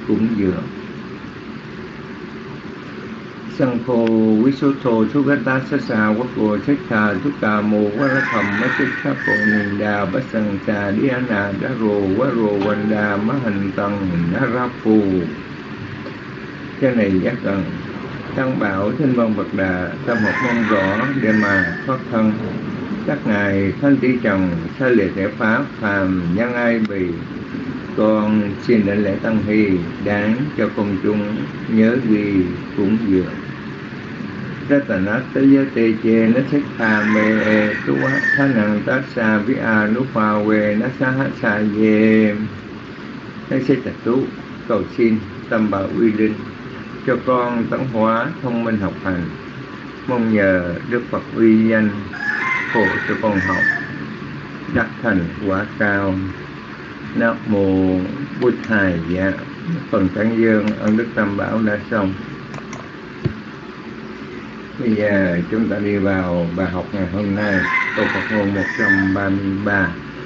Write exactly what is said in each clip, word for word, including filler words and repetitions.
cúng dường. Sangho Visoto Sugata Sasa Wako Chekha Tukka Mô Vara Thầm Chekha Phổ Ninda Basang Cha Diana Daro Varo Vanda Mahan Tăng Narapu. Cái này giác cần Tăng bảo Thanh Văn Bậc Đà tâm học mong rõ để mà thoát thân. Các ngài thanh tỷ trần sai liệt để pháp phàm nhân ai bì. Con xin đảnh lễ tăng hy đáng cho công chúng nhớ ghi cúng dường. Ratana Taya Te Che Nasek Tha Me E Tuwa Thanang Tassa Vi A Nupa We Nasaha Sa Ye. Nasek Tatu cầu xin tâm bảo uy linh cho con tấn hóa thông minh học hành, mong nhờ Đức Phật uy danh phổ cho con học đắc thành quả cao. Nam mô Bụt Thầy. Dạ, phần tán dương ơn Đức Tam Bảo đã xong. Bây giờ chúng ta đi vào bài học ngày hôm nay, câu Phật ngôn một trăm ba mươi ba.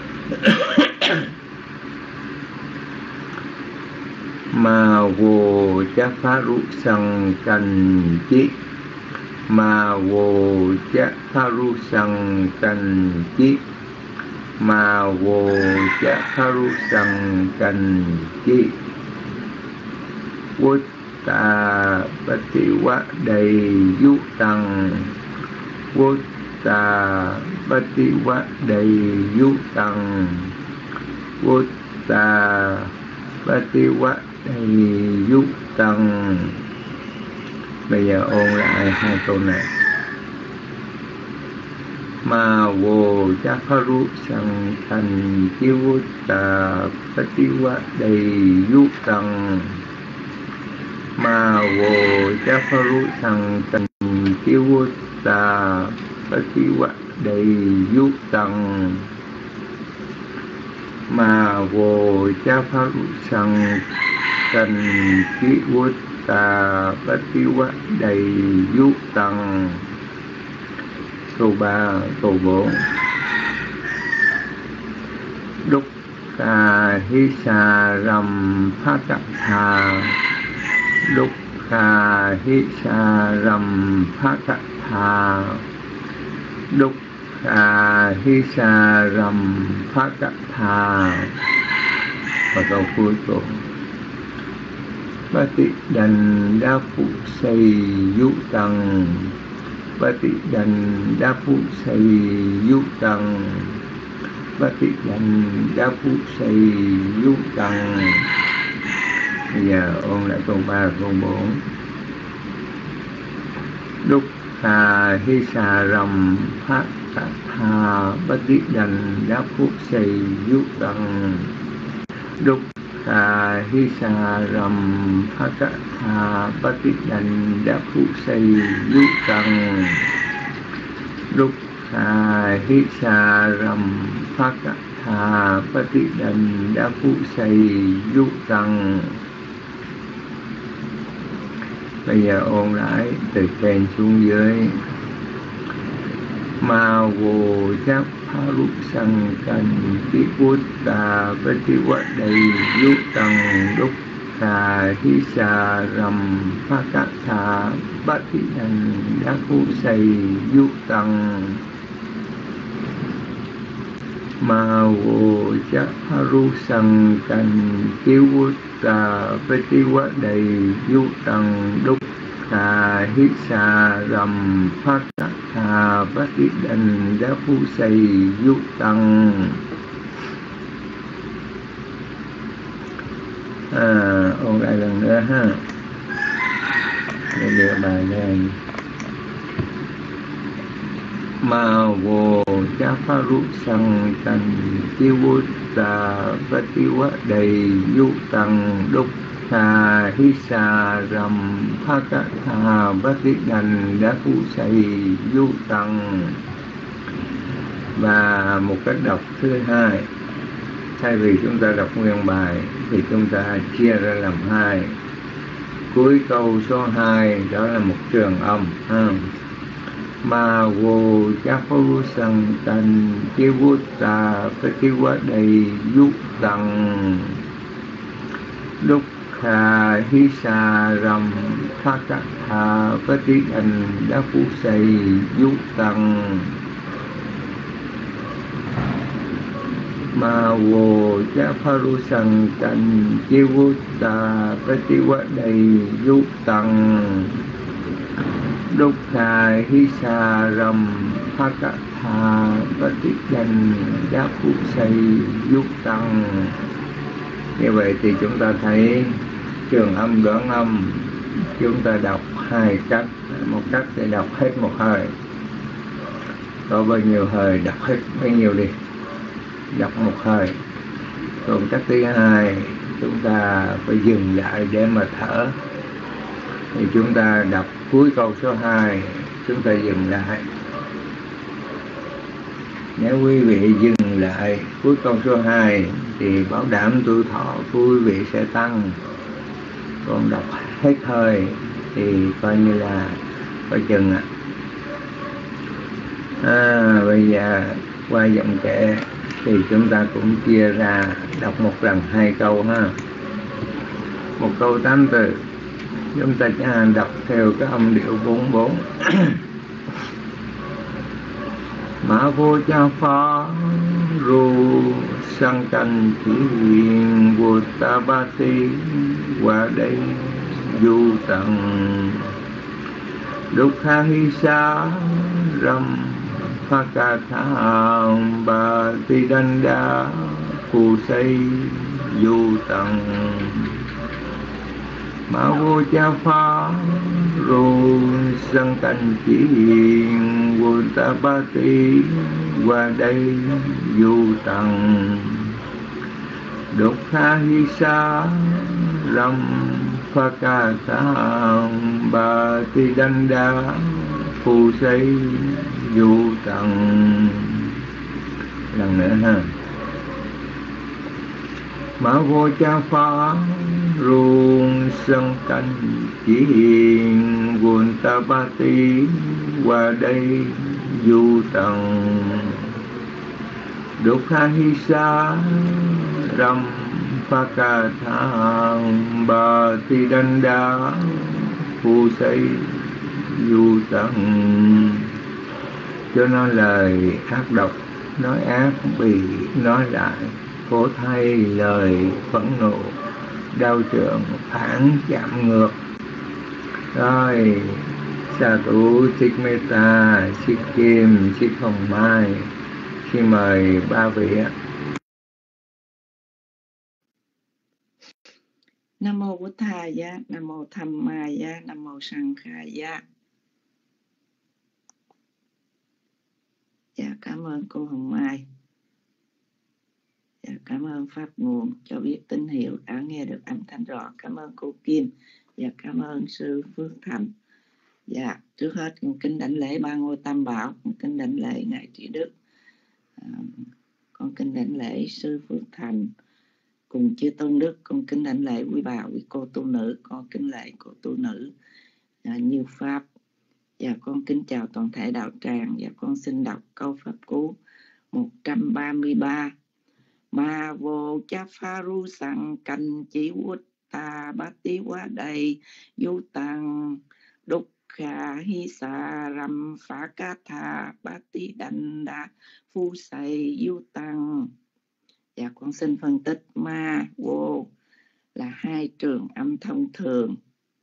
Ma vô cha phá rú sang canh chí. Ma vô cha phá rú sang canh chí. Ma vô cha phá rú sang canh chí. Vô ta bát ti vá đầy dụ tăng. Vô ta bát ti vá đầy dụ tăng. Vô ta bát ti vá đầy dụ tăng. Bây giờ ôn lại hai câu này. Ma vô cha phá rú sang thành chi. Vô ta bát ti vá đầy dụ tăng. Ma vô cha phá rú sang thành chi. Vô ta bát ti vá đầy dụ tăng. Ma vô cha phá rú sang thành chi. Vô ta bát ti vá đầy dụ tăng. Câu ba, câu bốn. Đúc ca hi sa ram phá cạ tha. Đúc ca hi sa ram phá cạ tha. Đúc ca hi sa ram phá cạ tha. Và câu cuối cùng. Bát ti đành đa phụ xây dụ tăng. Bát ti đành đa phụ xây dụ tăng. Bát ti đành đa phụ xây dụ tăng. Bây giờ ôn lại câu ba, câu bốn. Đúc kha hi sa ram phá cạ tha. Bát ti đành đa phụ xây dụ tăng. Đúc kha hi sa ram phá cạ tha. Bát ti đành đa phụ xây dụ tăng. Đúc kha hi sa ram phá cạ tha. Bát ti đành đa phụ xây dụ tăng. Bây giờ ôn lại từ trên xuống dưới. Ma vô chắc phá rú sang canh chi. Vô ta bát ti vá đầy dụ tăng. Đúc kha hi sa ram phá cạ tha. Bát ti đành đa phụ xây dụ tăng. Ma vô chắc phá rú sang canh chi. Vô ta bát ti vá đầy dụ tăng. Đúc kha hi sa ram phá cạ tha. Bát ti đành đa phụ xây dụ tăng. À, ôn lại lần nữa ha. Để đưa bài lên. Ma vô cha phá rú sang canh chi. Vô ta bát ti vá đầy dụ tăng. Đúc kha hi sa ram phá cạ tha. Bát ti đành đa phụ xây dụ tăng. Và một cách đọc thứ hai, thay vì chúng ta đọc nguyên bài thì chúng ta chia ra làm hai. Cuối câu số hai đó là một trường âm ha. Ma vô cha phá rú sang canh chi. Vô ta bát ti vá đầy dụ tăng. Đúc kha hi sa ram pha ca tha pá tí đành đá phú xây du tăng ma vô cha pha ru sang canh chi vô ta pá tí quá đầy du tăng đúc kha hi sa ram pha ca tha pá tí đành đá phú xây du tăng. Như vậy thì chúng ta thấy trường âm đoạn âm chúng ta đọc hai cách. Một cách thì đọc hết một hơi, có bao nhiêu hơi đọc hết bấy nhiêu đi, đọc một hơi. Còn cách thứ hai chúng ta phải dừng lại để mà thở, thì chúng ta đọc cuối câu số hai chúng ta dừng lại. Nếu quý vị dừng lại cuối câu số hai thì bảo đảm tuổi thọ của quý vị sẽ tăng. Còn đọc hết hơi thì coi như là coi chừng ạ. À, bây giờ qua giọng kệ thì chúng ta cũng chia ra đọc một lần hai câu ha. Một câu tám từ, chúng ta đọc theo cái âm điệu bốn bốn. Mã vô cha phá ru sang canh chỉ huyền vô ta ba ti qua đây du tận đúc kha hi sa ram pha ca tha ba ti đanh đa phù xây du tận ma vô cha phá ru sang canh chỉ hiền vô ta ba ti qua đây du tận đúc kha hi sa ram pha ca tha ba ti đanh đa phù xây du tận. Lần nữa ha. Mã vô cha phá ruộng sân canh chỉ hiền vườn ta ba tí qua đây du tận đúc kha hi sa ram pha ca tha ba ti đanh đa phù xây du tận. Cho nên lời ác độc, nói ác bị nói lại, khổ thay lời phẫn nộ, đau trượng phản chạm ngược. Rồi Sa Thủ Thích Meta, Thích Kim, Thích Hồng Mai, xin mời ba vị ạ. Nam mô Bụt Thầy giá, Nam mô Tham Ma giá, Nam mô Sang Khai giá. Dạ, cảm ơn cô Hồng Mai. Dạ, cảm ơn Pháp Nguồn cho biết tín hiệu đã nghe được âm thanh rõ. Cảm ơn cô Kim. Dạ, cảm ơn sư Phước Thành. Dạ, trước hết con kính đảnh lễ Ba Ngôi Tam Bảo, con kính đảnh lễ Ngài Trí Đức, à, con kính đảnh lễ sư Phước Thành cùng chư tôn đức, con kính đảnh lễ quý bà quý cô tu nữ, con kính lễ cô tu nữ à, Như Pháp. Và con kính chào toàn thể đạo tràng. Và con xin đọc câu pháp cú một trăm ba mươi ba. Ma vô cha pha ru sang canh chỉ quất ta bát tí quá đầy du tăng đúc kha hi sa ram phá ca tha bát tí đanh đa phu xây du tăng. Và con xin phân tích ma vô là hai trường âm thông thường,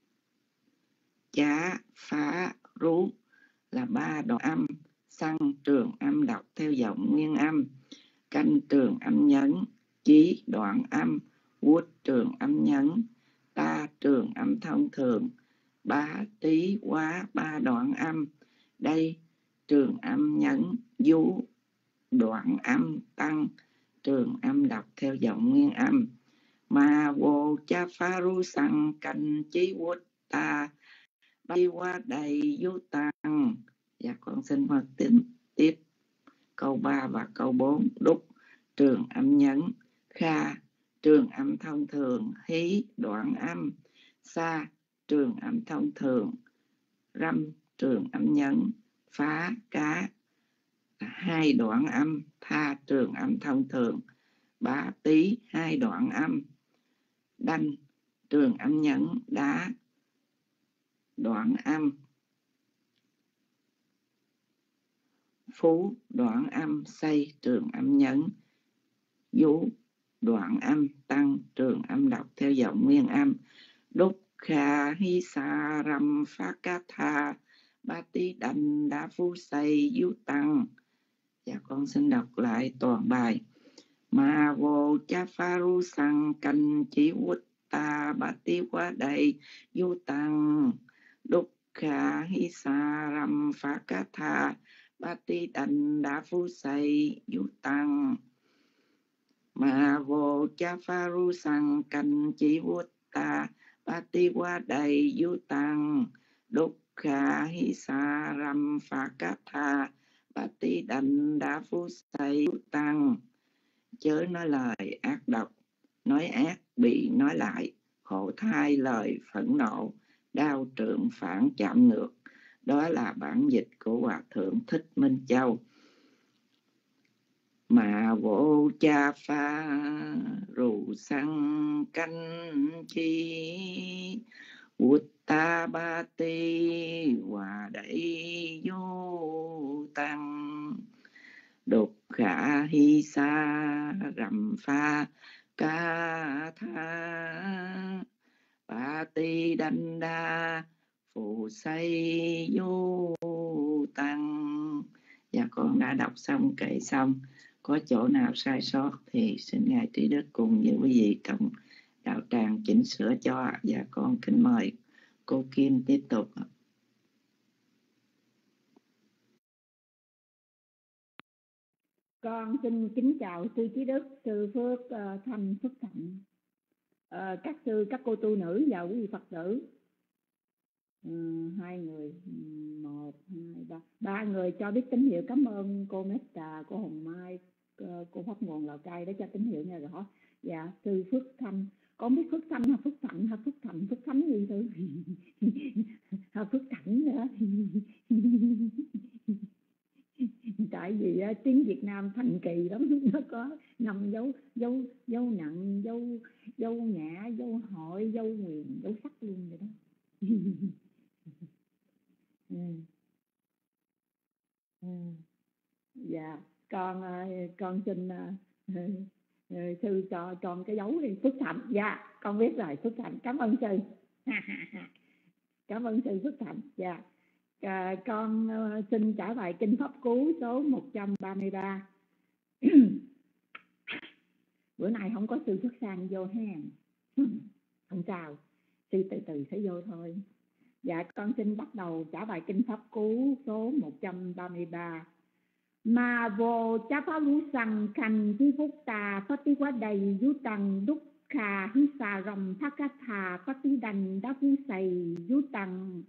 chá phá rú là ba đoạn âm, sang trường âm đọc theo giọng nguyên âm, canh trường âm nhấn, chí đoạn âm, quất trường âm nhấn, ta trường âm thông thường, ba tí quá ba đoạn âm, đây trường âm nhấn, du đoạn âm tăng, trường âm đọc theo giọng nguyên âm. Ma vô cha pha ru sang canh chí quất ta đi qua đầy du tăng. Và con xin phân tính tiếp câu ba và câu bốn. Đúc trường âm nhấn, kha trường âm thông thường, hí đoạn âm, sa trường âm thông thường, râm trường âm nhấn, phá cá hai đoạn âm, tha trường âm thông thường, ba tí hai đoạn âm, đanh trường âm nhấn đá đoạn âm, phú đoạn âm, xây trường âm nhấn, dú đoạn âm, tăng trường âm đọc theo giọng nguyên âm. Đúc kha hi sa ram phá cá tha ba tí đành đá phú xây dú tăng. Dạ con xin đọc lại toàn bài. Ma vô cha pha ru sang canh chỉ quất ta ba tí quá đầy dú tăng. Đúc kha hi sa ram phá cá tha ba tí đành đá phú xây dú tăng. Ma vô cha pha ru sang canh chỉ quất ta ba tí quá đầy dú tăng. Đúc kha hi sa ram phá cá tha ba tí đành đá phú xây dú tăng. Chớ nói lời ác độc, nói ác bị nói lại, khổ thai lời phẫn nộ, đao trượng phản chạm ngược. Đó là bản dịch của Hòa Thượng Thích Minh Châu. Mà vô cha pha rù sang canh chi Út ta ba ti hòa đẩy vô tăng. Đục khả hi sa rầm pha ca tha ba ti đanh đa phù xây vô tăng. Dạ con đã đọc xong, kệ xong. Có chỗ nào sai sót thì xin Ngài Trí Đức cùng với quý vị trong đạo tràng chỉnh sửa cho. Dạ con kính mời cô Kim tiếp tục. Con xin kính chào sư Trí Đức, sư Phước uh, Thanh Phước Thạnh, uh, các sư, các cô tu nữ và quý vị Phật tử. Uh, hai người, một, hai, ba, ba người cho biết tín hiệu. Cảm ơn cô Meta, cô Hồng Mai, uh, cô Pháp Nguồn Lào Cai đã cho tín hiệu nghe rõ. Dạ, sư Phước Thanh. Con biết Phước Thanh hay Phước Thạnh hay Phước Thạnh, Phước Thánh gì thôi. Hay Phước Thảnh nữa. Tại vì uh, tiếng Việt Nam thành kỳ lắm, nó có ngầm dấu dấu dấu nặng, dấu dấu ngã, dấu hội, dấu nguyền, dấu sắc luôn vậy đó. ừ. Ừ. Dạ, con uh, con xin uh, uh, sư cho con cái dấu đi, Phước Thạnh. Dạ, con biết rồi, Phước Thạnh. Cảm ơn sư. Cảm ơn sư Phước Thạnh. Dạ. À, con uh, xin trả bài Kinh Pháp Cú số một trăm ba mươi ba. Bữa nay không có sư Phước Sang vô ha. Không sao, sư từ từ sẽ vô thôi. Dạ, con xin bắt đầu trả bài Kinh Pháp Cú số một trăm ba mươi ba. Mà vô cha phá lũ sằng khanh chi phúc tà phát tí quá đầy dú tăng đúc khà hí xà rầm thác cá thà phát tí đành đá phú sầy dú tăng.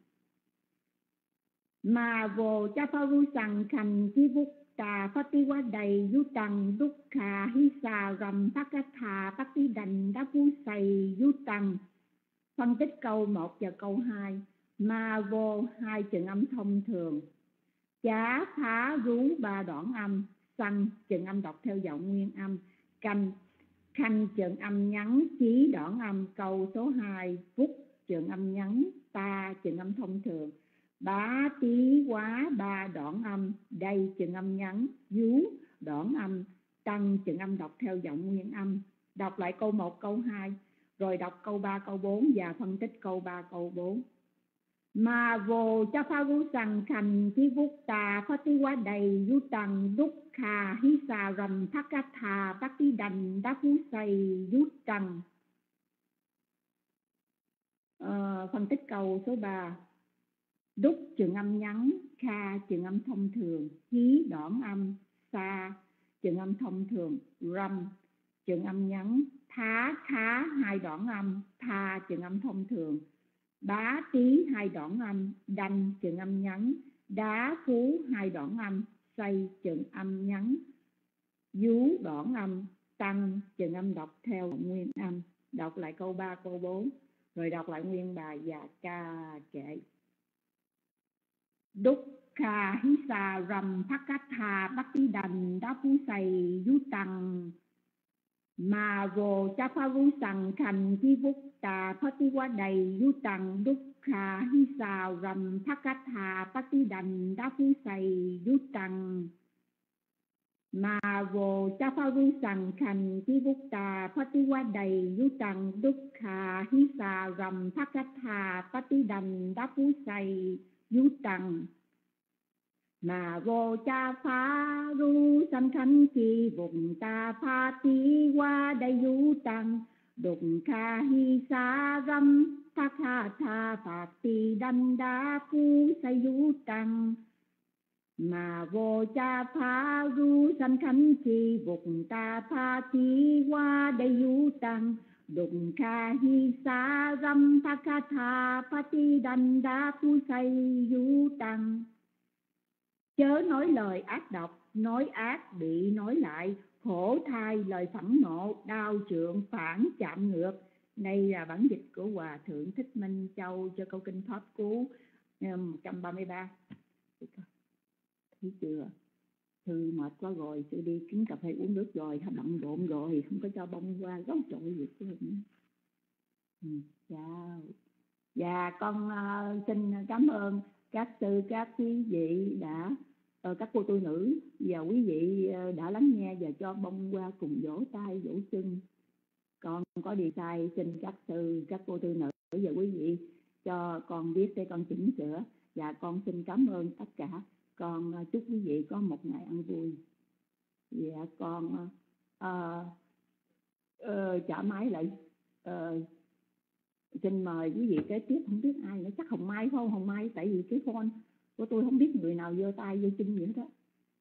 Mà vô cha phá ru sang khanh chi phúc tà phát tí quá đầy dú tăng đúc khà hí xà rầm thác cá thà phát tí đành đá phú sầy dú tăng. Phân tích câu một và câu hai. Mà vô hai chừng âm thông thường, chá phá rú ba đoạn âm, xanh chừng âm đọc theo giọng nguyên âm, canh khanh chừng âm ngắn chí đoạn âm. Câu số hai, phúc chừng âm ngắn, ta chừng âm thông thường, bá tí quá ba đoạn âm, đây chừng âm ngắn, dú đoạn âm, tăng chừng âm đọc theo giọng nguyên âm. Đọc lại câu một, câu hai, rồi đọc câu ba, câu bốn và phân tích câu ba, câu bốn. Mà vô cha phá rú sang khanh chi vút tà phát tí quá đầy dú tăng đúc khà hí xà rầm thác cá thà phát tí đành đá phú xây dú tăng. À, phân tích câu số ba. Đúc trường âm ngắn, kha trường âm thông thường, hí đoạn âm, xa trường âm thông thường, râm trường âm ngắn, thá khá hai đoạn âm, tha trường âm thông thường, bá tí hai đoạn âm, đanh trường âm ngắn, đá phú hai đoạn âm, xây trường âm ngắn, dú đoạn âm, tăng trường âm đọc theo nguyên âm. Đọc lại câu ba, câu bốn, rồi đọc lại nguyên bài và ca kệ. Đúc kha hí xà rầm thác cá thà bắt tí đành đá phú xây dú tăng. Mà vô cha phá rú sằng khanh chi vút tà Phatiwadai Yutang Dukkha Hisa Ram Thakatha Patidan Dapusai Yutang Ma Vô Chaparu Sang Khanh Chivukta Phatiwadai Yutang Dukkha Hisa Ram Thakatha Patidan Dapusai Yutang Mà vô cha phá ru sanh khánh chi vùng ta pha tí qua đây du tăng đụng kha hi sa râm tha kha tha phạt tì đanh đá phu say du tăng Mà vô cha phá ru sanh khánh chi vùng ta pha tí qua đây du tăng đụng kha hi sa râm tha kha tha phạt tì đanh đá phu say du tăng Chớ nói lời ác độc, nói ác bị nói lại, khổ thai lời phẫn nộ, đau trượng phản chạm ngược. Đây là bản dịch của Hòa Thượng Thích Minh Châu cho câu kinh Pháp Cú một trăm ba mươi ba. Thấy chưa? Thư mệt quá rồi, sư đi kiếm cà phê uống nước rồi, bận rộn rồi, không có cho bông qua gấu trội gì chứ. Ừ, chào. Và con uh, xin cảm ơn các sư, các quý vị đã, uh, các cô tu nữ và quý vị uh, đã lắng nghe và cho bông qua cùng vỗ tay, vỗ chân. Con có đi sai, xin các sư, các cô tu nữ và quý vị cho con biết để con chỉnh sửa. Và con xin cảm ơn tất cả. Con uh, chúc quý vị có một ngày ăn vui. Và con uh, uh, uh, trả máy lại. Uh, Xin mời quý vị kế tiếp, không biết ai nữa, chắc Hồng Mai phải không? Hồng Mai, tại vì cái phone của tôi không biết người nào giơ tay, giơ chân gì hết đó.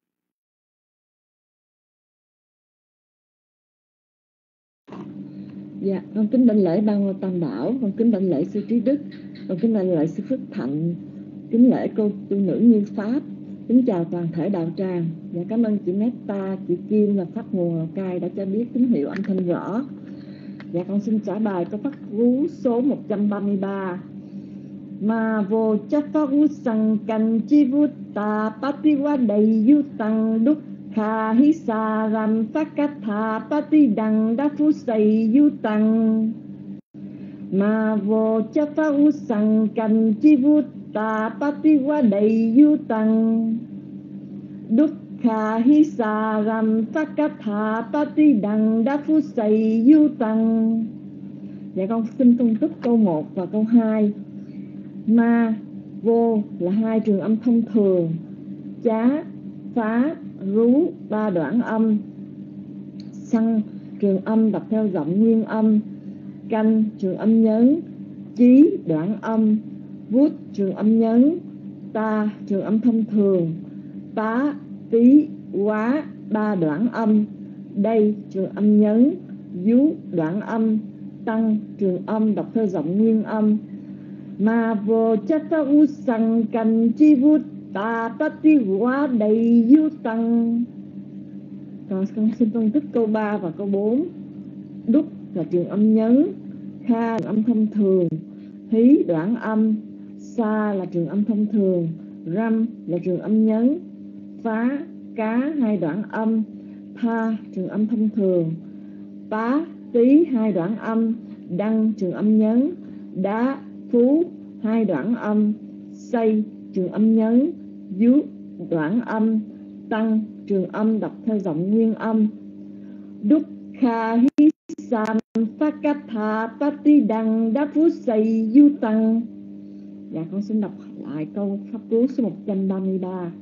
Dạ, con kính đảnh lễ Ban Ngôi Tam Bảo, con kính đảnh lễ sư Trí Đức, con kính đảnh lễ sư Phước Thạnh, kính lễ cô tu nữ Như Pháp, kính chào toàn thể đạo tràng. Và cảm ơn chị Meta, chị Kim và Pháp Nguồn Lào Cai đã cho biết tín hiệu âm thanh rõ. Dạ con xin trả bài câu Pháp Cú số một trăm ba mươi ba. Mà vô chắc Pháp Cú sang canh chi vút ta Pati wa đầy yu tăng đúc kha hi sa ram phát cách tha Pati đăng đa phu say yu tăng. Mà vô chắc Pháp Cú sang canh chi vút ta Pati wa đầy yu tăng đúc Kha hi sa ram fakatha pati đằng đa phu say yu tăng. Dạ con xin phân tích câu một và câu hai. Ma, vô là hai trường âm thông thường. Chá, phá, rú ba đoạn âm. Xăng, trường âm đọc theo giọng nguyên âm. Canh, trường âm nhấn. Chí, đoạn âm. Vút, trường âm nhấn. Ta, trường âm thông thường. Tá, tí, quá, ba đoạn âm. Đây, trường âm nhấn. Dú, đoạn âm. Tăng, trường âm đọc theo giọng nguyên âm. Mà vô chắc ta u sang canh chi vút ta pati quá đầy dú tăng. Rồi con xin phân tích câu ba và câu bốn. Đúc là trường âm nhấn. Kha là âm thông thường. Hí đoạn âm. Sa là trường âm thông thường. Ram là trường âm nhấn. Phá, cá hai đoạn âm. Tha trường âm thông thường. Tá, tí hai đoạn âm. Đăng trường âm nhấn. Đá, phú hai đoạn âm. Say trường âm nhấn. Dú đoạn âm. Tăng trường âm đọc theo giọng nguyên âm. Đúc kha hi sam fakatha pati đăng đá phú say du tăng. Dạ con xin đọc lại câu pháp cú số một trăm ba mươi ba.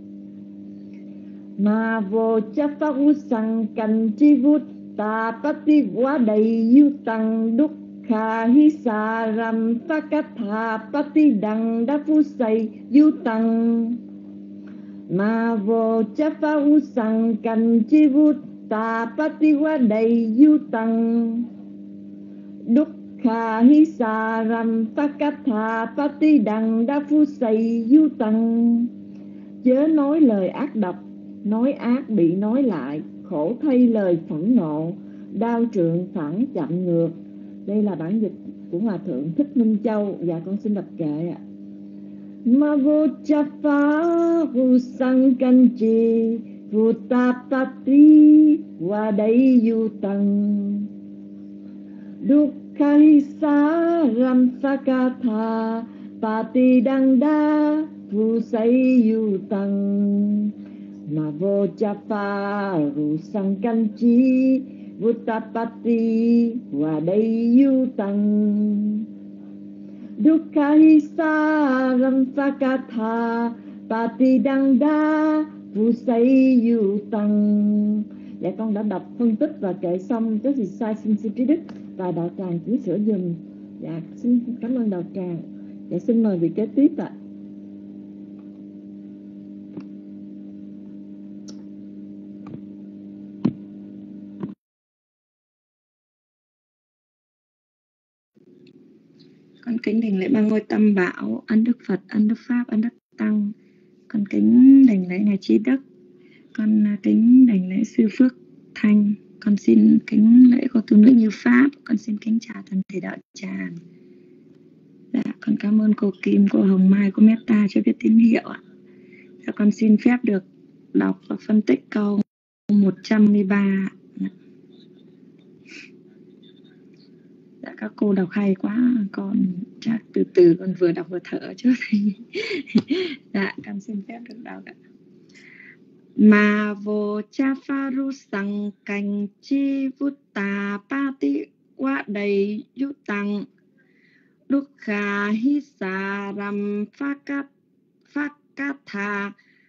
Mà vô chắc pháp u sang canh chi vút ta pati quá đầy yu tăng đúc kha hi sa ram fakatha pati đăng đa phu say yu tăng. Mà vô chắc pháp u sang canh chi vút ta pati quá đầy yu tăng đúc kha hi sa ram fakatha pati đăng đa phu say yu tăng. Chớ nói lời ác độc, nói ác bị nói lại, khổ thay lời phẫn nộ, đau trượng phản chậm ngược. Đây là bản dịch của Hòa Thượng Thích Minh Châu. Và con xin đọc kệ ạ. Ma vô cha phá vu sang canh chi vu ta pati wa đầy yu tăng đúc Dukkha ram sakatha pati danda vu say yu tăng mà vô cha pha ru sang căn chi Vuttapati và đây yu tăng Dukkha hisa ram sakatha pati danda vu say yu tăng. Dạ con đã đọc phân tích và kệ xong cái gì sai xin sư trí đức và đạo tràng chỉnh sửa dùm. Dạ xin cảm ơn đạo tràng. Dạ xin mời vị kế tiếp ạ. Con kính đảnh lễ ba ngôi tam bảo, ân đức Phật, ân đức Pháp, ân đức Tăng. Con kính đảnh lễ ngài Trí Đức. Con kính đảnh lễ sư Phước Thanh. Con xin kính lễ cô tu nữ Như Pháp. Con xin kính chào toàn thể đạo tràng. Dạ, con cảm ơn cô Kim, cô Hồng Mai, cô Meta cho biết tín hiệu ạ. Dạ, con xin phép được đọc và phân tích câu một trăm mười ba. Dạ, các cô đọc hay quá, con chắc từ từ con vừa đọc vừa thở trước. Dạ, con xin phép được đọc ạ. Mà vô cha pha ru sang cành chi vút tà pa ti qua đầy yu tăng Dukkha hi sa ram pha cát pha cát tha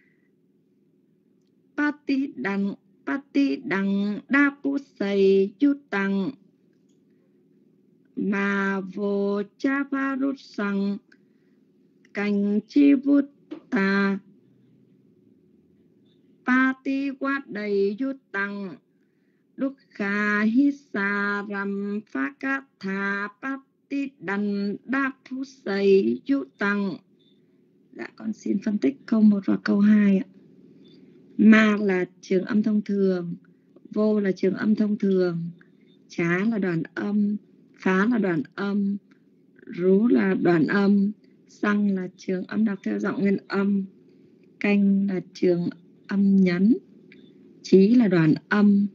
pati đằng pati đằng đa pu say yu tăng mà vô cha pha ru sang cành chi vút tà Pati qua đầy yu tăng Dukkha hi sa ram pha cát tha pati đằng đa phu say yu tăng. Dạ con xin phân tích câu một và câu hai ạ. Ma là trường âm thông thường, vô là trường âm thông thường, trá là đoạn âm, phá là đoạn âm, rú là đoạn âm, xăng là trường âm đọc theo giọng nguyên âm, canh là trường âm nhấn, chí là đoạn âm.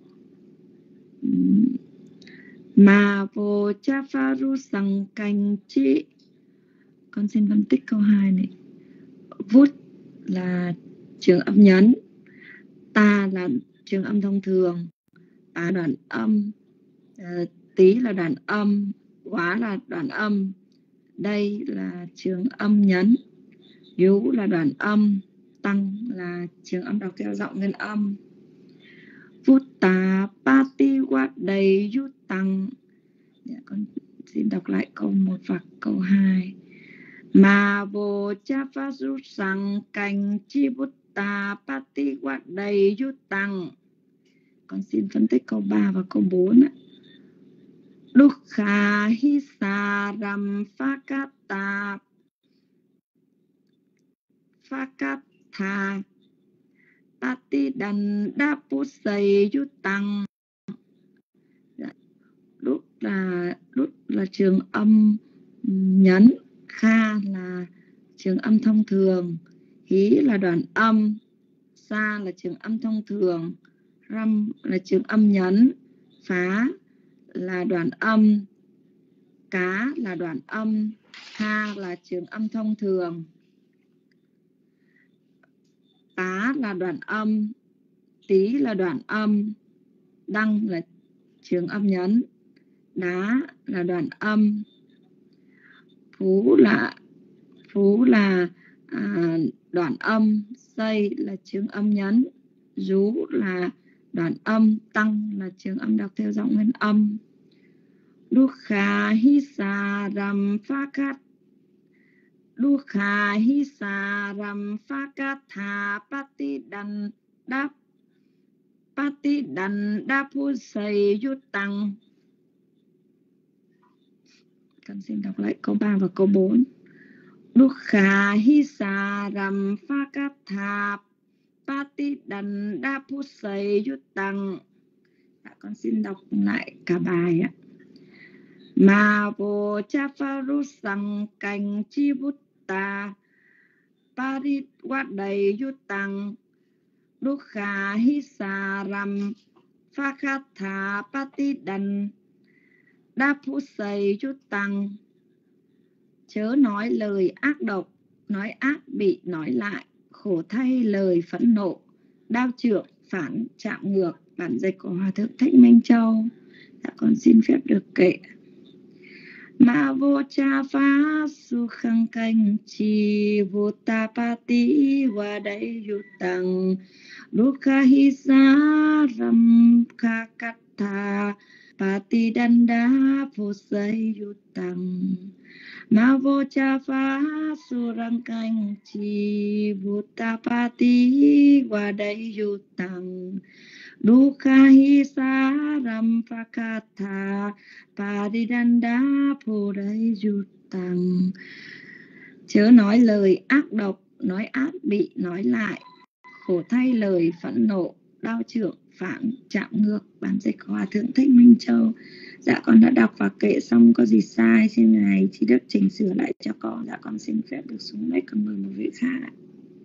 Mà vô cha pha ru sang canh chí. Con xin phân tích câu hai này. Vút là trường âm nhấn, ta là trường âm thông thường, tá đoạn âm, tí là đoạn âm, quá là đoạn âm, đây là trường âm nhấn, dú là đoạn âm, tăng là trường âm đọc theo giọng nguyên âm. Vút tà pa ti qua đầy yu tăng. Dạ, con xin đọc lại câu một và câu hai. Mà vô cha pha ru sang cành chi vút tà pa ti qua đầy yu tăng. Con xin phân tích câu ba và câu bốn. Dukkha hi sa ram pha cát tà pha cát tha pati đần đa pu say yu tăng. Đúc là đúc là trường âm nhấn, kha là trường âm thông thường, hí là đoạn âm, sa là trường âm thông thường, ram là trường âm nhấn, phá là đoạn âm, cá là đoạn âm, tha là trường âm thông thường, tá là đoạn âm, tí là đoạn âm, đăng là trường âm nhấn, đá là đoạn âm, phú là phú là à, đoạn âm, xây là trường âm nhấn, rú là đoạn âm, tăng là trường âm đọc theo giọng nguyên âm. Dukkha hi sa ram pha cát Dukkha hi sa ram pha cát tha pati đần đáp pati đần đa phu say yu tăng. Con xin đọc lại câu ba và câu bốn. Dukkha hi sa ram pha cát tha pati đần đa phu say yu tăng. Con xin đọc lại cả bài ạ. Mà vô cha pha ru sang cành chi vút tà parit qua đầy yu tăng Dukkha hi sa ram pha cát tha pati đần đa phú xây chút tăng, chớ nói lời ác độc, nói ác bị nói lại, khổ thay lời phẫn nộ, đao trượng phản chạm ngược. Bản dịch của Hòa Thượng Thích Minh Châu. Dạ con xin phép được kệ. Ma vô cha phá su khang canh chi vô ta pa ti wa dai yu tăng Dukha hi sa ram kha katha pati danda phu say yu tăng Ma vô cha phá su rang canh chi vô ta pa ti wa dai yu tăng Dukha hi sa ram pha katha Padidanda Pudai Jutang. Chớ nói lời ác độc, nói ác bị nói lại, khổ thay lời phẫn nộ, đao trượng phản chạm ngược. Bản dịch Hòa Thượng Thích Minh Châu. Dạ con đã đọc và kệ xong, có gì sai xin ngài Trí Đức chỉnh sửa lại cho con. Dạ con xin phép được xuống đây, con mời một vị khác ạ.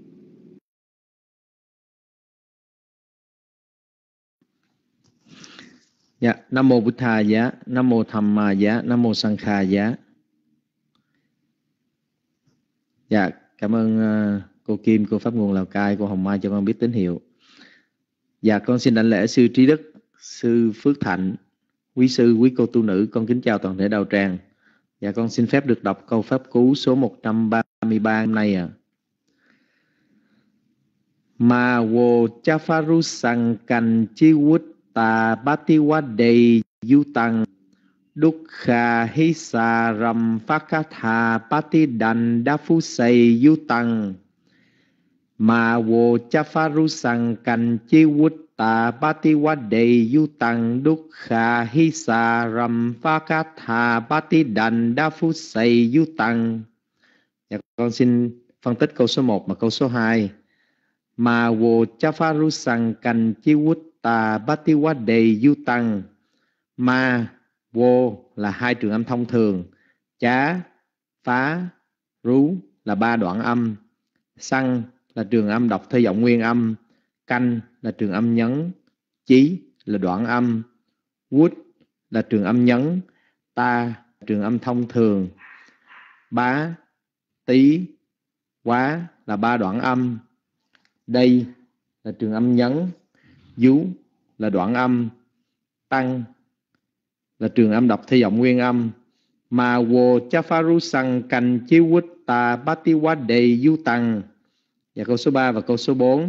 Dạ, Nam mô Bụt Thà giá, Nam mô Tham Ma giá, Nam mô Sang Kha giá. Dạ, cảm ơn uh, cô Kim, cô Pháp Nguồn Lào Cai, cô Hồng Mai cho con biết tín hiệu. Dạ, con xin đảnh lễ sư Trí Đức, sư Phước Thạnh, quý sư, quý cô tu nữ, con kính chào toàn thể đạo tràng. Dạ, con xin phép được đọc câu pháp cú số một trăm ba mươi ba hôm nay ạ. À. Ma wo chafaru sang kan chi wut ta bati wa day yu tăng dukha hisa ram fakatha pati dan dafu say yu tăng ma wo chafaru sang kan chi wut ta bati wa day yu tăng dukha hisa ram fakatha pati dan dafu say yu tăng. Dạ, con xin phân tích câu số một và câu số hai. Ma wo chafaru sang kan chi wut ta bati wa day yu tăng. Ma wo là hai trường âm thông thường, chá, phá, rú là ba đoạn âm, sang là trường âm đọc theo giọng nguyên âm, canh là trường âm nhấn, chí là đoạn âm, wood là trường âm nhấn, ta trường âm thông thường, bá, tí, quá là ba đoạn âm, đây là trường âm nhấn, dú là đoạn âm, tăng là trường âm đọc theo giọng nguyên âm. Ma wo chafaru sang kan chi wut ta bati wa day yu tăng. Và câu số ba và câu số bốn.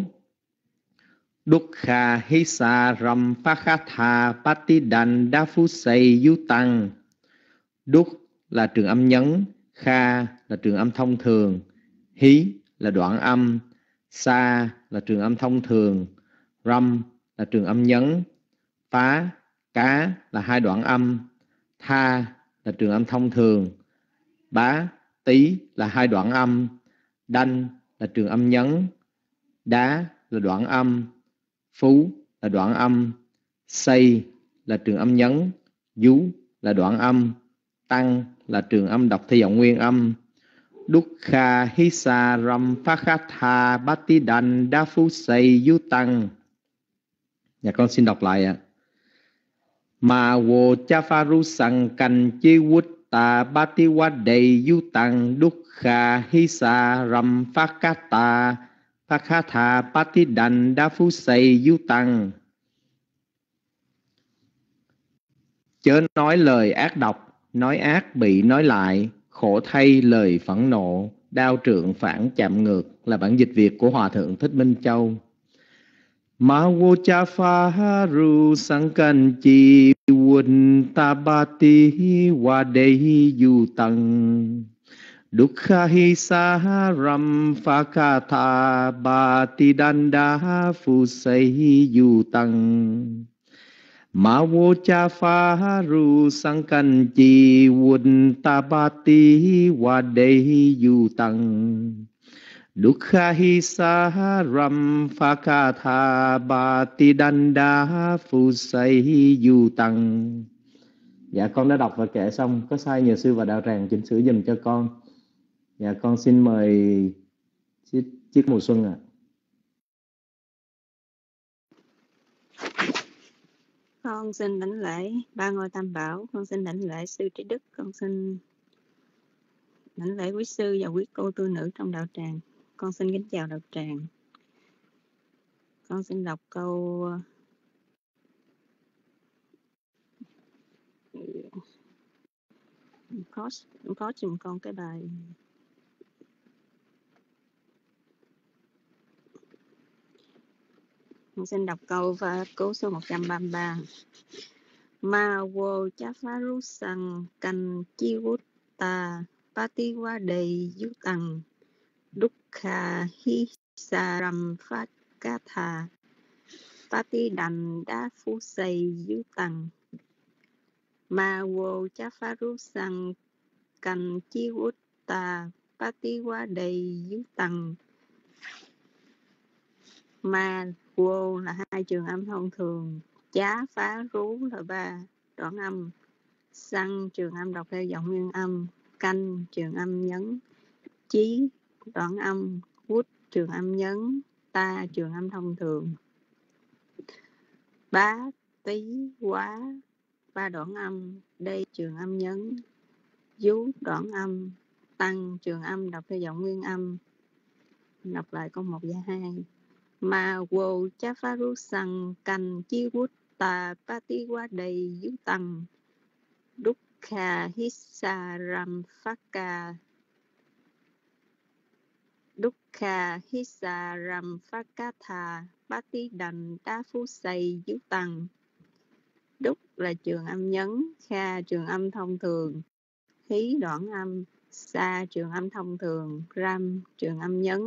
Dukha hisa ram fakatha pati dan dafu say yu tăng. Duk là trường âm nhấn, kha là trường âm thông thường, hí là đoạn âm, sa là trường âm thông thường, ram là trường âm nhấn, phá, cá là hai đoạn âm, tha là trường âm thông thường, bá, tí là hai đoạn âm, đanh là trường âm nhấn, đá là đoạn âm, phú là đoạn âm, xây là trường âm nhấn, dú là đoạn âm, tăng là trường âm đọc theo giọng nguyên âm. Dukha hisa ram fakatha bati dan dafu say yu tăng. Dạ con xin đọc lại ạ. Ma wo chafaru sang kan chi wut ta bati wa day yu tăng dukha hisa ram fakata fakatha pati dan dafu say yu tăng. Chớ nói lời ác độc, nói ác bị nói lại, khổ thay lời phẫn nộ, đao trượng phản chạm ngược là bản dịch Việt của Hòa Thượng Thích Minh Châu. Ma wo chafaru sang kan chi wun tabati wa day yu tăng dukha hisa ram fakatha bati danda phu say yu tăng. Ma wo chafaru sang kan chi wun tabati wa day yu tăng Dukha hisa ram fakatha bati danda phu say yu tăng. Dạ con đã đọc và kệ xong, có sai nhờ sư và đạo tràng chỉnh sửa dùm cho con. Dạ con xin mời chiếc, chiếc Mùa Xuân ạ. À. Con xin đảnh lễ ba ngôi tam bảo, con xin đảnh lễ sư trí đức, con xin đảnh lễ quý sư và quý cô tu nữ trong đạo tràng. Con xin kính chào đạo tràng. Con xin đọc câu có có chùm con cái bài con xin đọc câu và câu số một trăm ba mươi ba. Ma wo chafaru sang kan chi vút ta pati wa đầy yu tăng dukha hi saram phát ca tha pati đành đa phu say yu tăng. Ma wo chafaru sang kan chi vút ta pati wa đầy yu tăng. Ma wo là hai trường âm thông thường, chá phá rú là ba đoạn âm, xăng trường âm đọc theo giọng nguyên âm, canh trường âm nhấn, chí đoạn âm, vút trường âm nhấn, ta trường âm thông thường. Bá tí quá ba đoạn âm, đây trường âm nhấn, dú đoạn âm, tăng trường âm đọc theo giọng nguyên âm. Đọc lại câu một và hai. Ma wo chafaru sang kan chi vút ta pati wa đầy yu tăng dukha hisaram phaka dukha hisaram phakatha pati đành đa phu say yu tăng. Đúc là trường âm nhấn, kha trường âm thông thường, hí đoạn âm, sa trường âm thông thường, ram trường âm nhấn.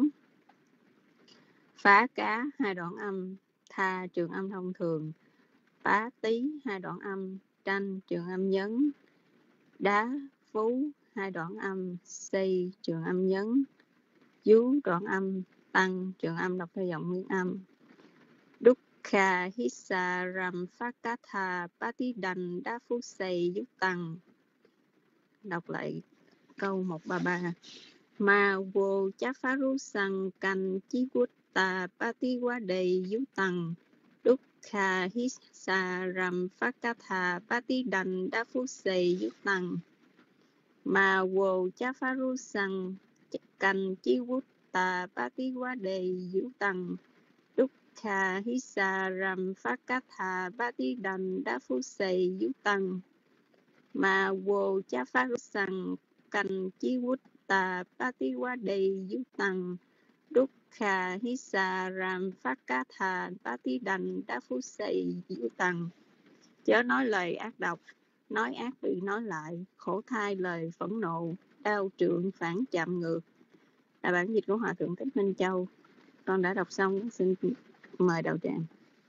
Phá cá hai đoạn âm, tha trường âm thông thường, phá tí hai đoạn âm, tranh trường âm nhấn, đá phú hai đoạn âm, xây trường âm nhấn, dú đoạn âm, tăng trường âm đọc theo giọng nguyên âm. Dukha hisaram phakatha pati đành đa phu xây dú tăng. Đọc lại câu một ba ba. Ma wo chafaru sang kan chi vút ta pati wa đầy yu tăng dukha hisaram phakatha pati đành đa phu say yu tăng. Ma wo chafaru sang kan chi vút ta pati wa đầy yu tăng dukha hisaram phakatha pati đành đa phu say yu tăng. Ma wo chafaru sang kan chi vút ta pati wa đầy yu tăng dukha hisaram phakatha pati đành đa phu say yu tăng. Chớ nói lời ác độc, nói ác bị nói lại, khổ thai lời phẫn nộ, đao trượng phản chạm ngược. Là bản dịch của Hòa Thượng Thích Minh Châu. Con đã đọc xong, xin mời đạo tràng.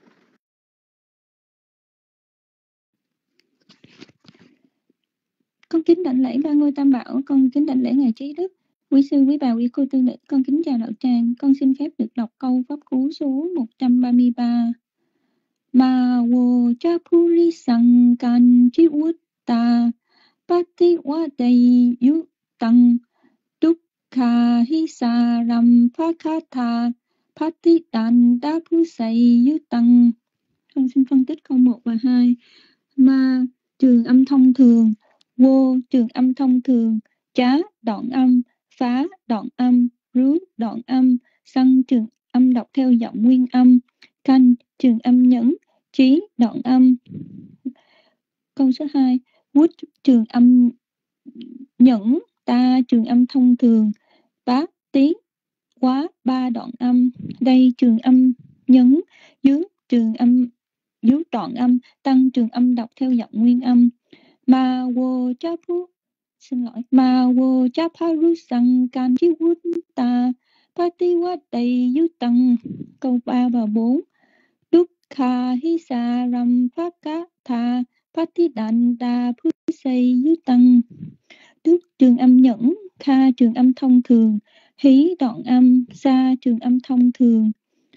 Con kính đảnh lễ ba ngôi tam bảo, con kính đảnh lễ ngài trí đức, quý sư, quý bà, quý cô tư nữ, con kính chào đạo tràng. Con xin phép được đọc câu pháp cú số một trăm ba mươi ba. Ma wo cha puri sang kan chi vút ta pati wa đầy yu tăng dukha hisaram phakatha pati đành đa phu say yu tăng. Con xin phân tích câu một và hai. Ma trường âm thông thường, vô trường âm thông thường, chá đoạn âm, phá đoạn âm, rú đoạn âm, xăng trường âm đọc theo giọng nguyên âm, canh trường âm nhấn, trí đoạn âm. Câu số hai. Vút trường âm nhẫn, ta trường âm thông thường, bá tí quá ba đoạn âm, đây trường âm nhấn, dưới trường âm dưới đoạn âm, tăng trường âm đọc theo giọng nguyên âm. Ma wo cha phu xin lỗi ma wo cha pharu sang kan chi vút ta pati wa đầy yu tăng. Câu ba và bốn. Dukha hisaram phakatha pati đành đa phu say yu tăng. Duk trường âm nhẫn, kha trường âm thông thường, hí đoạn âm, sa trường âm thông thường,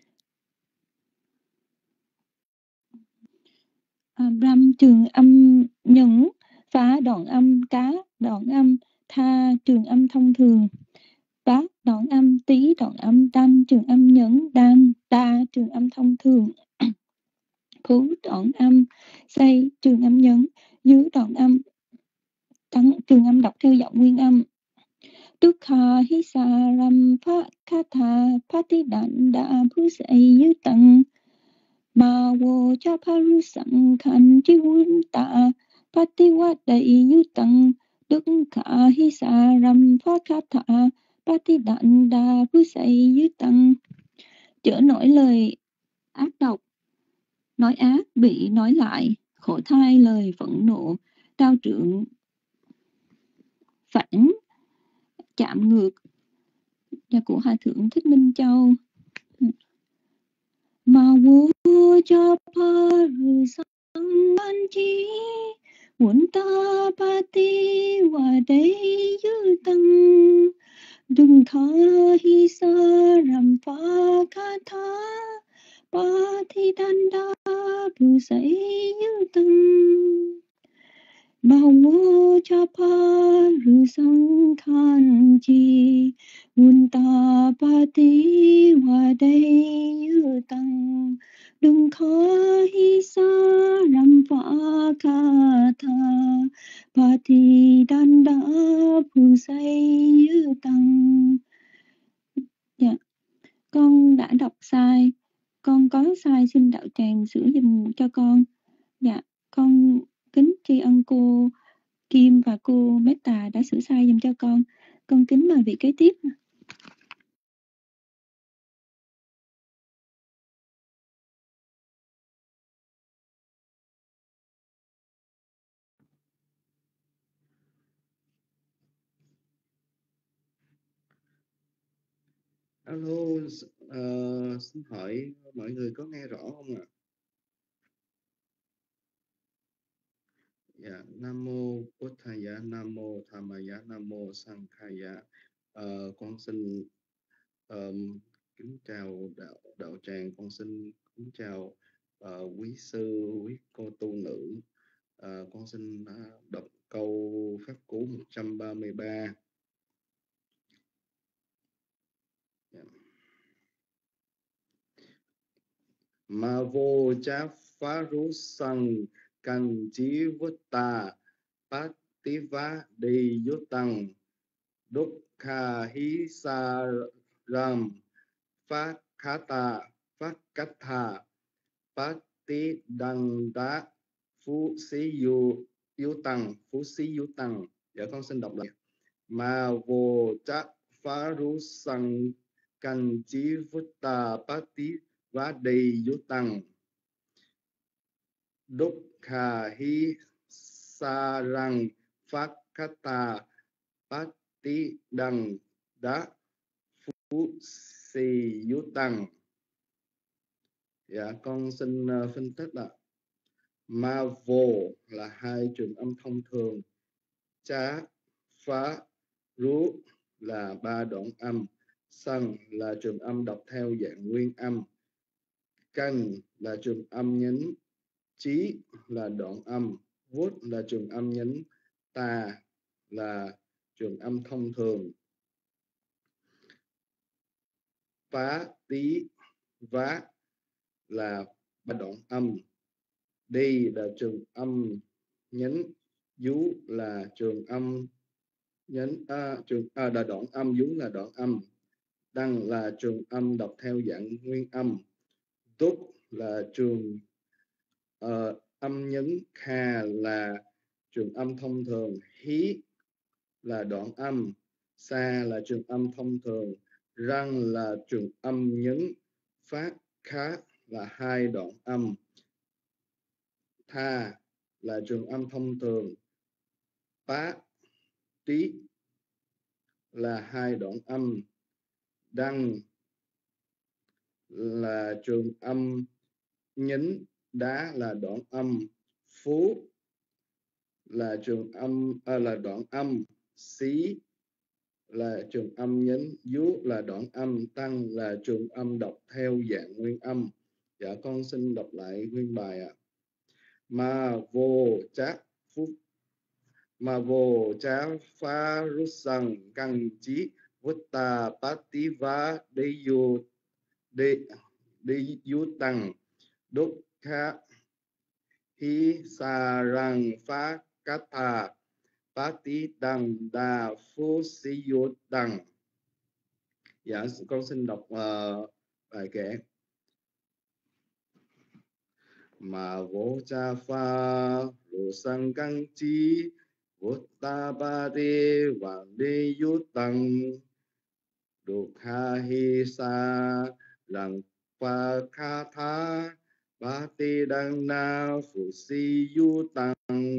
à, ram trường âm nhẫn, phá đoạn âm, cá đoạn âm, tha trường âm thông thường, bá đoạn âm, tí đoạn âm, đan trường âm nhẫn, đan đa trường âm thông thường. phú đoạn âm xây trường âm nhấn dưới đoạn âm tăng trường âm đọc theo giọng nguyên âm. Dukkha hisa ram pha kha tha pati đạn đa phu say như tăng ma wo cha paru sang khan chi wun ta pati wa đầy như tăng Dukkha hisa ram pha kha tha pati đạn đa phu say như tăng. Chữa nổi lời ác độc, nói ác bị nói lại, khổ thai lời phẫn nộ, đao trượng phản chạm ngược là của Hòa Thượng Thích Minh Châu. Ma wo cha pa ru sang an chi wun ta pa ti wa dei yu tăng dung kha hi sa ram pha kha tha pa thi đan đa pu say yu tăng ma wo cha pa ru sang khan chi wun ta pa ti wa dei yu tăng dung kha hi sa ram pha kha tha pa thi đan đa pu say yu tăng. Dạ, con đã đọc sai, con có sai, xin đạo tràng sửa giùm cho con. Dạ, con kính tri ân cô Kim và cô Meta đã sửa sai giùm cho con. Con kính mời vị kế tiếp. Alo, uh, xin hỏi mọi người có nghe rõ không ạ? Dạ, Nam mô Buddhaya, Nam mô Dhammaya, Nam mô Sanghaya. Uh, con xin um, kính chào đạo đạo tràng, con xin kính chào uh, quý sư, quý cô tu nữ. Uh, con xin uh, đọc câu pháp cú một trăm ba mươi ba. Yeah. Ma vô cha phá rú sang căn chí vút ta bát tí vá đi yốt tăng đúc kha hí sa ram phát khá ta phát cách thà bát tí đăng đá phú sĩ yu yu tăng phú sĩ yu tăng. Dạ con xin đọc lại. Ma vô cha phá rú sang căn chí vút ta bát tí vá đi yốt tăng đúc kha hi sa răng phát khát ta bát tí đăng đá phú si yú tăng. Dạ con xin uh, phân tích là ma vô là hai trường âm thông thường, chá phá rú là ba đoạn âm, sân là trường âm đọc theo dạng nguyên âm, cân là trường âm nhấn, chí là đoạn âm, vút là trường âm nhấn, tà là trường âm thông thường. Phá tí vá là ba đoạn âm, đi là trường âm nhấn, dú là trường âm nhấn à, trường à, là đoạn âm, dú là đoạn âm, đăng là trường âm đọc theo dạng nguyên âm, túc là trường uh, âm nhấn, kha là trường âm thông thường, hí là đoạn âm, sa là trường âm thông thường, răng là trường âm nhấn, phát khá là hai đoạn âm, tha là trường âm thông thường, pá tí là hai đoạn âm, đăng là trường âm nhấn, đá là đoạn âm, phú là trường âm à, là đoạn âm, xí là trường âm nhấn, dú là đoạn âm, tăng là trường âm đọc theo dạng nguyên âm. Dạ con xin đọc lại nguyên bài ạ. À. Ma vô chá phúc ma vô chá phá rút sang căng chí vút ta bát tí vá đi vô đi đi dú tăng đúc kha hi sa rang phá cát thà bát tí đăng đa phu si yu đăng. Dạ con xin đọc uh, bài kệ. Mà vô cha pha lô sang căng chi vô ta ba đê vàng đê yu tăng đô kha hi sa lăng pha kha tha ba tê đăng na phụ si yu tăng.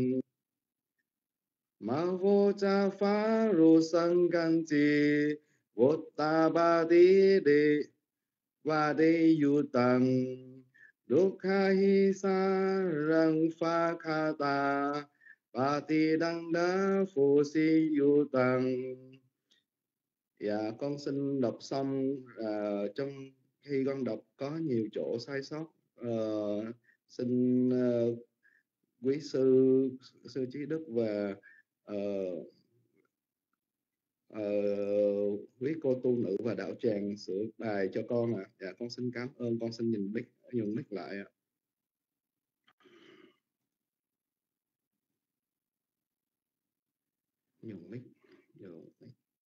Mà vô cha pha lô sang căng chi vô ta ba đê đê và đê yu tăng Dukha hi sa rang pha kha ta ba ti đăng đá phù si yu tăng. Dạ con xin đọc xong. uh, trong khi con đọc có nhiều chỗ sai sót, uh, xin uh, quý sư sư trí đức và uh, uh, quý cô tu nữ và đạo tràng sửa bài cho con ạ. À. Dạ con xin cảm ơn. Con xin nhìn mic nhường mic lại ạ. À. Nhường mic, nhường mic.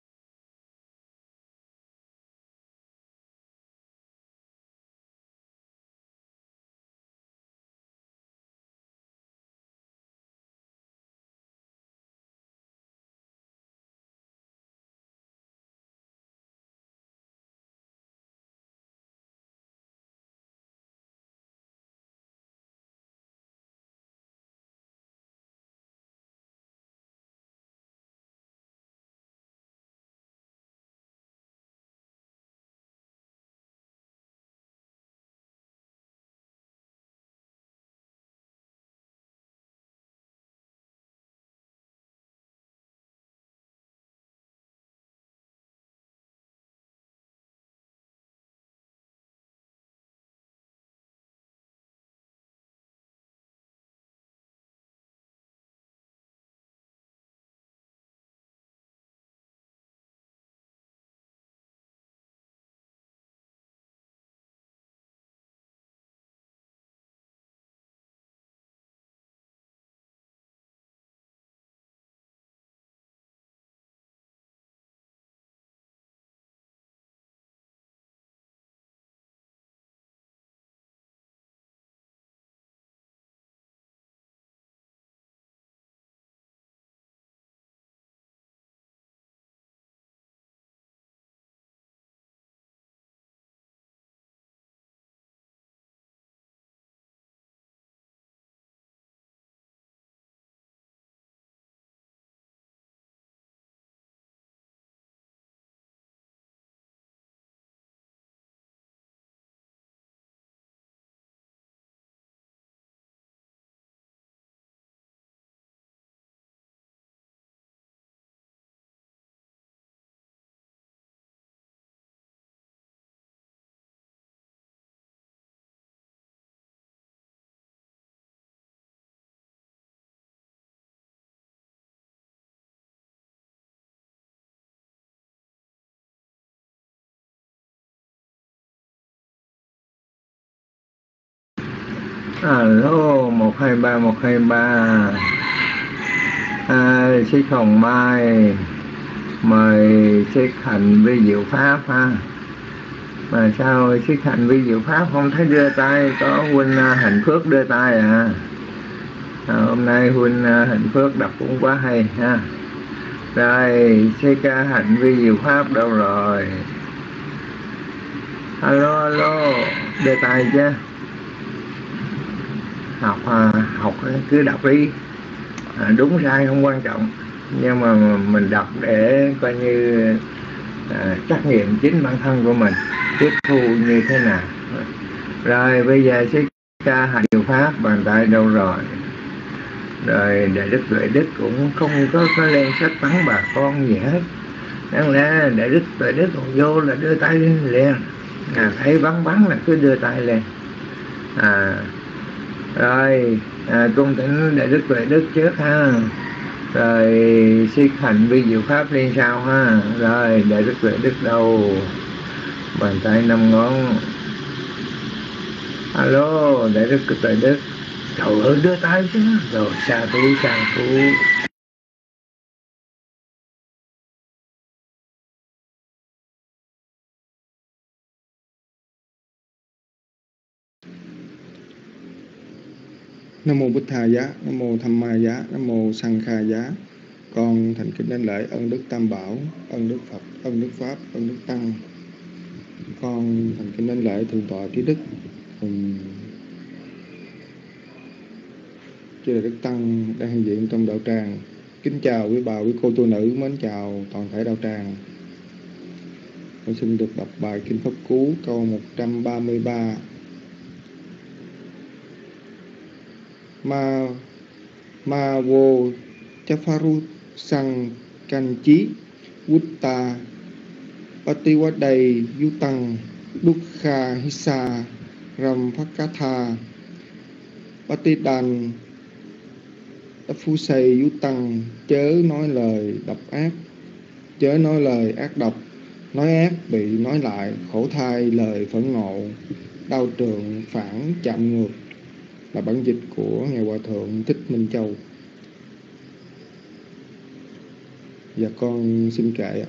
Alo, một hai ba một hai ba. À, Sư Hồng Mai mời Sư Hạnh vi diệu pháp ha. Mà sao Sư Hạnh vi diệu pháp không thấy đưa tay? Có huynh Hạnh Phước đưa tay à? À, hôm nay huynh Hạnh Phước đọc cũng quá hay ha. Rồi Sư Ca Hạnh vi diệu pháp đâu rồi? Alo alo, đưa tay chứ. Học à, học cứ đọc đi. À, đúng sai không quan trọng, nhưng mà mình đọc để coi như à, trắc nghiệm chính bản thân của mình tiếp thu như thế nào. Rồi bây giờ Sư Ca Hạnh diệu pháp bàn tay đâu rồi? Rồi Đại Đức Tuệ Đức cũng không có, có lên sách bắn bà con gì hết. Đáng lẽ Đại Đức Tuệ Đức còn vô là đưa tay lên liền. À, thấy bắn bắn là cứ đưa tay lên. À, rồi à, cung thỉnh Đại Đức Tuệ Đức trước ha. Rồi Sư Hạnh vi diệu pháp lên sau ha. Rồi Đại Đức Tuệ Đức đâu? Bàn tay năm ngón. Alo Đại Đức Tuệ Đức. Trời ơi, đưa tay chứ. Rồi xa tu xa tu. Nam mô Bích Tha Giá, Nam mô Tham Ma Giá, Nam mô Sang Kha Giá. Con thành kính đảnh lễ ân đức Tam Bảo, ân đức Phật, ân đức Pháp, ân đức Tăng. Con thành kính đảnh lễ thượng tọa trí đức, um, chư Đức Tăng đang hiện diện trong đạo tràng. Kính chào quý bà, quý cô tu nữ, mến chào toàn thể đạo tràng. Con xin được đọc bài Kinh Pháp Cú câu một trăm ba mươi ba. Ma Ma vô Chafaru sang can chí Vutta Patiwadai Yutang Dukha Hisa Ram Phakatha Patidan Phu Say Yutang. Chớ nói lời độc ác, chớ nói lời ác độc, nói ác bị nói lại, khổ thai lời phẫn nộ, đau trượng phản chạm ngược, là bản dịch của Ngài Hòa Thượng Thích Minh Châu. Và con xin kệ.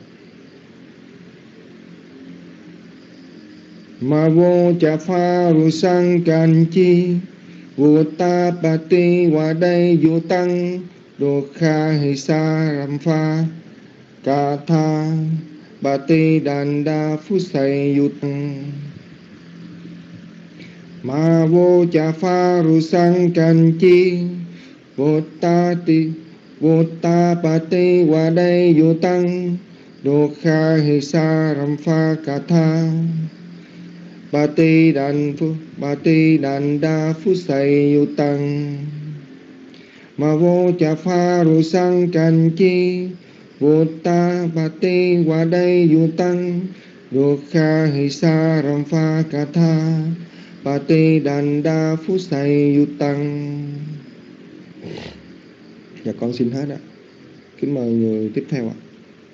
Ma vô cha pha ru sang can chi vô ta pa ti wa đây vô tăng đô kha hi sa ram pha ca tha ba ti đàn đa phú say yu tăng. Ma vô cha pha ru sang can chi vô ta ti vô ta pa ti wa đây vô tăng đô kha hi sa ram pha ca tha ba ti đàn phu ba ti đàn đa phú say yu tăng. Ma vô cha pha ru sang can chi vô ta ba ti wa đây yu tăng đô kha hi sa ram pha ca tha ba ti đàn đa phú say yu tăng. Dạ con xin hết ạ. Kính mời người tiếp theo ạ.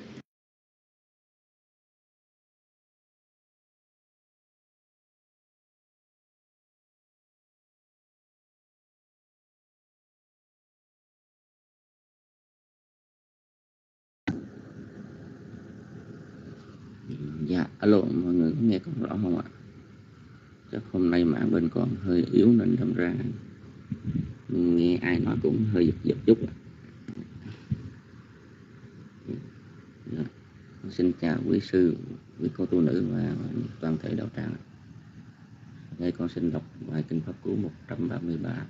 Dạ, alo, mọi người có nghe con rõ không ạ? Chắc hôm nay mạng bên con hơi yếu nên đâm ra nghe ai nói cũng hơi giật giật chút ạ. Dạ. Xin chào quý sư, quý cô tu nữ và toàn thể đạo tràng. Đây con xin đọc bài Kinh Pháp Cú một trăm ba mươi ba.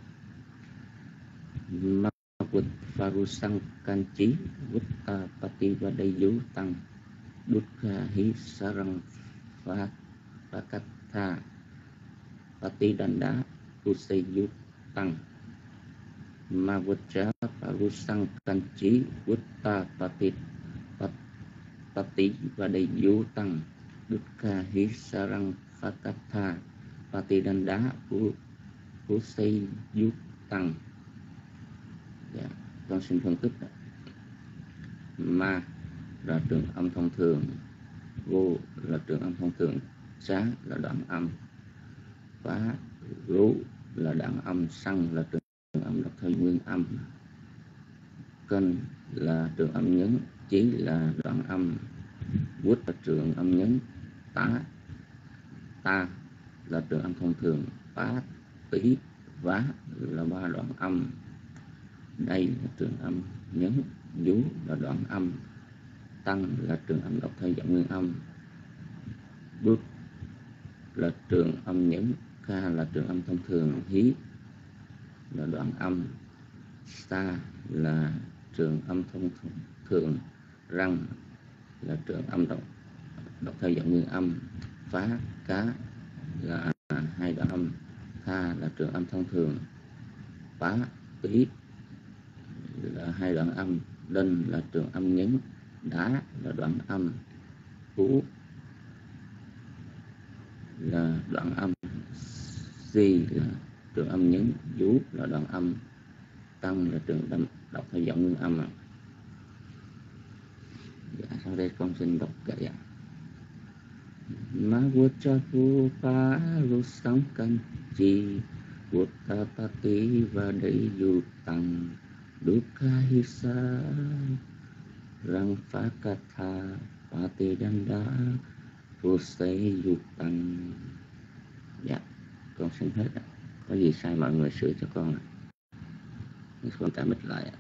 Ma Vut Farusang Kanchi Vutta Patiwadayu Tăng Dukha Hi Sarang Vakatha Patidanda Pusayu Tăng. Ma Vutcha Farusang Kanchi Vutta Pati Patiwadayu Tăng Dukha Hi Sarang Vakatha Patidanda Pusayu Tăng. Dạ, con xin phân tích. Ma là trường âm thông thường, vô là trường âm thông thường, xá là đoạn âm, phá rú là đoạn âm, xăng là trường âm đọc theo nguyên âm, cân là trường âm nhấn, chí là đoạn âm, quýt là trường âm nhấn, tá ta là trường âm thông thường, phá tí vá là ba đoạn âm, đây là trường âm nhấn, vú là đoạn âm, tăng là trường âm đọc theo giọng nguyên âm, bước là trường âm nhấn, kha là trường âm thông thường, hí là đoạn âm, sa là trường âm thông thường, răng là trường âm đọc đọc theo giọng nguyên âm, phá cá là hai đoạn âm, tha là trường âm thông thường, phá tí là hai đoạn âm, đinh là trường âm nhấn, đá là đoạn âm, phú là đoạn âm, si là trường âm nhấn, vú là đoạn âm, tăng là trường âm đọc theo giọng nguyên âm. Dạ, sau đây con xin đọc kệ ạ. Ma vô cha phu pa ru sang can chi Uttapati Vadeyu Tang Dukkha Hisa Rang Phakatha Patidanda Pusayu Tang. Dạ, con xin hết ạ. Có gì sai mọi người sửa cho con ạ. Con tạm biệt lại ạ.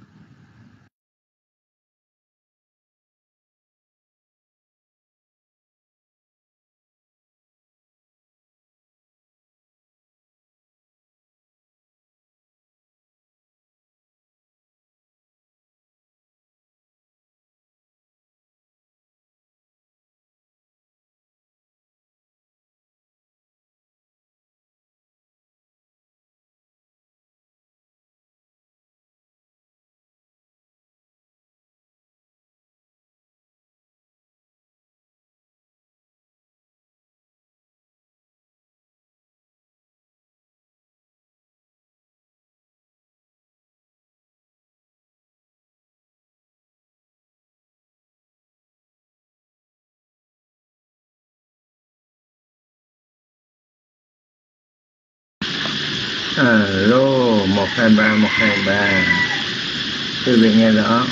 Alo, một hai ba một hai ba. Quý vị nghe rõ?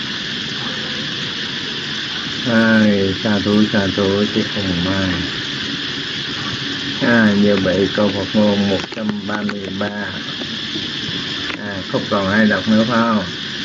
Ai, sa thú sa thú chị Hồng Mai. À, như vậy câu Phật ngôn một trăm ba mươi ba. À, không còn ai đọc nữa phải không?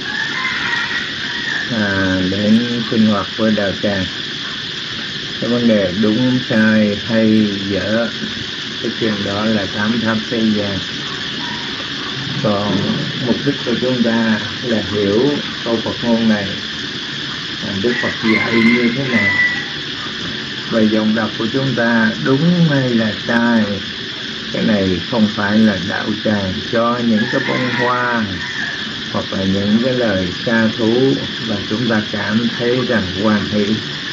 À, đến sinh hoạt với đạo tràng. Cái vấn đề đúng sai hay dở, cái chuyện đó là tám tháp thế gian. Còn mục đích của chúng ta là hiểu câu Phật ngôn này Đức Phật dạy như thế nào, và dòng đọc của chúng ta đúng hay là sai. Cái này không phải là đạo tràng cho những cái bông hoa hoặc là những cái lời sa thú và chúng ta cảm thấy rằng hoan hỷ.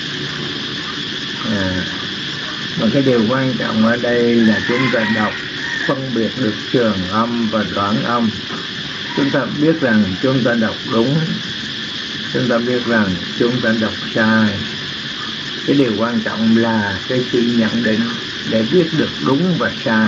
À, mà cái điều quan trọng ở đây là chúng ta đọc phân biệt được trường âm và đoạn âm. Chúng ta biết rằng chúng ta đọc đúng, chúng ta biết rằng chúng ta đọc sai. Cái điều quan trọng là cái sự nhận định để biết được đúng và sai.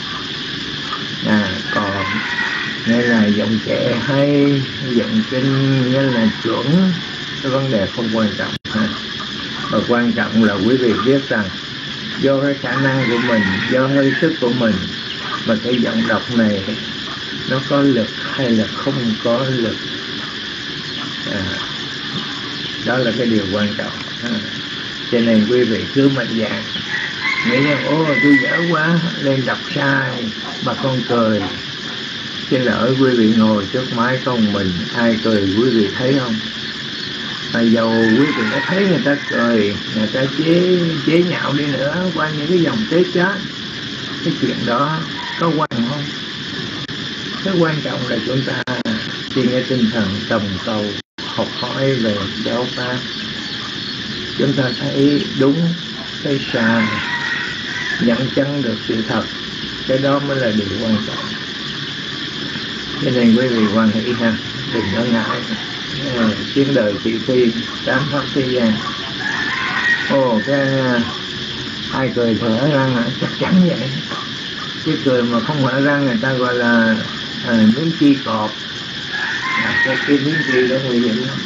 À, còn nghĩa là giọng trẻ hay giọng kinh nghĩa là chuẩn, cái vấn đề không quan trọng ha. Và quan trọng là quý vị biết rằng do cái khả năng của mình, do hơi sức của mình mà cái giọng đọc này nó có lực hay là không có lực. À, đó là cái điều quan trọng ha. Cho nên quý vị cứ mạnh dạn nghĩ rằng ô tôi dở quá lên đọc sai mà con cười. Chứ lỡ quý vị ngồi trước máy con mình, ai cười quý vị thấy không? Mà dầu quý vị đã thấy người ta cười, người ta chế chế nhạo đi nữa qua những cái dòng tế chết, cái chuyện đó có quan trọng không? Cái quan trọng là chúng ta trên cái tinh thần tầm cầu học hỏi về giáo pháp. Chúng ta thấy đúng, thấy sai, nhận chân được sự thật, cái đó mới là điều quan trọng. Cho nên quý vị hoan hỷ ha, đừng có ngại. À, chuyến đời thị phi tám pháp thế gian. Ồ, cái ai cười thở răng hả? Chắc chắn vậy. Cái cười mà không hở răng người ta gọi là à, miếng chi cọp. À, cái, cái miếng chi đó nguy hiểm lắm.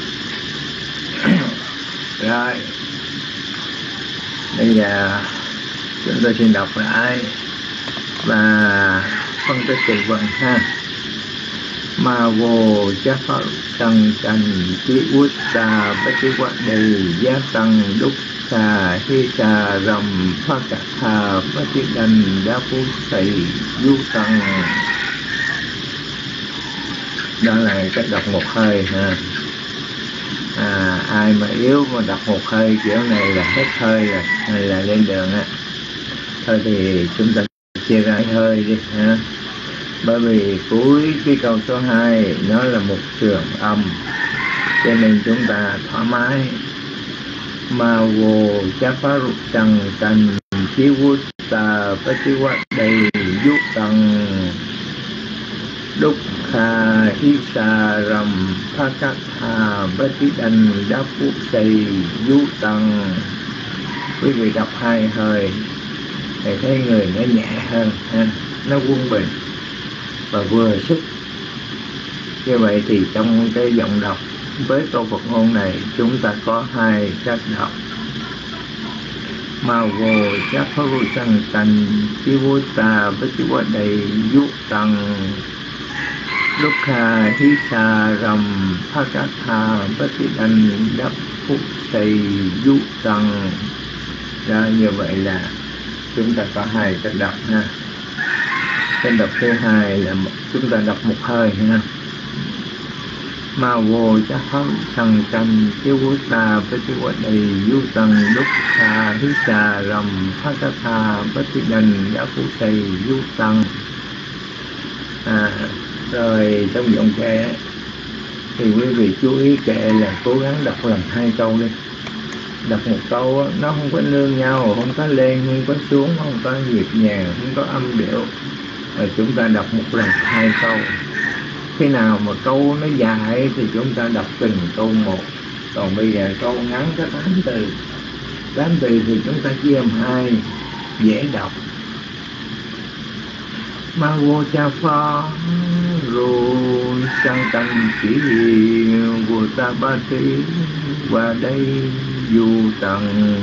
Rồi, bây giờ chúng tôi xin đọc lại và phân tích từ vựng ha. Ma vô chắc pháp tăng cành chi út ta bất chi quát đầy giá tăng đúc xà hi xà rầm phát cả thà bất chi đành đá phú thầy du tăng. Đó là cách đọc một hơi ha. À, ai mà yếu mà đọc một hơi kiểu này là hết hơi rồi, hay là lên đường á. Thôi thì chúng ta chia ra hơi đi ha. Bởi vì cuối cái câu số hai nó là một trường âm, cho nên chúng ta thoải mái. Ma vô chá phá rụt tăng cành chí vút ta bá chí quát đầy dút tăng đúc kha ý xa rầm phá cát hà bá chí đành đá phút xây dút tăng. Quý vị đọc hai hơi để thấy người nó nhẹ hơn ha, nó quân bình. và vừa sức. Như vậy thì trong cái giọng đọc với câu Phật ngôn này chúng ta có hai cách đọc. Ma vô chắc phá vô sanh canh chi vô ta bất chi vô đầy dụ tăng đúc kha hí sa rầm phá cát tha bất chi đành đắp phúc xây dụ tăng. Đó, như vậy là chúng ta có hai cách đọc ha. Cách đọc thứ hai là chúng ta đọc một hơi ha. Ma vô chắc phá sanh canh chi vô ta bất chi vô đầy dụ tăng đúc kha hí sa rầm phá cát tha bất chi đành đắp phúc xây dụ tăng. À, rồi trong giọng kệ thì quý vị chú ý kệ là cố gắng đọc lần hai câu đi. Đọc một câu nó không có nương nhau, không có lên, không có xuống, không có nhịp nhàng, không có âm điệu. Rồi chúng ta đọc một lần hai câu. Khi nào mà câu nó dài thì chúng ta đọc từng câu một. Còn bây giờ câu ngắn có tám từ. Tám từ thì chúng ta chia làm hai, dễ đọc. Ma vô cha pha rô sang tăng chỉ vô ta ba tí và đây dù tầng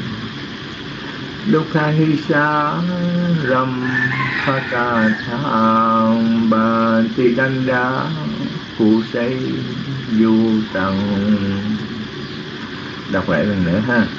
đúc kha hi sa ram pha ca tham ba ti đan đá phụ xây dù tầng. Đọc lại lần nữa ha.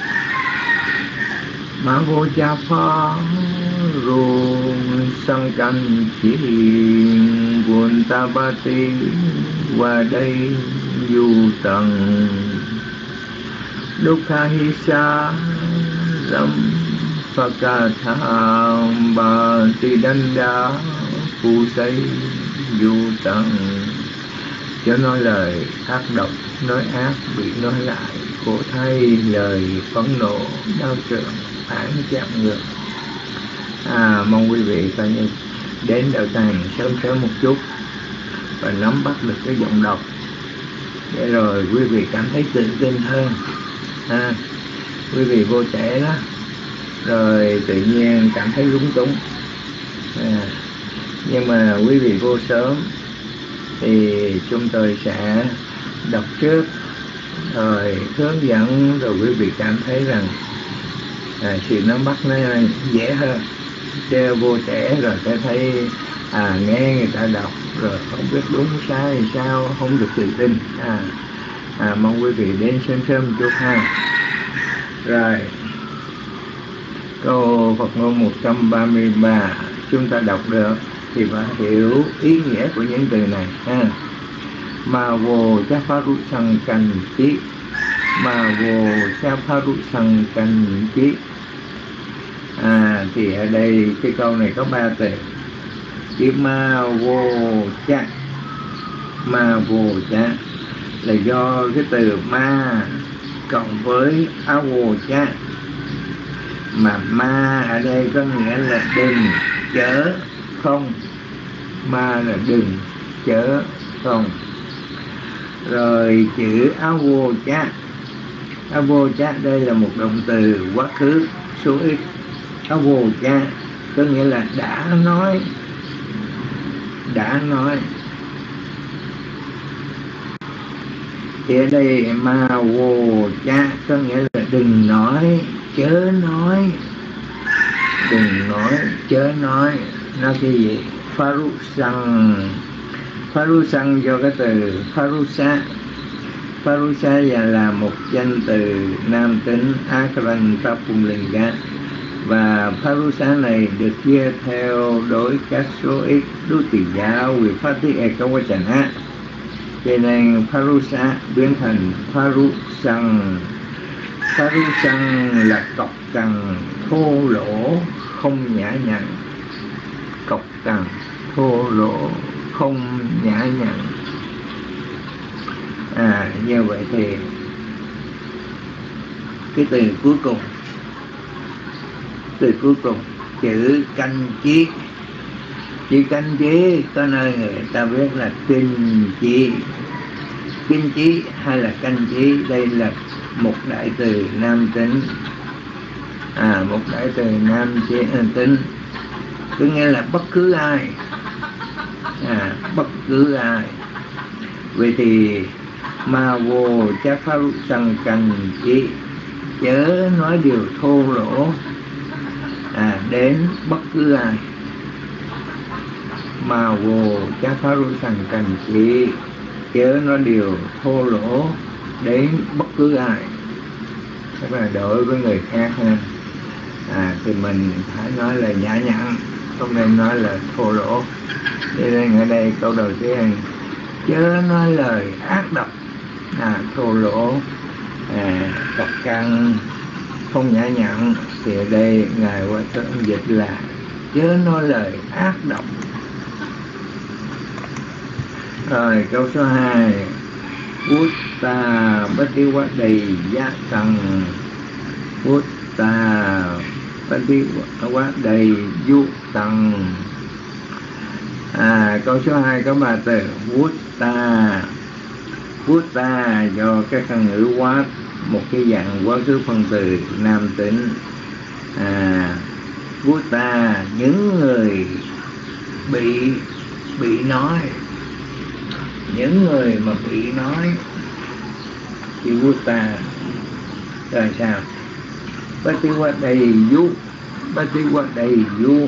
Ma vô cha pha rô sang canh chỉ buồn ta ba tí qua đây dù tầng đúc kha hi sa ram pha ca tham ba ti đan đá phụ xây dù tầng. Chớ nói lời ác độc, nói ác bị nói lại, khổ thay lời phẫn nộ, đau trượng, phản chạm ngược. À, mong quý vị coi như đến đạo tràng sớm sớm một chút và nắm bắt được cái giọng đọc để rồi quý vị cảm thấy tự tin hơn. À, quý vị vô trễ đó rồi tự nhiên cảm thấy lúng túng. À, nhưng mà quý vị vô sớm thì chúng tôi sẽ đọc trước rồi hướng dẫn, rồi quý vị cảm thấy rằng à, sự nắm bắt nó dễ hơn. Chứ vô trễ rồi sẽ thấy à, nghe người ta đọc rồi không biết đúng sai sao, không được tự tin. À, à, mong quý vị đến sớm sớm một chút ha. Rồi câu Phật ngôn một trăm ba mươi ba chúng ta đọc được thì phải hiểu ý nghĩa của những từ này ha. Ma vô cha phá rút sanh canh chí, ma vô cha phá rút sanh canh chí. À, thì ở đây cái câu này có ba từ. Chữ ma vô cha, ma vô cha là do cái từ ma cộng với a vô cha, mà ma ở đây có nghĩa là đừng, chớ, không. Ma là đừng, chớ, không. Rồi chữ a vô cha, a vô cha đây là một động từ quá khứ số ít. A vô cha có nghĩa là đã nói, đã nói. Thì ở đây ma vô cha có nghĩa là đừng nói, chớ nói, đừng nói, chớ nói. Nó cái gì? Pha ru sang, pha ru sang do cái từ pha ru sa. Pha ru sa là một danh từ nam tính akaran tapulinga, và Pharusa này được chia theo đối các số ít đô tỳ giáo vì phát tích ekawachana, cho nên Pharusa biến thành Pharusang. Pharusang là cọc cằn, thô lỗ, không nhã nhặn. Cọc cằn, thô lỗ, không nhã nhặn. À, như vậy thì cái từ cuối cùng, từ cuối cùng chữ canh chí. Chữ canh chí có nơi người ta biết là kinh chí, kinh chí hay là canh chí. Đây là một đại từ nam tính. À, một đại từ nam tính, có nghĩa là bất cứ ai, à, bất cứ ai. Vậy thì ma vô cha phá sanh cành chỉ, chớ nói điều thô lỗ à, đến bất cứ ai. Ma vô cha phá sanh cành chỉ, chớ nói điều thô lỗ đến bất cứ ai. Tức là đối với người khác ha, à, thì mình phải nói là nhã nhặn, không nên nói là thô lỗ. Cho nên ở đây câu đầu tiên, chớ nói lời ác độc, à, thô lỗ, à, cọc cằn, không nhã nhặn. Thì ở đây ngài Hòa Thượng dịch là chớ nói lời ác độc. Rồi câu số hai, Utta Bati Wat Đầy Giá Tăng, Utta Bati Wat Đầy Du Tăng. À, câu số hai có ba từ Utta. Utta do các căn ngữ Wat, một cái dạng quá khứ phân từ nam tính. À, Utta những người bị bị nói, những người mà bị nói thì Utta. Rồi sao? Bati Wat Đầy Du, Bati Wat Đầy Du.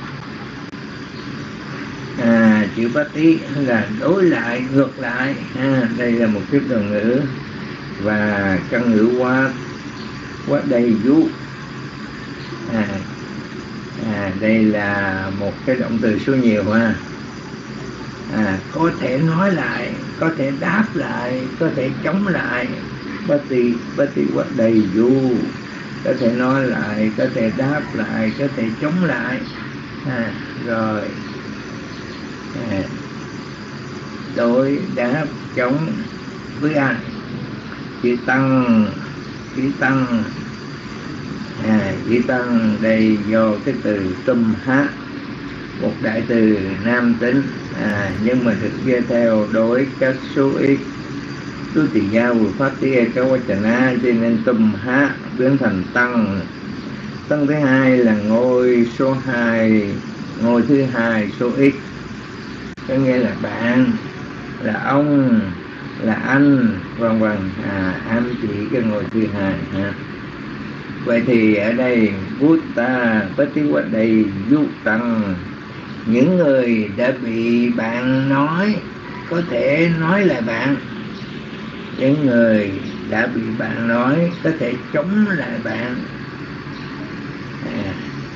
À, chữ Bati là đối lại, ngược lại. À, đây là một cái từ ngữ và căn ngữ Wat, Wat Đầy Du. À, à, đây là một cái động từ số nhiều ha. À, có thể nói lại, có thể đáp lại, có thể chống lại. Bati, Bati Wat Đầy Du, có thể nói lại, có thể đáp lại, có thể chống lại. À, rồi à, đối đáp chống với ai? Chữ tăng, chữ tăng, à, chữ tăng đây do cái từ tum hát, một đại từ nam tính, à, nhưng mà thực ra theo đối các số ít tu tỳ gia vừa phát tiếng các quá trần á, cho nên tum hát biến thành tăng. Tăng thứ hai là ngôi số hai, ngôi thứ hai số ít, có nghĩa là bạn, là ông, là anh, vân vân. À, ám chỉ cái ngôi thứ hai ha. Vậy thì ở đây Buddha Bati Wat Đầy Du Tăng, những người đã bị bạn nói có thể nói lại bạn, những người đã bị bạn nói có thể chống lại bạn. À,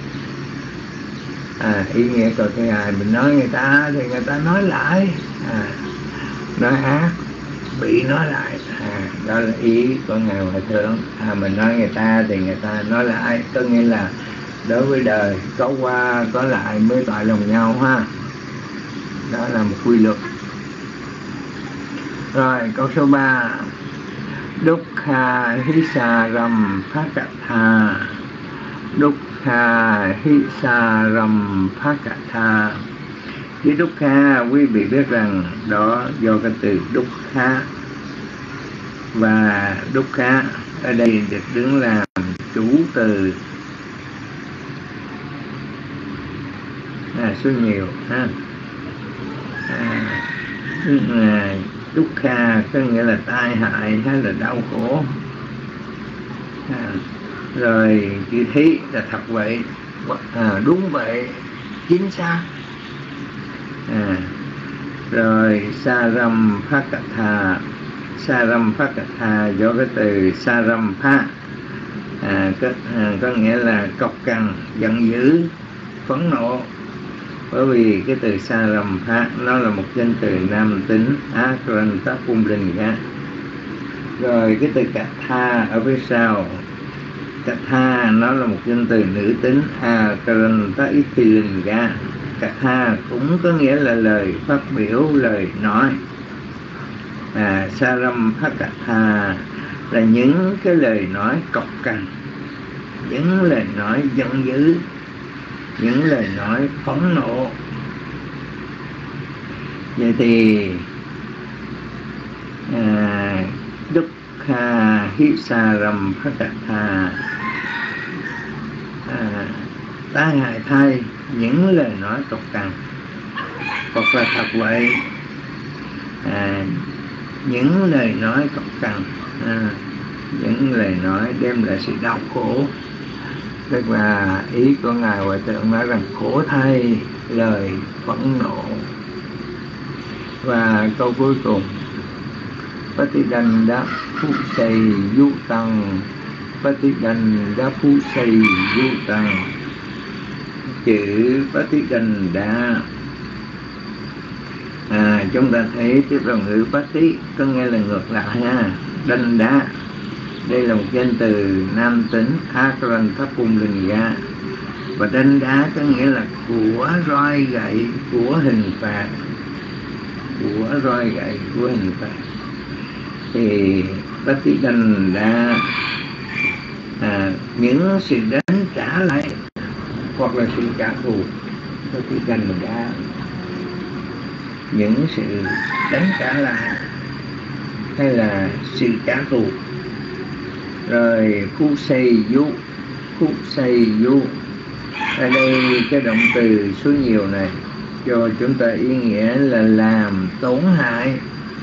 à, ý nghĩa câu thứ hai, mình nói người ta thì người ta nói lại, à, nói ác, bị nói lại. À, đó là ý của ngài Hòa Thượng. À, mình nói người ta thì người ta nói lại, có nghĩa là đối với đời có qua có lại mới tọa lòng nhau ha. Đó là một quy luật. Rồi câu số ba, Dukkha Hisaram Phakatha. Dukkha Hisaram Phakatha. Với Dukkha quý vị biết rằng đó do cái từ Dukkha, và Dukkha ở đây được đứng làm chủ từ, à, số nhiều ha. À, à, Dukkha có nghĩa là tai hại hay là đau khổ. À, rồi chữ thí là thật vậy, à, đúng vậy, chính xác. À, rồi Saram Phakatha. Saram Phakatha do cái từ Saram Pha, à, có, à, có nghĩa là cọc cằn, giận dữ, phẫn nộ. Bởi vì cái từ Saram Pha nó là một danh từ nam tính, Akranta Pumlinga. Rồi cái từ Katha ở phía sau, Katha nó là một danh từ nữ tính, Akranta Itilinga. Katha cũng có nghĩa là lời phát biểu, lời nói. À, Saram Phakatha là những cái lời nói cọc cằn, những lời nói giận dữ, những lời nói phẫn nộ. Vậy thì à, Dukkha Hisaram Phakatha, à, tai hại thay những lời nói cọc cằn. Hoặc là thật vậy. À, những lời nói cọc cằn, à, những lời nói đem lại sự đau khổ. Tức là ý của Ngài Hòa Thượng nói rằng khổ thay lời phẫn nộ. Và câu cuối cùng, Patidanda Phusay Yutang, Patidanda Phusay Yutang. Chữ Patidanda, à, chúng ta thấy tiếp đồng ngữ Pati có nghĩa là ngược lại ha. Danda, đây là một danh từ nam tính Akaranthapulinga, và Danda có nghĩa là của roi gậy, của hình phạt, của roi gậy, của hình phạt. Thì Patidanda, à, những sự đánh trả lại hoặc là sự trả thù. Patidanda, những sự đánh trả lại hay là sự trả thù. Rồi khu xây du, khu xây du, ở đây cái động từ số nhiều này cho chúng ta ý nghĩa là làm tổn hại,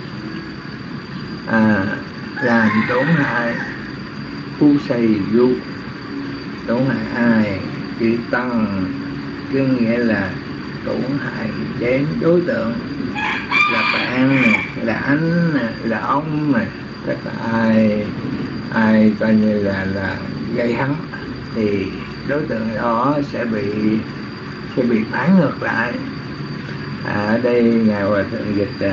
à, làm tổn hại. Khu xây du, tổn hại ai? Chữ tăng có nghĩa là tổn hại đến đối tượng, là bạn này, là anh này, là ông này, tất cả ai ai coi như là là gây hắn thì đối tượng đó sẽ bị sẽ bị phản ngược lại. À, ở đây Ngài Hòa Thượng dịch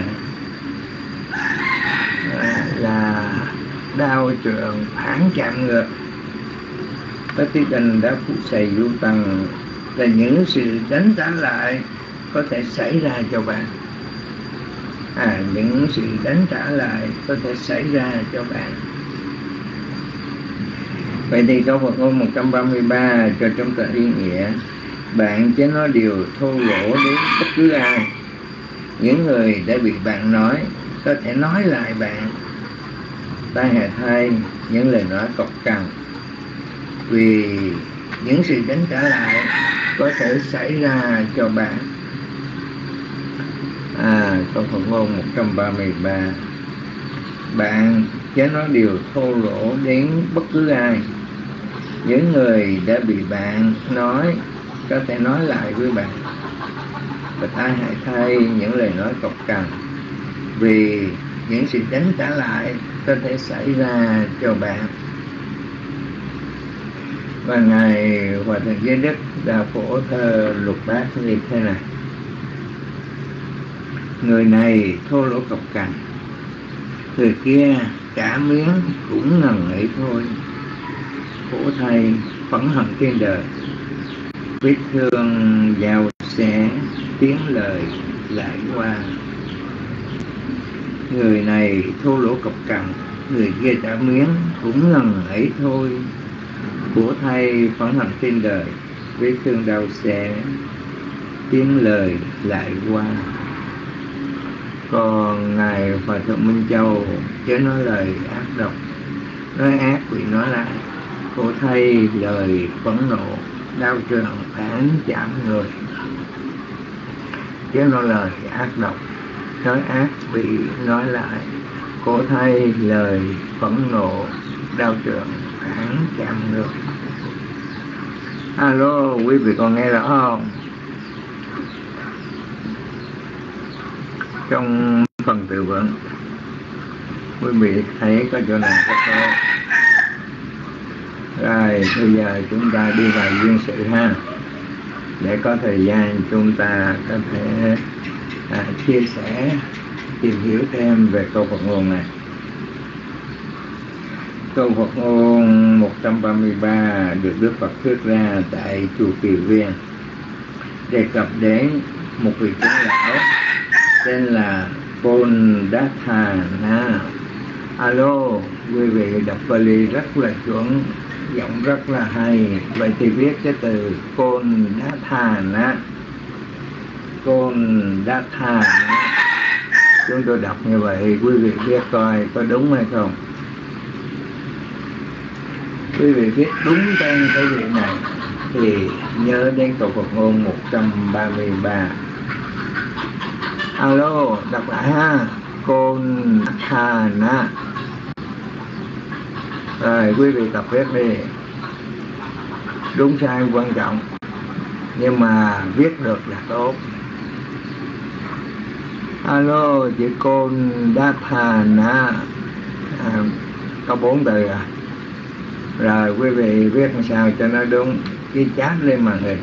à, là đao trượng phản chạm ngược. Patidanda Phusay Yutang là những sự đánh trả lại có thể xảy ra cho bạn. À, những sự đánh trả lại có thể xảy ra cho bạn. Vậy thì câu Phật ngôn một trăm ba mươi ba cho chúng ta ý nghĩa: bạn chớ nói điều thô lỗ đến bất cứ ai. Những người đã bị bạn nói có thể nói lại bạn. Tai hại thay những lời nói cọc cằn, vì những sự đánh trả lại có thể xảy ra cho bạn. À, câu Phật ngôn một trăm ba mươi ba: bạn chớ nói điều thô lỗ đến bất cứ ai. Những người đã bị bạn nói có thể nói lại với bạn. Và tai hại thay những lời nói cọc cằn, vì những sự đánh trả lại có thể xảy ra cho bạn. Và Ngài Hòa Thượng Giới Đức đã phổ thơ lục bát như thế này: người này thô lỗ cọc cằn, người kia trả miếng cũng ngần ấy thôi. Khổ thay phẫn hận trên đời, vết thương giàu xẻ, tiếng lời lại qua. Người này thô lỗ cọc cằn, người kia trả miếng cũng ngần ấy thôi. Khổ thay phẫn hận trên đời, vết thương đau xẻ, tiếng lời lại qua. Còn Ngài Hòa Thượng Minh Châu chớ nói lời ác độc, nói ác bị nói lại. Khổ thay lời phẫn nộ, đau trượng phản chạm người. Chớ nói lời ác độc, nói ác bị nói lại. Khổ thay lời phẫn nộ, đau trượng phản chạm người. Alo, quý vị còn nghe rõ không? Trong phần tự vấn, quý vị thấy có chỗ nào rất tốt. Rồi, bây giờ chúng ta đi vào duyên sự ha, để có thời gian chúng ta có thể à, chia sẻ, tìm hiểu thêm về câu Phật ngôn này. Câu Phật ngôn một trăm ba mươi ba được Đức Phật thuyết ra tại chùa Kỳ Viên, đề cập đến một vị trưởng lão tên là Pondhathana. Alo, quý vị đọc Pali rất là chuẩn, giọng rất là hay. Vậy thì viết cái từ Pondhathana, Pondhathana. Chúng tôi đọc như vậy, quý vị viết coi có đúng hay không. Quý vị viết đúng tên cái vị này thì nhớ đến câu Phật ngôn một trăm ba mươi ba. Alo, đọc lại ha. Côn Hà Na. Rồi quý vị tập viết đi. Đúng sai quan trọng, nhưng mà viết được là tốt. Alo, chữ Côn Đát Hà Na, à, có bốn từ à. Rồi quý vị viết làm sao cho nó đúng, cái chat lên màn hình.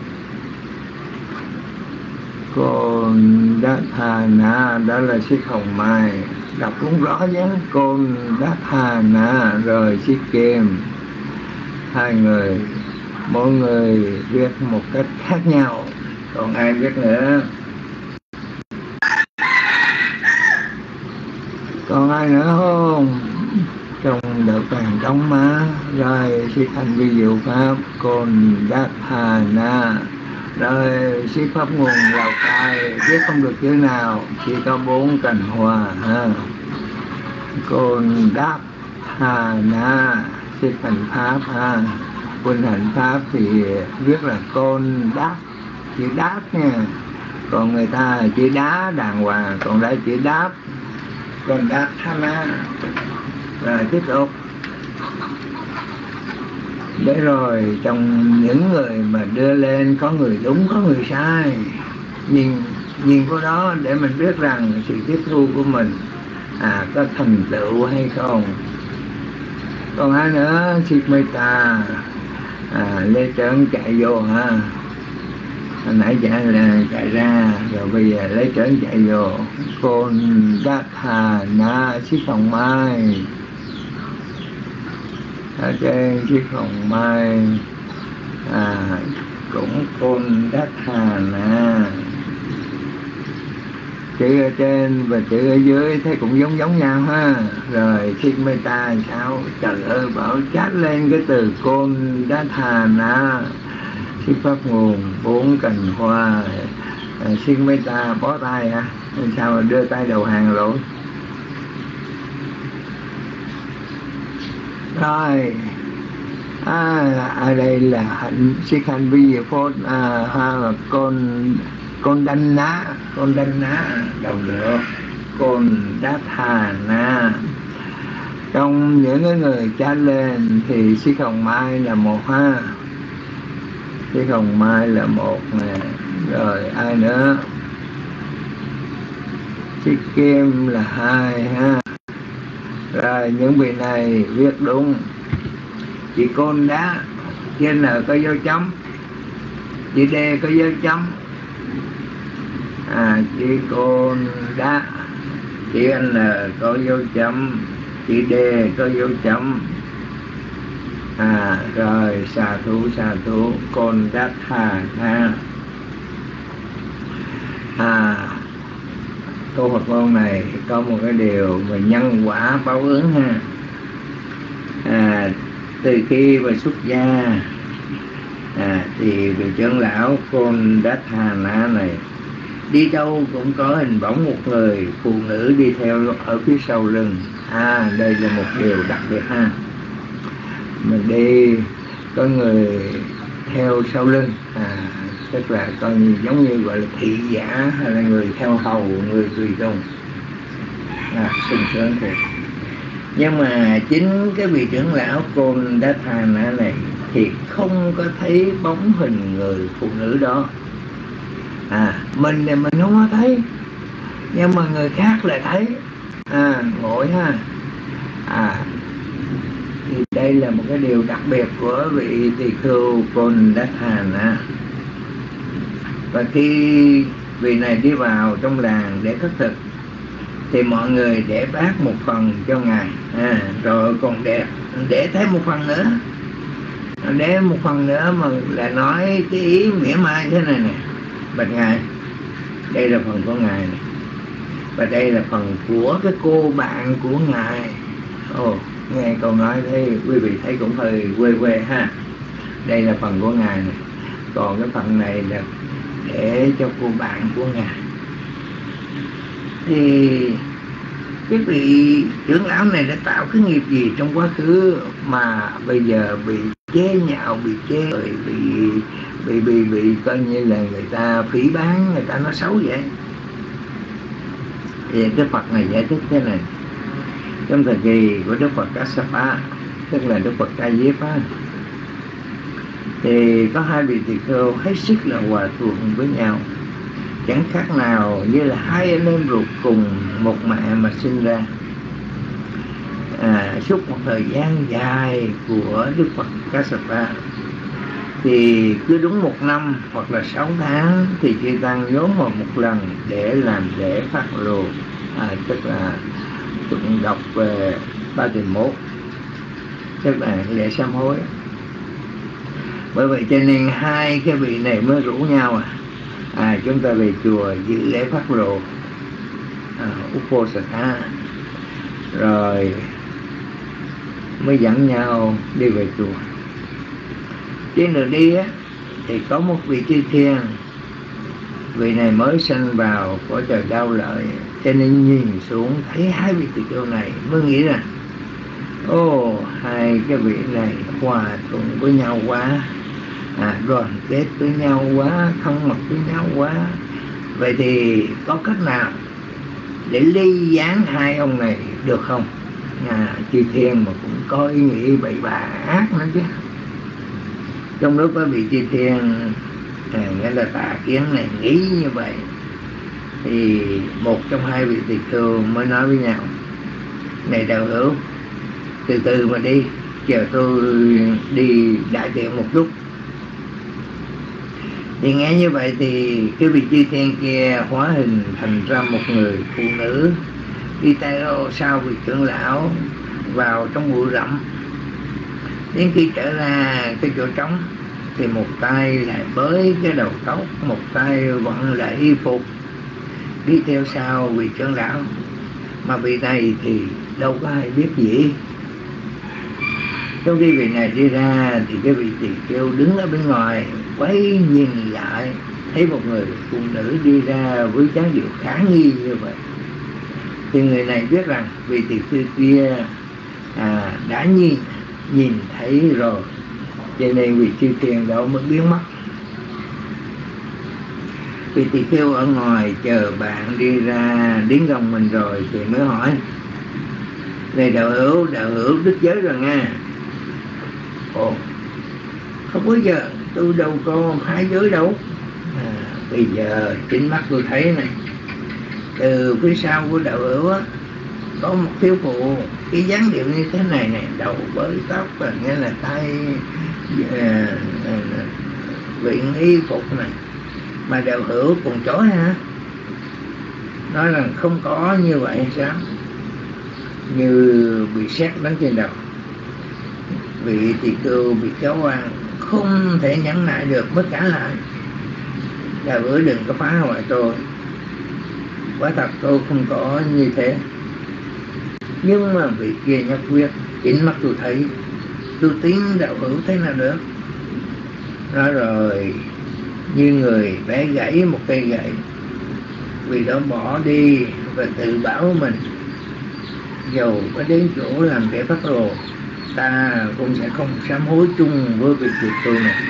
Côn Đát Hà Na, đó là chiếc hồng mai. Đọc cũng rõ chứ. Côn Đát Hà Na, rồi chiếc kim. Hai người, mỗi người viết một cách khác nhau. Còn ai viết nữa? Còn ai nữa không? Trong đạo tràng đóng má. Rồi siết hành vi diệu pháp. Côn Đát Hà Na. Rồi siết pháp nguồn Lào Cai. Viết không được chữ nào, chỉ có bốn cành hoa ha. Côn Đát Hà Na, siết hành pháp ha. Quân hành pháp thì viết là Côn Đát, chữ đáp nha. Còn người ta chữ đá đàng hoàng, còn đây chữ đáp. Còn Đát Hà Na. Rồi tiếp tục. Để rồi trong những người mà đưa lên có người đúng có người sai. Nhìn nhìn vào đó để mình biết rằng sự tiếp thu của mình à có thành tựu hay không. Còn ai nữa? Siết Meta. À, Lê Trấn chạy vô ha. Hồi nãy chạy là chạy ra, rồi bây giờ Lê Trấn chạy vô. Côn Đát Hà Na, chiếc hồng mai. Ở trên chiếc hồng mai à, cũng Côn Đát Hà Na. Chữ ở trên và chữ ở dưới thấy cũng giống giống nhau ha. Rồi Siết Meta sao? Trời ơi, bảo chat lên cái từ Côn Đát Hà Na. Siết pháp nguồn bốn cành hoa. à, Siết Meta bó tay hả? Sao mà đưa tay đầu hàng rồi? Rồi à, ở đây là hạnh siết hành vi diệu phốt à, ha là Côn Côn Đanh Ná, Côn Đanh Ná đồng được. Côn Đát Hà Na. Trong những cái người chat lên thì chiếc hồng mai là một ha. Chiếc hồng mai là một nè. Rồi ai nữa? Chiếc kim là hai ha. Rồi những vị này viết đúng. Chữ Côn Đá, chữ N có dấu chấm, chữ D có dấu chấm. À, chữ Côn Đá, chữ N có dấu chấm, chữ D có dấu chấm. À, rồi xà thú xà thú Côn Đát Hà Na. À, câu Phật ngôn này có một cái điều về nhân quả báo ứng ha. À, từ khi mà xuất gia à, thì vị trưởng lão Côn Đát Hà Na này đi đâu cũng có hình bóng một người phụ nữ đi theo ở phía sau lưng. À, đây là một điều đặc biệt ha. Mình đi có người theo sau lưng, à, tức là coi như giống như gọi là thị giả hay là người theo hầu, người tùy tùng. À, sung sướng thiệt. Nhưng mà chính cái vị trưởng lão Côn Đát Hà Na này thì không có thấy bóng hình người phụ nữ đó. À, mình thì mình không có thấy, nhưng mà người khác lại thấy. À, ngộ ha. À, thì đây là một cái điều đặc biệt của vị tỳ khưu Côn Đát Hà Na. Và khi vị này đi vào trong làng để khất thực thì mọi người để bác một phần cho ngài, à, rồi còn để để thêm một phần nữa, để một phần nữa mà lại nói cái ý mỉa mai thế này nè: bạch ngài, đây là phần của ngài này, và đây là phần của cái cô bạn của ngài. Ồ, nghe câu nói thế quý vị thấy cũng hơi quê quê ha. Đây là phần của ngài này, còn cái phần này là để cho cô bạn của ngài. Thì cái vị trưởng lão này đã tạo cái nghiệp gì trong quá khứ mà bây giờ bị chế nhạo, bị chế bị bị bị bị coi như là người ta phỉ báng, người ta nói xấu vậy. Thì Đức Phật này giải thích thế này: trong thời kỳ của Đức Phật Kassapa, tức là Đức Phật A Diếp á, thì có hai vị tỳ kheo hết sức là hòa thuận với nhau, chẳng khác nào như là hai anh em ruột cùng một mẹ mà sinh ra. À, suốt một thời gian dài của Đức Phật Kassapa thì cứ đúng một năm hoặc là sáu tháng thì chư tăng nhóm vào một lần để làm lễ phát lộ, à, tức là tụng đọc về ba tiền mốt, tức là lễ sám hối. Bởi vậy cho nên hai cái vị này mới rủ nhau à, à chúng ta về chùa dự lễ phát lộ, à, Uposatha, rồi mới dẫn nhau đi về chùa. Trên đường đi á thì có một vị chư thiên, vị này mới sanh vào cõi trời Đau Lợi, cho nên nhìn xuống thấy hai vị tỳ kheo này mới nghĩ rằng ô, hai cái vị này hòa thuận với nhau quá, à, đoàn kết với nhau quá, thân mật với nhau quá. Vậy thì có cách nào để ly gián hai ông này được không? À, chư thiên mà cũng có ý nghĩ bậy bạ ác nữa chứ. Trong lúc có vị chư thiên, à, nghĩa là tà kiến này nghĩ như vậy, thì một trong hai vị tỳ kheo mới nói với nhau: này đạo hữu, từ từ mà đi, chờ tôi đi đại tiện một chút. Thì nghe như vậy thì cái vị chư thiên kia hóa hình thành ra một người phụ nữ, đi tay sau vị trưởng lão vào trong bụi rậm. Đến khi trở ra cái chỗ trống thì một tay lại bới cái đầu tóc, một tay vẫn lại y phục, đi theo sau vị trưởng lão. Mà vị này thì đâu có ai biết gì. Trong khi vị này đi ra thì cái vị tỳ kheo đứng ở bên ngoài quay nhìn lại, thấy một người phụ nữ đi ra với dáng điệu khả nghi như vậy, thì người này biết rằng vị tỳ kheo kia à, đã nhìn nhìn thấy rồi, cho nên vị chư thiên đó mới biến mất. Vị tỳ kheo ở ngoài chờ bạn đi ra đến gần mình rồi thì mới hỏi: này đạo hữu, đạo hữu đứt giới rồi nha. Ồ, không có giờ, tôi đâu có hai giới đâu. À, bây giờ chính mắt tôi thấy này, từ phía sau của đạo hữu á, có một thiếu phụ, cái dáng điệu như thế này này, đầu bới tóc, và nghĩa là tay à, à, viện y phục này, mà đạo hữu cùng chối hả? Nói rằng không có như vậy sao? Như bị sét đánh trên đầu. Vị tỳ kheo bị kéo oan, không thể nhẫn nại được mới cãi lại: đạo hữu đừng có phá hoại tôi, quả thật tôi không có như thế. Nhưng mà vị kia nhất quyết: chính mắt tôi thấy, tôi tính đạo hữu thế nào được. Nói rồi như người bé gãy một cây gậy, vì đó bỏ đi và tự bảo mình dầu có đến chỗ làm để phát lộ, ta cũng sẽ không sám hối chung với việc việc tôi này.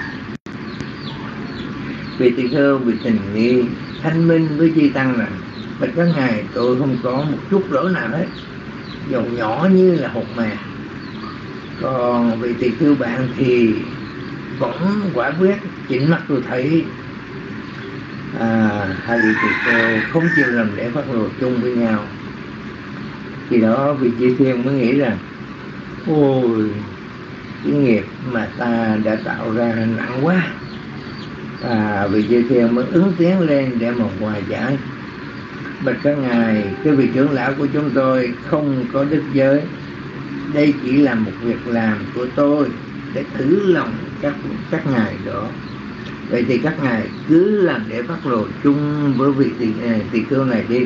Vị tỳ kheo bị tình nghi thanh minh với chư tăng rằng: bạch các ngài, tôi không có một chút lỗi nào hết, dầu nhỏ như là hột mè. Còn vị tỳ kheo bạn thì vẫn quả quyết: chính mắt tôi thấy à, hai vị tỳ kheo không chịu làm lễ phát lộ chung với nhau. Khi đó vị chư thiên mới nghĩ rằng: ôi, cái nghiệp mà ta đã tạo ra nặng quá. À, vị chư thiên mới ứng tiếng lên để mà hòa giải: bạch các ngài, cái vị trưởng lão của chúng tôi không có đức giới, đây chỉ là một việc làm của tôi để thử lòng các các ngài đó. Vậy thì các ngài cứ làm để phát lộ chung với vị tỳ, tỳ kheo này đi.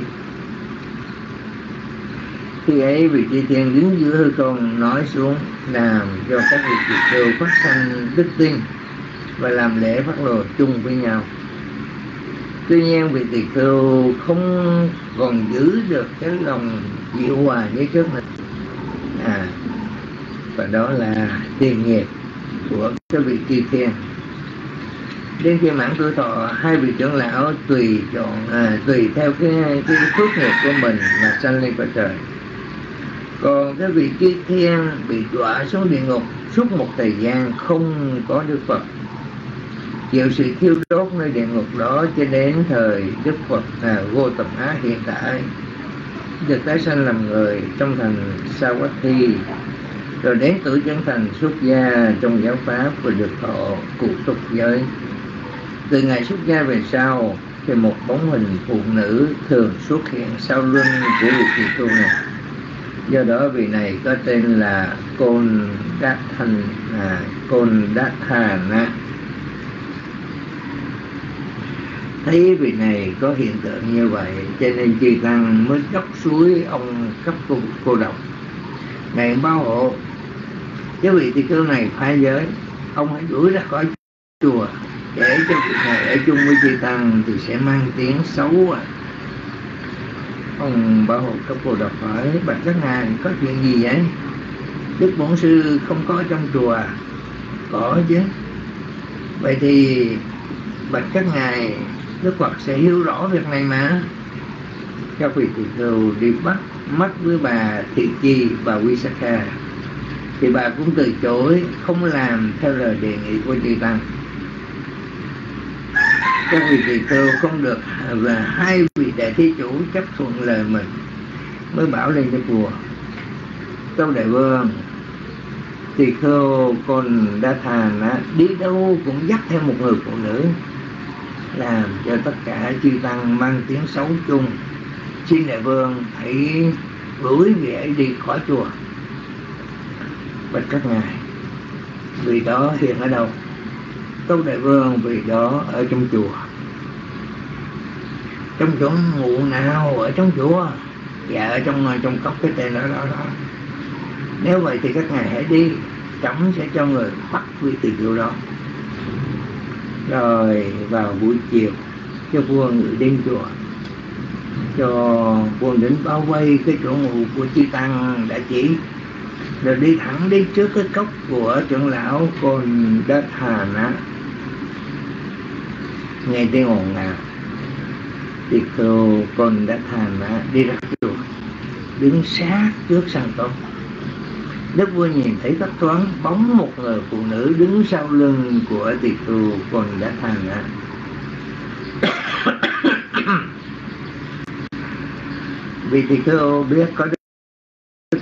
Khi ấy vị chư thiên đứng giữa hư không nói xuống, làm cho các vị tỳ kheo phát sanh đức tin và làm lễ phát lộ chung với nhau. Tuy nhiên vị tỳ kheo không còn giữ được cái lòng dịu hòa như trước nữa. À, và đó là tiền nghiệp của các vị chư thiên. Đến khi mãn tuổi thọ, hai vị trưởng lão tùy chọn à, tùy theo cái, cái phước nghiệp của mình mà sanh lên cõi trời. Còn cái vị chư thiên bị đọa xuống địa ngục suốt một thời gian không có Đức Phật, chịu sự thiêu đốt nơi địa ngục đó cho đến thời Đức Phật à, Vô Tập Á hiện tại được tái sanh làm người trong thành Savatthi, rồi đến tuổi trưởng thành xuất gia trong giáo pháp và được thọ cụ tục giới. Từ ngày xuất gia về sau thì một bóng hình phụ nữ thường xuất hiện sau lưng của vị tỳ khưu này. Do đó vị này có tên là Côn Đát Thành à, Côn Đát Hà Na. Thấy vị này có hiện tượng như vậy cho nên Chư Tăng mới dốc suối ông cấp cô, cô độc. Này bao hộ, cái vị tỳ khưu này phá giới, ông hãy đuổi ra khỏi chùa để cho vị này ở chung với Chư Tăng thì sẽ mang tiếng xấu. Ông Bảo Hộ cấp cô độc hỏi: bạch các ngài, có chuyện gì vậy? Đức Bổn Sư không có trong chùa. Có chứ. Vậy thì bạch các ngài, Đức Phật sẽ hiểu rõ việc này mà. Các vị tỳ khưu đi bắt mắt với bà Thị Chi và Visakha, thì bà cũng từ chối không làm theo lời đề nghị của Chư Tăng. Các vị tỳ khưu không được và hai vị đại thí chủ chấp thuận lời mình, mới bảo lên cho chùa: Tâu Đại Vương, tỳ khưu Côn Đát Hà Na đi đâu cũng dắt theo một người phụ nữ, làm cho tất cả chư tăng mang tiếng xấu chung. Xin Đại Vương hãy đuổi vị ấy đi khỏi chùa. Bạch các ngài, vị đó hiện ở đâu? Tâu Đại Vương, vị đó ở trong chùa. Trong chỗ ngụ nào ở trong chùa? Dạ ở trong trong cốc cái tên đó, đó đó. Nếu vậy thì các ngài hãy đi, trẫm sẽ cho người bắt vị tỳ khưu đó. Rồi vào buổi chiều cho vua ngự đến chùa, cho vua đến bao vây cái chỗ ngụ của chư tăng đã chỉ, rồi đi thẳng đến trước cái cốc của trưởng lão Côn Đát Hà Na. Nghe tiếng ồn ào, tỳ khưu Côn Đát Hà Na đi ra chùa, đứng sát trước sàn cốc. Đức vua nhìn thấy thấp thoáng bóng một người phụ nữ đứng sau lưng của tỳ khưu Côn Đát Hà Na. Vì tỳ khưu biết có đức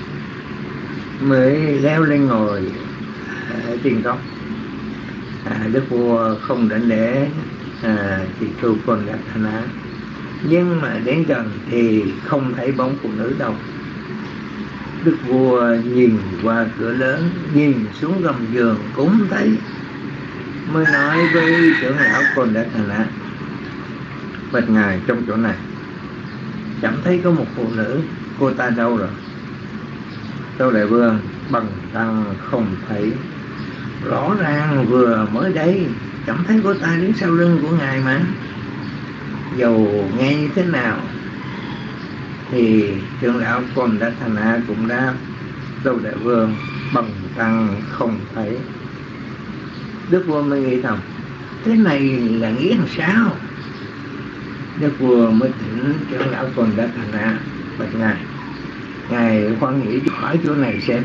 mới leo lên ngồi ở trên cốc. À, Đức vua không đến để à, tỳ khưu Côn Đát Hà Na, nhưng mà đến gần thì không thấy bóng phụ nữ đâu. Đức vua nhìn qua cửa lớn, nhìn xuống gầm giường cũng thấy, mới nói với trưởng lão Côn Đát Hà Na: bạch ngài, trong chỗ này chẳng thấy có một phụ nữ, cô ta đâu rồi? Tâu Đại Vương, bần tăng không thấy, rõ ràng vừa mới đây chẳng thấy cô ta đứng sau lưng của ngài mà. Dầu nghe như thế nào thì trưởng lão Côn Đát Hà Na cũng đáp: Tâu Đại Vương, bần tăng không thấy. Đức vua mới nghĩ thầm: thế này là nghĩa làm sao? Đức vua mới thỉnh trưởng lão Côn Đát Hà Na: bạch ngài, ngài khoan nghĩ khỏi chỗ này xem.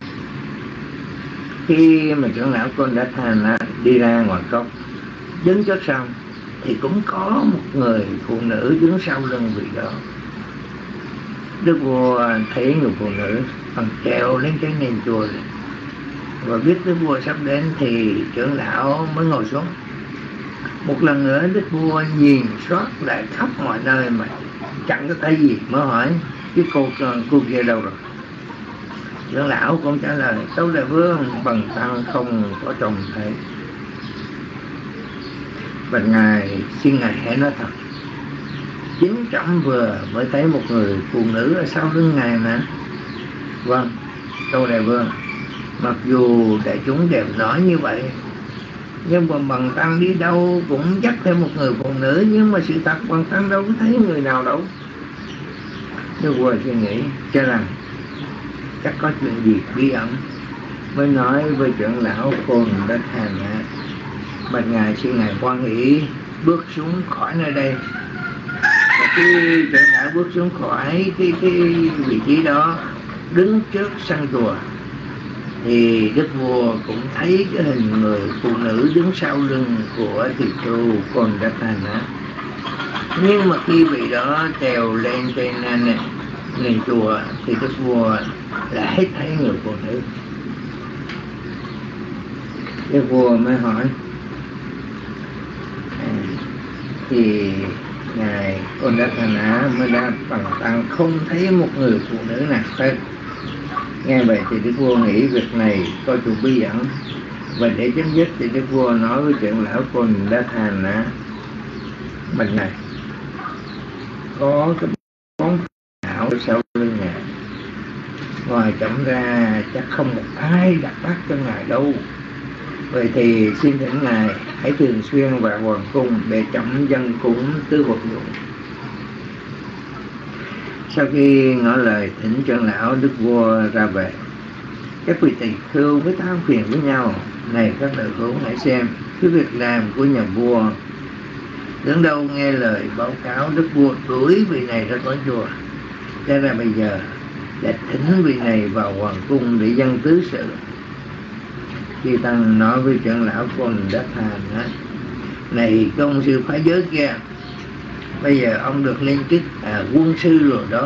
Khi mà trưởng lão Côn Đát Hà Na đi ra ngoài cốc, đứng chót sân, thì cũng có một người phụ nữ đứng sau lưng vị đó. Đức vua thấy người phụ nữ bằng trèo lên cái nền chùa, và biết Đức vua sắp đến thì trưởng lão mới ngồi xuống. Một lần nữa Đức vua nhìn soát lại khắp mọi nơi mà chẳng có thấy gì, mới hỏi: chứ cô cô kia đâu rồi? Trưởng lão cũng trả lời: Tâu Đại Vương, bần tăng không có trông thấy. Bạch ngài, xin ngài hãy nói thật, chính trẫm vừa mới thấy một người phụ nữ ở sau lưng ngài mà. Vâng, Tâu Đại Vương, mặc dù đại chúng đều nói như vậy, nhưng mà bần tăng đi đâu cũng dắt theo một người phụ nữ, nhưng mà sự thật bần tăng đâu có thấy người nào đâu. Đức vua suy nghĩ cho rằng chắc có chuyện gì bí ẩn, mới nói với trưởng lão Côn Đát Hà Na: Bạch ngài xin ngài quan hỷ bước xuống khỏi nơi đây. Và khi trưởng lão bước xuống khỏi cái, cái vị trí đó, đứng trước sân chùa, thì đức vua cũng thấy cái hình người phụ nữ đứng sau lưng của tỳ khưu Kondatthana. Nhưng mà khi vị đó trèo lên trên nền, nền chùa thì đức vua là hết thấy người phụ nữ. Đức vua mới hỏi, à, thì ngài Kondatthana mới đáp bằng tăng không thấy một người phụ nữ nào hết. Nghe vậy thì đức vua nghĩ việc này có chủ bí ẩn, và để chấm dứt thì đức vua nói với trưởng lão Kondatthana, bạch ngài, có cái bóng ảo sau lưng ngài, ngoài chậm ra chắc không một ai đặt bắt cho ngài đâu. Vậy thì xin thỉnh ngài hãy thường xuyên vào hoàng cung để chậm dân cúng tứ vật dụng. Sau khi ngỏ lời thỉnh trưởng lão, đức vua ra về. Các vị tỳ khưu mới thảo phiền với nhau, này các đại hữu hãy xem cái việc làm của nhà vua. Đến đâu nghe lời báo cáo, đức vua đuổi vị này ra khỏi chùa. Thế ra bây giờ để thỉnh vị này vào hoàng cung để dân tứ sự. Khi tăng nói với trưởng lão Kondatthana, này công sư phá giới kia, bây giờ ông được lên chức à, quân sư rồi đó.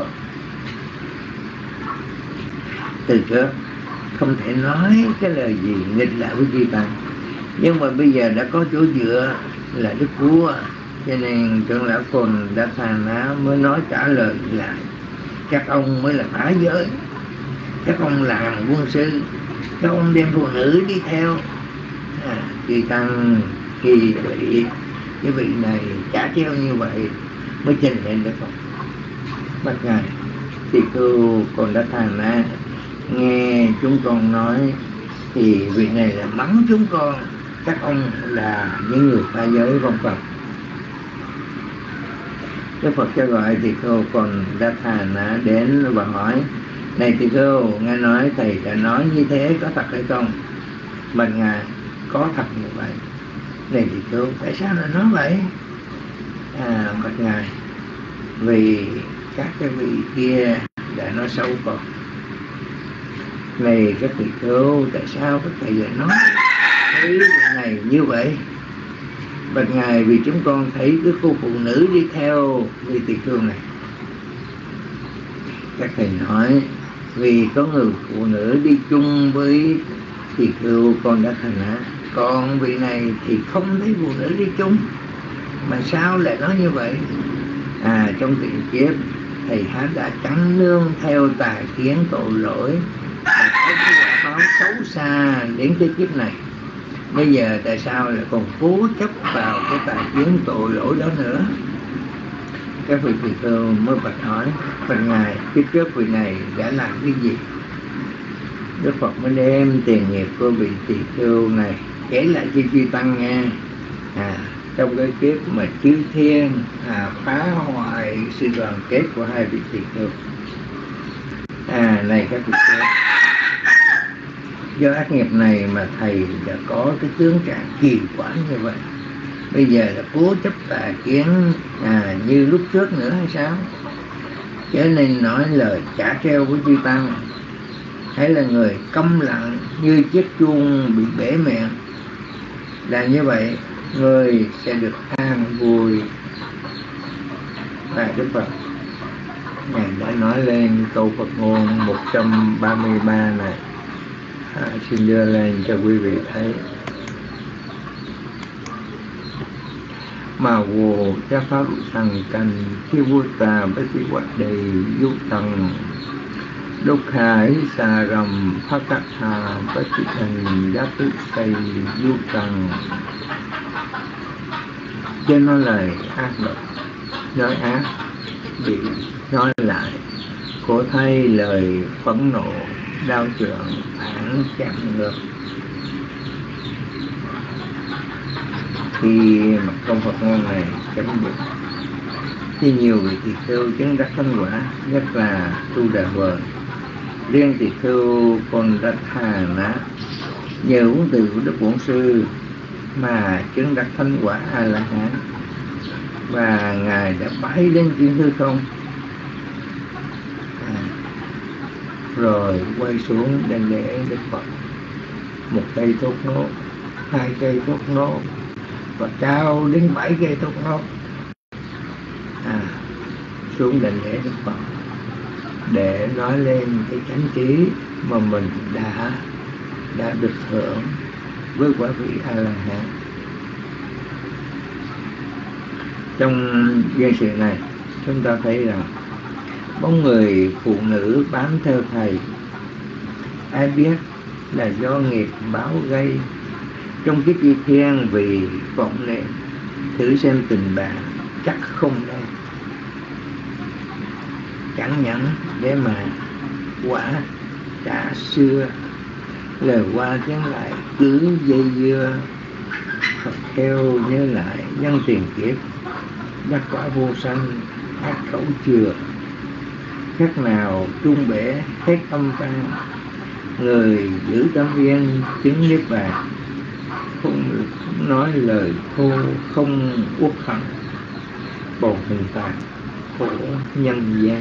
Từ trước không thể nói cái lời gì nghịch lại với chư tăng, nhưng mà bây giờ đã có chỗ dựa là đức vua, cho nên trưởng lão Kondatthana mới nói trả lời lại, các ông mới là phá giới, các ông làm quân sư, các ông đem phụ nữ đi theo. À, chư tăng khi bị cái vị này trả treo như vậy mới trình lên được không? Bạch ngài, tỳ khưu Kondatthana nghe chúng con nói thì vị này là mắng chúng con, các ông là những người phá giới vong Phật. Đức Phật cho gọi tỳ khưu Kondatthana đến và hỏi, này tỳ khưu, nghe nói thầy đã nói như thế có thật hay không? Bạch ngài, có thật như vậy. Này tỳ khưu, tại sao lại nói vậy? À, bạch ngài, vì các cái vị kia đã nói xấu Phật. Này các tỳ khưu, tại sao các thầy lại nói thấy vị này như vậy? Bạch ngài, vì chúng con thấy cái cô phụ nữ đi theo vị tỳ khưu này. Các thầy nói, vì có người phụ nữ đi chung với tỳ khưu Kondatthana, còn vị này thì không thấy phụ nữ đi chung. Mà sao lại nói như vậy? À, trong tiền kiếp thầy hát đã trắng nương theo tài kiến tội lỗi và có cái quả báo xấu xa đến cái kiếp này. Bây giờ tại sao lại còn cố chấp vào cái tài kiến tội lỗi đó nữa? Các vị tỳ khưu mới bạch hỏi, bạch ngài, kiếp trước vị này đã làm cái gì? Đức Phật mới đem tiền nghiệp của vị tỳ khưu này kể lại cho chư tăng nghe. À, trong cái kiếp mà chư thiên à, phá hoại sự đoàn kết của hai vị tỳ khưu. À, này các vị khưu, do ác nghiệp này mà thầy đã có cái tướng trạng kỳ quái như vậy. Bây giờ là cố chấp tà kiến à, như lúc trước nữa hay sao? Cho nên nói lời trả treo với chư tăng, hay là người câm lặng như chiếc chuông bị bể miệng. Là như vậy, người sẽ được an vui. Và Đức Phật Ngài đã nói lên câu Phật ngôn một trăm ba mươi ba này. À, xin đưa lên cho quý vị thấy. Mà vô cha pháp sằng canh khi vô tà bất kỳ vật đầy du tăng đúc khai xà rầm phát cát hà bất kỳ thành giá tự xây du tăng. Cho nó lời ác độc, nói ác bị nói lại, khổ thay lời phẫn nộ, đau trượng, phản chạm ngược. Khi mà công Phật ngôn này chấm dứt, thì nhiều vị tỳ khưu chứng đắc thánh quả, nhất là Tu Đà Vờ. Riêng tỳ khưu Kondatthana nhờ huấn từ của Đức Bổn Sư mà chứng đắc thánh quả A La Hán, và ngài đã bay lên trên hư không, à, rồi quay xuống đảnh lễ Đức Phật. Một cây thốt nốt, hai cây thốt nốt, và cao đến bảy cây thốt nốt, à, xuống đảnh lễ Đức Phật để nói lên cái chánh trí mà mình đã đã được hưởng với quả vị A La Hán. Trong duyên sự này, chúng ta thấy rằng bóng người phụ nữ bám theo thầy, ai biết là do nghiệp báo gây. Trong kiếp vi thiên vì vọng niệm, thử xem tình bạn chắc không đâu. Chẳng nhẫn để mà quả trả xưa, lời qua tiếng lại cứ dây dưa. Phật theo nhớ lại nhân tiền kiếp, đắc quả vô sanh ác khẩu chừa. Khác nào trung bể hết âm căn, người giữ tâm yên chứng niết bàn. Không, không nói lời thô, không uất hận, bầu hình phạt khổ nhân gian.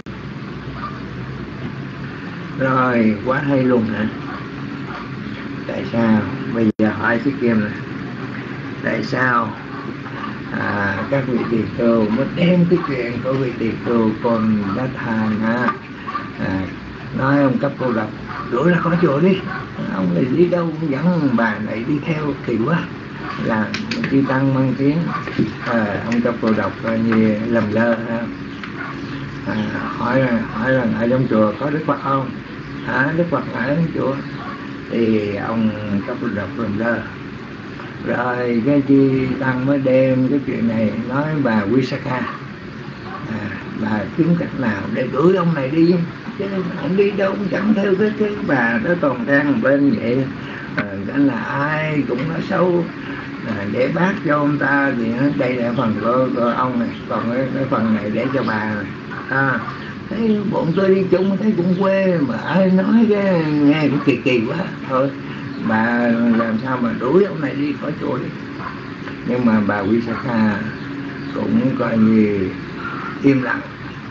Rồi quá hay luôn hả? Tại sao? Bây giờ hỏi cái kia này, tại sao à, các vị tỳ khưu mới đem cái chuyện của vị tỳ khưu còn đã than ha, à, nói ông cấp cô độc đuổi ra khỏi chùa đi, ông này đi đâu cũng dẫn bà này đi theo, kỳ quá, là chư tăng mang tiếng. À, ông cấp cô độc coi như lầm lơ ha. À, hỏi hỏi rằng ở trong chùa có Đức Phật không? Hả? Đức Phật ở trong chùa. Thì ông cấp cô độc lầm lơ. Rồi cái chi tăng mới đem cái chuyện này nói bà Visakha, à, bà kiếm cách nào để đuổi ông này đi, chứ ông đi đâu cũng chẳng theo cái cái bà đó còn đang bên vậy. À, cái là ai cũng nói xấu, à, để bác cho ông ta thì đây là phần của, của ông này, còn cái, cái phần này để cho bà này. À, thấy bọn tôi đi chung thấy cũng quê mà ai nói cái nghe cũng kỳ kỳ quá. Thôi bà làm sao mà đuổi ông này đi khỏi chùa đi. Nhưng mà bà Visakha cũng coi như im lặng.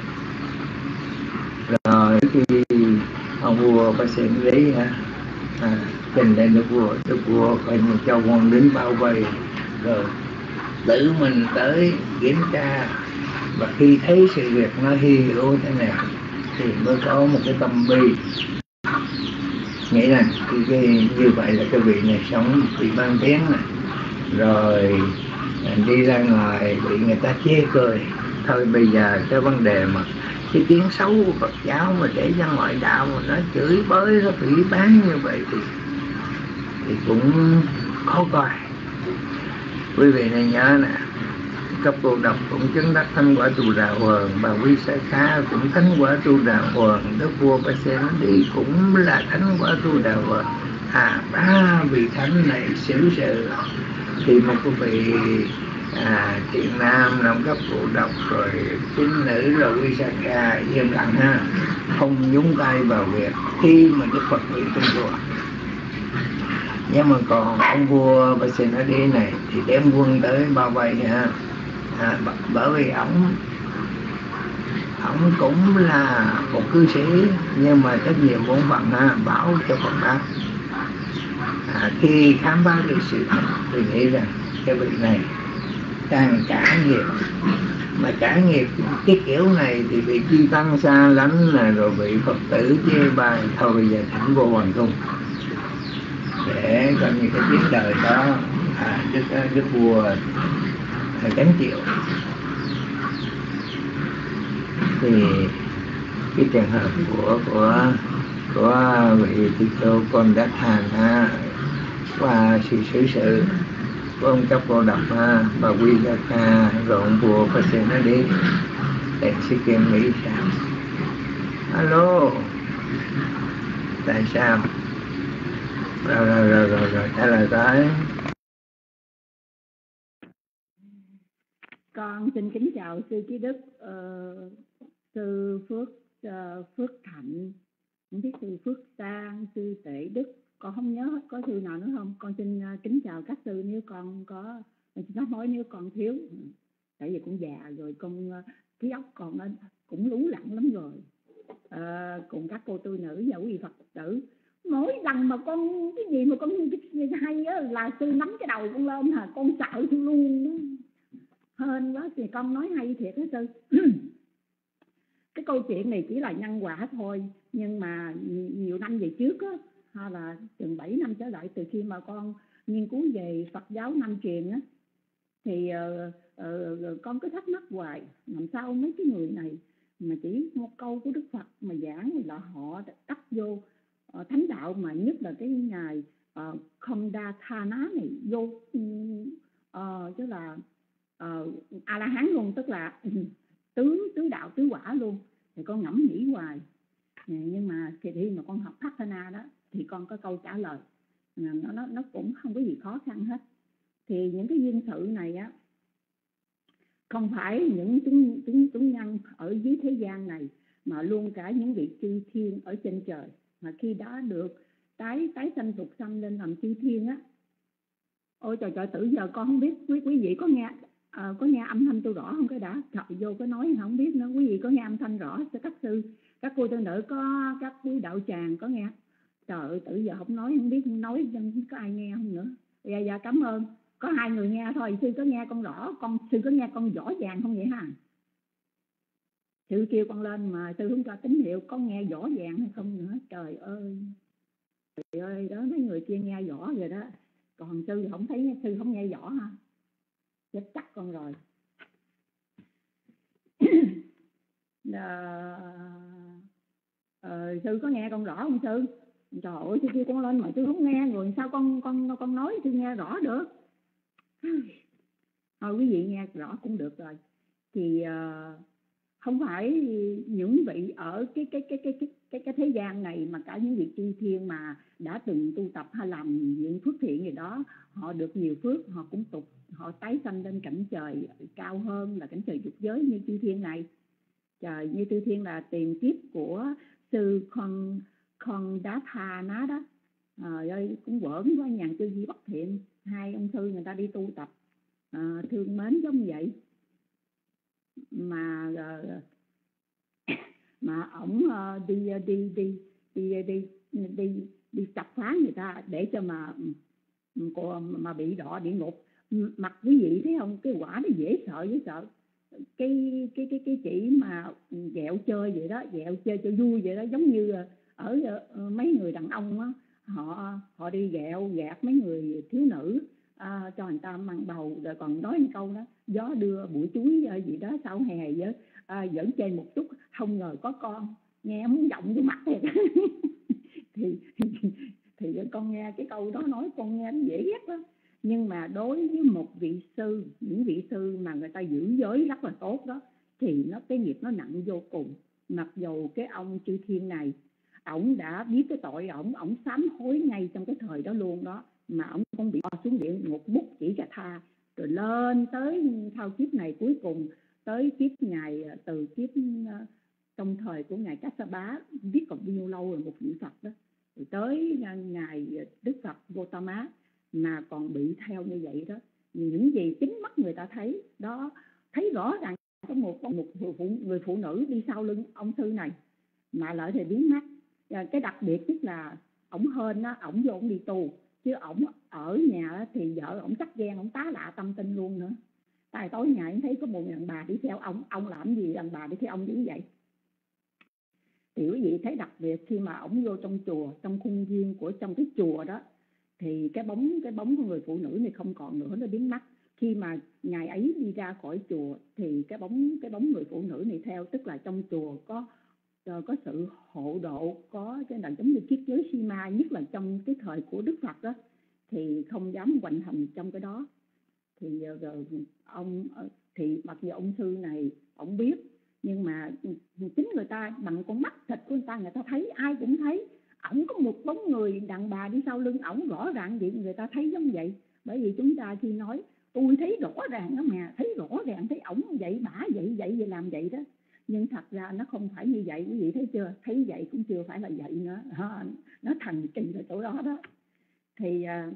Rồi khi ông vua Pasenri à, trình lên đức vua, đức vua coi như cho quân lính bao vây, rồi tự mình tới kiểm tra. Và khi thấy sự việc nó hy hữu thế này thì mới có một cái tâm bi, nghĩ rằng cái, cái, như vậy là cái vị này sống bị ban tiếng này, rồi đi ra ngoài bị người ta chê cười. Thôi bây giờ cái vấn đề mà cái tiếng xấu của Phật giáo mà để ra ngoại đạo mà nó chửi bới, nó phỉ báng như vậy thì thì cũng khó coi. Quý vị này nhớ nè, cấp cô độc cũng chứng đắc thánh quả Tu Đà Hoàng, bà Visakha cũng thánh quả Tu Đà Hoàng, đức vua Pasenadi cũng là thánh quả Tu Đà Hoàng. À, ba vị thánh này xử sự thì một quý vị à, thiện nam làm cấp cô độc, rồi tín nữ rồi Visakha im lặng ha, không nhúng tay vào việc khi mà Đức Phật bị trong chùa. Nhưng mà còn ông vua Pasenadi này thì đem quân tới bao vây ha. À, bởi vì ông ông cũng là một cư sĩ, nhưng mà trách nhiệm bổn phận ha, bảo cho Phật pháp. À, khi khám phá được sự thật thì nghĩ rằng cái vị này đang trả nghiệp, mà trả nghiệp cái kiểu này thì bị chư tăng xa lánh là rồi bị Phật tử chê bai. Thôi bây giờ thỉnh vô hoàng cung để coi như cái tiếng đời đó à, đức, đức vua phải gánh chịu. Thì cái trường hợp của của của vị tỳ khưu con đã than ha, qua sự xử sự của ông cấp cô độc ha, bà Visakha, rồi ông vua Pasenadi, để sư kiêm nghĩ sao? Alo, tại sao? Rồi rồi rồi rồi, rồi trả lời tới. Con xin kính chào sư Trí Đức, uh, sư Phước uh, Phước Thạnh, không biết sư Phước Sang, sư Tể Đức, con không nhớ hết, có thư nào nữa không? Con xin uh, kính chào các sư nếu con có, xin sám hối nếu con thiếu, tại vì cũng già rồi, con uh, trí óc còn uh, cũng lú lặn lắm rồi. Uh, cùng các cô tư nữ và quý vị Phật tử, mỗi lần mà con cái gì mà con hay á là sư nắm cái đầu con lên hả, con sợ sư luôn đó. Hên quá thì con nói hay thiệt đó sư. Cái câu chuyện này chỉ là nhân quả thôi, nhưng mà nhiều năm về trước á, hay là chừng bảy năm trở lại, từ khi mà con nghiên cứu về Phật giáo Nam truyền á, thì uh, uh, con cứ thắc mắc hoài, làm sao mấy cái người này mà chỉ một câu của Đức Phật mà giảng là họ đắp vô uh, thánh đạo, mà nhất là cái ngài uh, Khondathana này vô uh, tức là uh, A La Hán luôn, tức là tứ tứ đạo tứ quả luôn. Thì con ngẫm nghĩ hoài, nhưng mà khi mà con học Patana đó thì con có câu trả lời, nó nó nó cũng không có gì khó khăn hết. Thì những cái duyên sự này á, không phải những chúng chúng chúng nhân ở dưới thế gian này, mà luôn cả những vị chư thiên ở trên trời, mà khi đó được tái tái sanh tục sanh lên làm chư thiên á. Ôi trời trời, tử giờ con không biết quý quý vị có nghe à, có nghe âm thanh tôi rõ không cái đã? Trời, vô có nói không biết nữa. Quý vị có nghe âm thanh rõ? Các sư, các cô tư nữ, có các quý đạo tràng có nghe? Trời ơi, tử giờ không nói, không biết nói có ai nghe không nữa. Dạ dạ cảm ơn. Có hai người nghe thôi. Sư có nghe con rõ, con sư có nghe con rõ ràng không vậy hả? Sư kêu con lên mà sư không cho tín hiệu, con nghe rõ ràng hay không nữa? Trời ơi, trời ơi, đó mấy người kia nghe rõ rồi đó, còn sư không thấy, sư không nghe rõ ha. Chết chắc con rồi. à, à, sư có nghe con rõ không sư? Trời ơi, sư kêu con lên mà sư không nghe, rồi sao con con con nói sư nghe rõ được? Thôi quý vị nghe rõ cũng được rồi. Thì uh, không phải những vị ở cái cái cái cái cái cái cái thế gian này, mà cả những vị chư thiên mà đã từng tu tập hay làm những phước thiện gì đó, họ được nhiều phước, họ cũng tục họ tái sanh lên cảnh trời cao hơn là cảnh trời dục giới như chư thiên này. Trời, như chư thiên là tiền kiếp của sư Con Con Đá Tha Ná đó. Trời ơi, cũng quẩn quá, nhàn tư duy bất thiện, hai ông sư người ta đi tu tập à, thương mến giống vậy, mà mà ổng đi đi đi đi đi đi đi chặt phá người ta để cho mà mà bị đọa địa ngục. Mặt quý vị thấy không, cái quả nó dễ sợ dễ sợ. Cái cái cái cái chỉ mà dẹo chơi vậy đó, dẹo chơi cho vui vậy đó, giống như ở mấy người đàn ông á, họ họ đi ghẹo gạt mấy người thiếu nữ à, cho người ta mang bầu, rồi còn nói một câu đó, gió đưa bụi chuối gì đó sau hè vậy à, dẫn chơi một chút không ngờ có con, nghe muốn giọng vô mặt thiệt. thì thì con nghe cái câu đó nói con nghe nó dễ ghét lắm. Nhưng mà đối với một vị sư, những vị sư mà người ta giữ giới rất là tốt đó, thì nó cái nghiệp nó nặng vô cùng. Mặc dù cái ông chư thiên này, ổng đã biết cái tội ổng, ổng sám hối ngay trong cái thời đó luôn đó, mà ổng không bị bỏ xuống địa ngục bút chỉ cả tha, rồi lên tới thao kiếp này cuối cùng, tới kiếp ngài, từ kiếp trong thời của ngài Kassapa, biết còn bao nhiêu lâu rồi, một vị Phật đó, rồi tới ngài Đức Phật Gautama mà còn bị theo như vậy đó. Những gì chính mắt người ta thấy đó, thấy rõ ràng có một một phụ, người phụ nữ đi sau lưng ông sư này mà lợi thì biến mắt. Cái đặc biệt tức là ổng hên á, ổng vô ổng đi tù, chứ ổng ở nhà thì vợ ổng chắc ghen, ổng tá lạ tâm tinh luôn nữa. Tại tối ngày ổng thấy có một đàn bà đi theo ông, ông làm gì đàn bà đi theo ông dữ vậy? Thì quý vị thấy đặc biệt khi mà ổng vô trong chùa, trong khuôn viên của trong cái chùa đó, thì cái bóng cái bóng của người phụ nữ này không còn nữa, nó biến mất. Khi mà ngài ấy đi ra khỏi chùa thì cái bóng cái bóng người phụ nữ này theo, tức là trong chùa có có sự hộ độ, có cái là giống như kiết giới Sima, nhất là trong cái thời của Đức Phật đó, thì không dám hoành hành trong cái đó. Thì rồi ông thì mặc dù ông sư này ông biết, nhưng mà chính người ta bằng con mắt thịt của người ta, người ta thấy, ai cũng thấy ổng có một bóng người đàn bà đi sau lưng ổng, rõ ràng vậy, người ta thấy giống vậy. Bởi vì chúng ta khi nói tôi thấy rõ ràng đó mà, thấy rõ ràng thấy ổng vậy, bả vậy vậy vậy làm vậy đó, nhưng thật ra nó không phải như vậy. Quý vị thấy chưa? Thấy vậy cũng chưa phải là vậy nữa. À, nó thần kỳ ở chỗ đó đó. Thì à,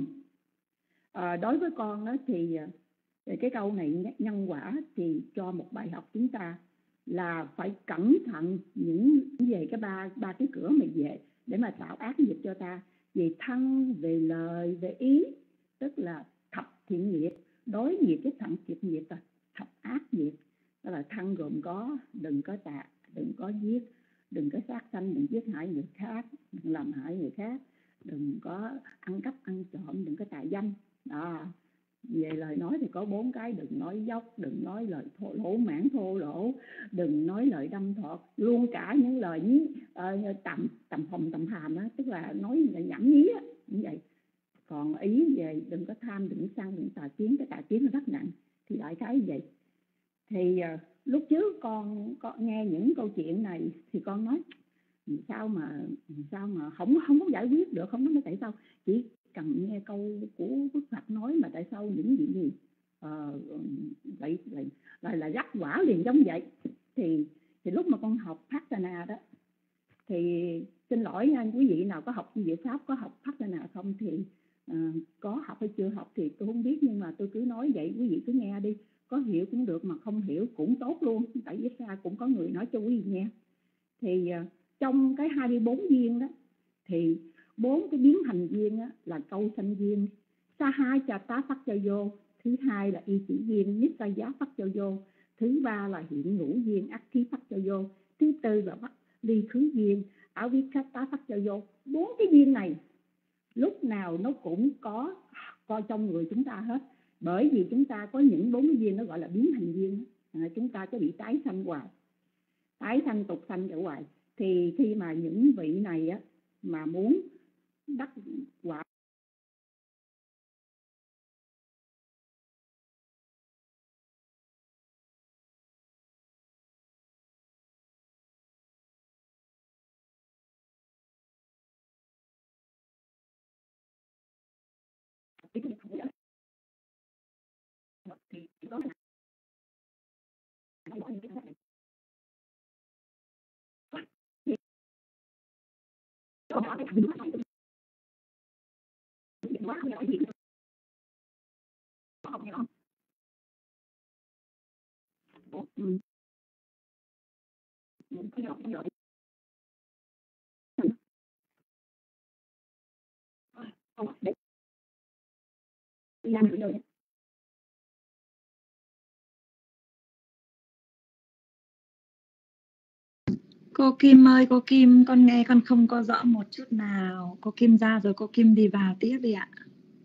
à, đối với con đó thì cái câu này nhân quả thì cho một bài học chúng ta là phải cẩn thận những về cái ba ba cái cửa mà về để mà tạo ác nghiệp cho ta, về thân, về lời, về ý, tức là thập thiện nghiệp. Đối nghiệp với thập thiện nghiệp là thập ác nghiệp. Đó là thân gồm có đừng có tà, đừng có giết, đừng có sát sanh, đừng giết hại người khác, đừng làm hại người khác, đừng có ăn cắp ăn trộm, đừng có tà dâm. Đó. Về lời nói thì có bốn cái: đừng nói dốc, đừng nói lời thô lỗ mãn thô lỗ, đừng nói lời đâm thọt, luôn cả những lời như uh, tầm tầm phòng tầm hàm á, tức là nói nhảm nhí á, như vậy. Còn ý về đừng có tham, đừng sân, đừng tà kiến, cái tà kiến nó rất nặng, thì đại khái vậy. Thì uh, lúc trước con có nghe những câu chuyện này thì con nói sao mà sao mà không không có giải quyết được, không nói tại sao, chỉ cần nghe câu của Đức Phật nói mà tại sao những gì gì ờ, vậy lại lại là rắc quả liền giống vậy. Thì thì lúc mà con học Pasana đó, thì xin lỗi nha quý vị nào có học diệu pháp, có học Pasana không thì uh, có học hay chưa học thì tôi không biết, nhưng mà tôi cứ nói vậy, quý vị cứ nghe đi, có hiểu cũng được mà không hiểu cũng tốt luôn, tại vì sao cũng có người nói cho quý vị nghe. Thì uh, trong cái hai mươi bốn viên đó thì bốn cái biến thành viên á, là câu sanh viên, sa hai cha tá phát cho vô, thứ hai là y chỉ viên, nít sa giá phát cho vô, thứ ba là hiện ngũ viên, ác khí phát cho vô, thứ tư là phát ly khứ viên, áo viết khát tá phát cho vô. Bốn cái viên này lúc nào nó cũng có coi trong người chúng ta hết, bởi vì chúng ta có những bốn cái viên nó gọi là biến thành viên. À, chúng ta có bị tái sanh hoài, tái sanh tục sanh ở hoài. Thì khi mà những vị này á mà muốn đắc quả thì đó là ừ. Cô Kim ơi, cô Kim, con nghe con không có rõ một chút nào. Cô Kim ra rồi cô Kim đi vào tiếp đi ạ.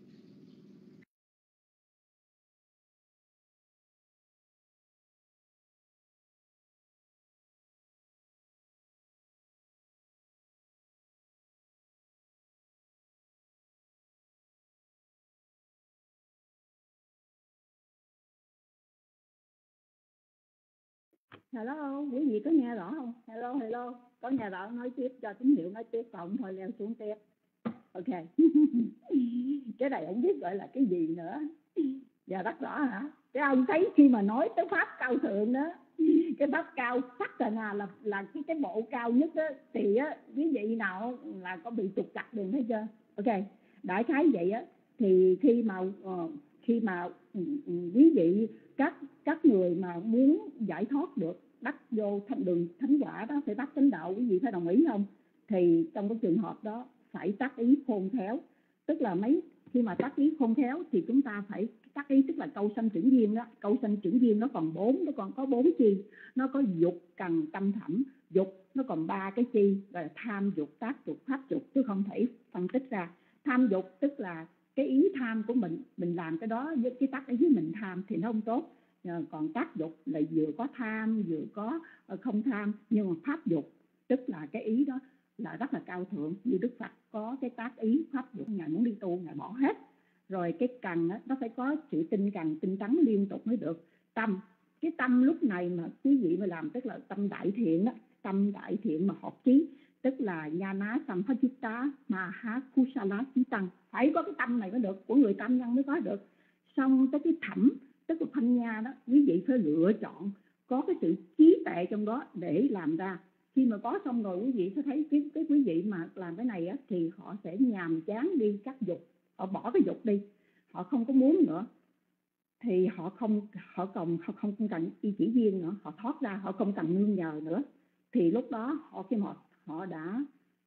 Hello, quý vị có nghe rõ không? Hello, hello, có nghe rõ nói tiếp, cho tín hiệu nói tiếp, còn thôi leo xuống tiếp. Ok. Cái này không biết gọi là cái gì nữa. Dạ rất rõ hả? Cái ông thấy khi mà nói tới pháp cao thượng đó, cái pháp cao Pasana là là cái cái bộ cao nhất đó, thì á quý vị nào là có bị trục trặc đường thấy chưa? Ok, đại khái vậy á. Thì khi mà uh, khi mà uh, quý vị các các người mà muốn giải thoát được, đắc vô thành đường thánh quả đó, phải đắc chánh đạo, quý vị phải đồng ý không? Thì trong cái trường hợp đó phải tác ý khôn khéo, tức là mấy khi mà tác ý khôn khéo thì chúng ta phải tác ý, tức là câu sanh trưởng viên đó. Câu sanh trưởng viên nó còn bốn, nó còn có bốn chi, nó có dục, cần, tâm, thẩm. Dục nó còn ba cái chi, là tham dục, tác dục, pháp dục, chứ không thể phân tích ra. Tham dục tức là cái ý tham của mình, mình làm cái đó với cái tác ý với mình tham thì nó không tốt. Còn tác dục là vừa có tham vừa có không tham, nhưng mà pháp dục tức là cái ý đó là rất là cao thượng, như Đức Phật có cái tác ý pháp dục, Ngài muốn đi tu Ngài bỏ hết. Rồi cái cần đó, nó phải có sự tinh cần, tinh tấn liên tục mới được. Tâm, cái tâm lúc này mà quý vị mà làm tức là tâm đại thiện đó, tâm đại thiện mà hợp chí, tức là Nhana Sampajita Maha Kusala Chí Tăng, phải có cái tâm này mới được, của người tâm nhân mới có được. Xong tới cái thẩm, tức là thanh nha đó, quý vị phải lựa chọn có cái sự trí tuệ tuệ trong đó để làm ra. Khi mà có xong rồi quý vị sẽ thấy cái, cái quý vị mà làm cái này á, thì họ sẽ nhàm chán đi các dục, họ bỏ cái dục đi, họ không có muốn nữa, thì họ không họ còn họ không cần y chỉ duyên nữa, họ thoát ra, họ không cần nương nhờ nữa. Thì lúc đó họ khi họ họ đã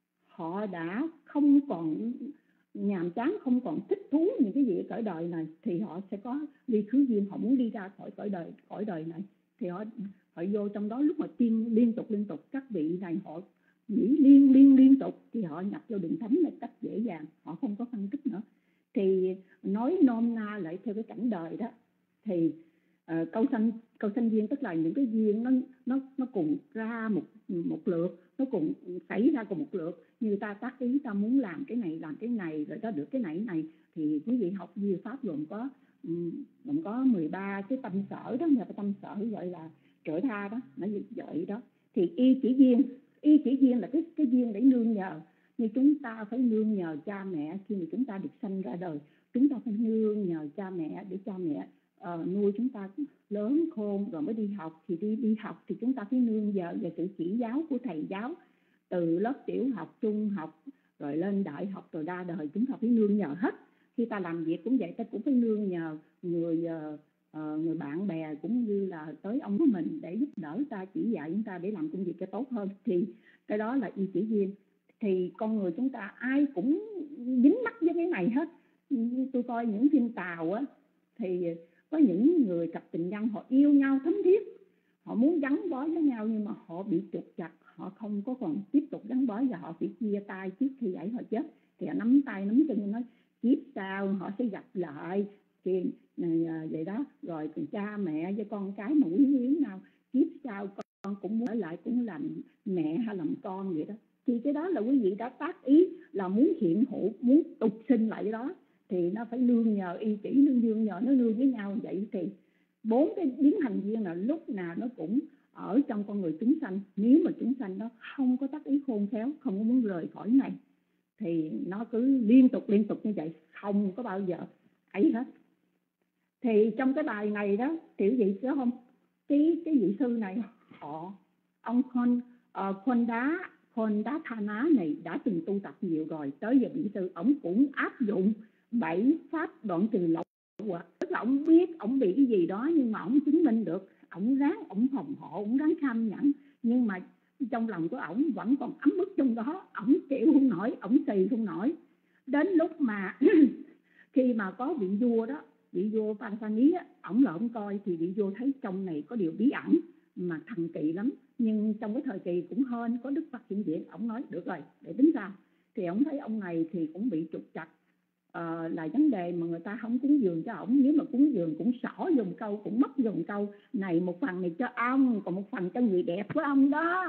họ đã không còn nhàm chán, không còn thích thú những cái gì ở cõi đời này, thì họ sẽ có ly khứ duyên, họ muốn đi ra khỏi cõi đời cõi đời này, thì họ họ vô trong đó. Lúc mà tiên liên tục liên tục các vị này họ nghĩ liên liên liên tục thì họ nhập vô đường thánh một cách dễ dàng, họ không có phân tích nữa. Thì nói nôm na lại theo cái cảnh đời đó, thì uh, câu sanh câu sanh duyên tức là những cái duyên nó nó nó cùng ra một một lượt, nó cùng xảy ra cùng một lượt. Như ta tác ý ta muốn làm cái này làm cái này rồi ta được cái này này, thì quý vị học Diệu pháp gồm có gồm có mười ba cái tâm sở đó, cái tâm sở gọi là trợ tha đó, nó vậy đó. Thì y chỉ duyên, y chỉ duyên là cái cái duyên để nương nhờ. Như chúng ta phải nương nhờ cha mẹ khi mà chúng ta được sanh ra đời, chúng ta phải nương nhờ cha mẹ để cha mẹ uh, nuôi chúng ta lớn khôn rồi mới đi học. Thì đi đi học thì chúng ta phải nương nhờ về sự chỉ giáo của thầy giáo, từ lớp tiểu học, trung học rồi lên đại học rồi ra đời, chúng ta phải nương nhờ hết. Khi ta làm việc cũng vậy, ta cũng phải nương nhờ người uh, người bạn bè cũng như là tới ông của mình để giúp đỡ ta, chỉ dạy chúng ta để làm công việc cho tốt hơn. Thì cái đó là y chỉ duyên. Thì con người chúng ta ai cũng dính mắc với cái này hết. Tôi coi những phim Tàu á, thì có những người cặp tình nhân họ yêu nhau thấm thiết, họ muốn gắn bó với nhau, nhưng mà họ bị trục trặc, họ không có còn tiếp tục gắn bó và họ phải chia tay trước khi ấy họ chết. Thì họ nắm tay nắm chân nói kiếp sau họ sẽ gặp lại thì này vậy đó. Rồi từ cha mẹ với con cái mà quý quyến nào, kiếp sau con cũng muốn ở lại, cũng làm mẹ hay làm con vậy đó. Thì cái đó là quý vị đã tác ý là muốn hiện hữu, muốn tục sinh lại cái đó, thì nó phải nương nhờ y chỉ, nương nương nhờ nó nương với nhau vậy. Thì bốn cái biến hành duyên là lúc nào nó cũng ở trong con người chúng sanh. Nếu mà chúng sanh nó không có tác ý khôn khéo, không có muốn rời khỏi này, thì nó cứ liên tục liên tục như vậy, không có bao giờ ấy hết. Thì trong cái bài này đó, tiểu vị có không, cái cái vị sư này họ ông Con uh, Con Đá Con Đá Tha Ná này đã từng tu tập nhiều rồi. Tới giờ vị sư ông cũng áp dụng bảy pháp đoạn trừ lậu hoặc, tức là ông biết ông bị cái gì đó nhưng mà ông chứng minh được, ông ráng ông phòng hộ, ông ráng kham nhẫn, nhưng mà trong lòng của ổng vẫn còn ấm ức trong đó, ổng chịu không nổi, ổng xì không nổi. Đến lúc mà khi mà có vị vua đó, vị vua Pansani á, ổng là ổng coi thì vị vua thấy trong này có điều bí ẩn mà thần kỳ lắm, nhưng trong cái thời kỳ cũng hên có Đức Phật hiện diện, ổng nói được rồi để tính sao. Thì ổng thấy ông này thì cũng bị trục trặc, uh, là vấn đề mà người ta không cúng dường cho ổng. Nếu mà cúng dường cũng xỏ dùng câu, cũng mất dùng câu này, một phần này cho ông, còn một phần cho người đẹp của ông đó.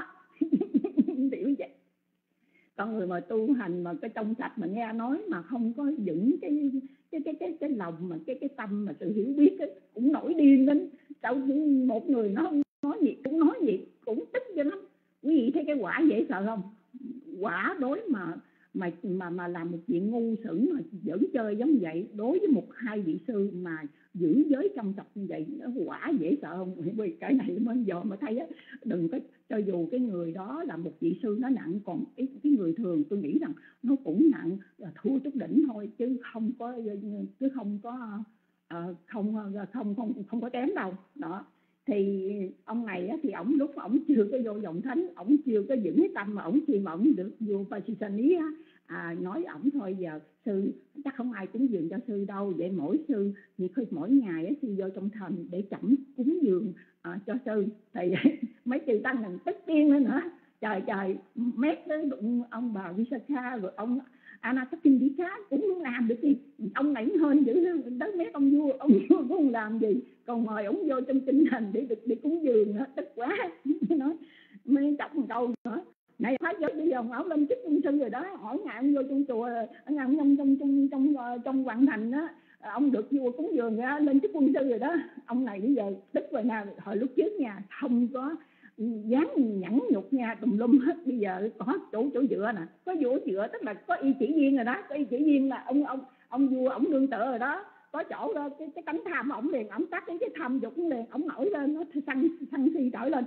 Tiểu vậy. Con người mà tu hành mà cái trong sạch mà nghe nói mà không có vững cái cái cái cái cái lòng mà cái cái tâm mà sự hiểu biết ấy, cũng nổi điên lên. Đâu một người nó không nói gì cũng nói gì cũng tức cho lắm. Quý vị thấy cái quả dễ sợ không? Quả đối mà mà mà mà làm một chuyện ngu xuẩn mà giỡn chơi giống vậy, đối với một hai vị sư mà giữ giới trong sạch như vậy, nó quả dễ sợ không? Vì cái này mới giờ mà thấy á, đừng có, cho dù cái người đó là một vị sư nó nặng, còn cái, cái người thường tôi nghĩ rằng nó cũng nặng, thua chút đỉnh thôi, chứ không có chứ không có uh, không không không không có kém đâu đó. Thì ông này á, thì ổng lúc ổng chưa có vô dòng thánh, ổng chưa có vững cái tâm, mà ổng khi mà ổng được vô Pasisani á, à, nói ổng thôi giờ sư chắc không ai cúng dường cho sư đâu, vậy mỗi sư thì khi mỗi ngày á, sư vô trong thành để chẩm cúng dường à, cho sư. Thì mấy chư tăng mình tức tiên lên nữa, trời trời mét tới ông bà Visakha rồi ông Anathapindika cũng không làm được gì. Ông này cũng hên dữ đất mét ông vua, ông vua cũng không làm gì, còn mời ông vô trong kinh thành để được để cúng dường nữa, tức quá. Nói mới chọc một câu nữa này, phá giới bây giờ ông lên chức quân sư rồi đó, hỏi ngày ông vô trong chùa, ở ngày trong trong trong trong trong hoàng thành đó, ông được vua cúng dường ra lên chức quân sư rồi đó. Ông này bây giờ tức rồi nào, hồi lúc trước nha không có dám nhẫn nhục nha, tùm lum hết. Bây giờ có chỗ chỗ dựa nè, có chỗ dựa tức là có y chỉ viên rồi đó, có y chỉ viên là ông ông ông vua ổng đương tựa rồi đó, có chỗ đó, cái cái tánh tham ổng liền, ổng tắt cái cái tham dục liền, ổng nổi lên, nó sân sân si trở lên.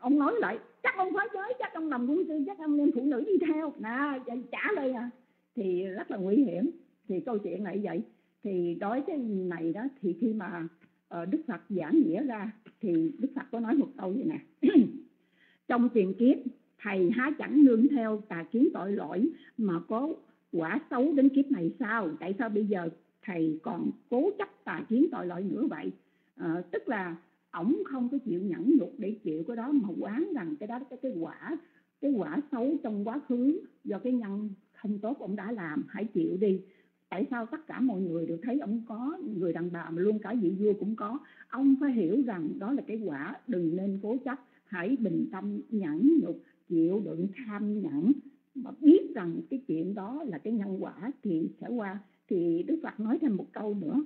Ông nói lại chắc ông phá giới, chắc ông làm quân sư, chắc ông đem phụ nữ đi theo nè, trả lời à, thì rất là nguy hiểm. Thì câu chuyện này vậy. Thì đối cái này đó thì khi mà uh, Đức Phật giảng nghĩa ra thì Đức Phật có nói một câu vậy nè. Trong tiền kiếp thầy há chẳng nương theo tà kiến tội lỗi mà có quả xấu đến kiếp này sao? Tại sao bây giờ thầy còn cố chấp tà kiến tội lỗi nữa vậy? À, tức là ổng không có chịu nhẫn nhục để chịu cái đó, mà quán rằng cái đó cái cái quả cái quả xấu trong quá khứ do cái nhân không tốt ông đã làm, hãy chịu đi. Tại sao tất cả mọi người đều thấy ông có, người đàn bà mà luôn cả vị vua cũng có. Ông phải hiểu rằng đó là cái quả, đừng nên cố chấp, hãy bình tâm nhẫn nhục, chịu đựng tham nhẫn, mà biết rằng cái chuyện đó là cái nhân quả thì sẽ qua. Thì Đức Phật nói thêm một câu nữa,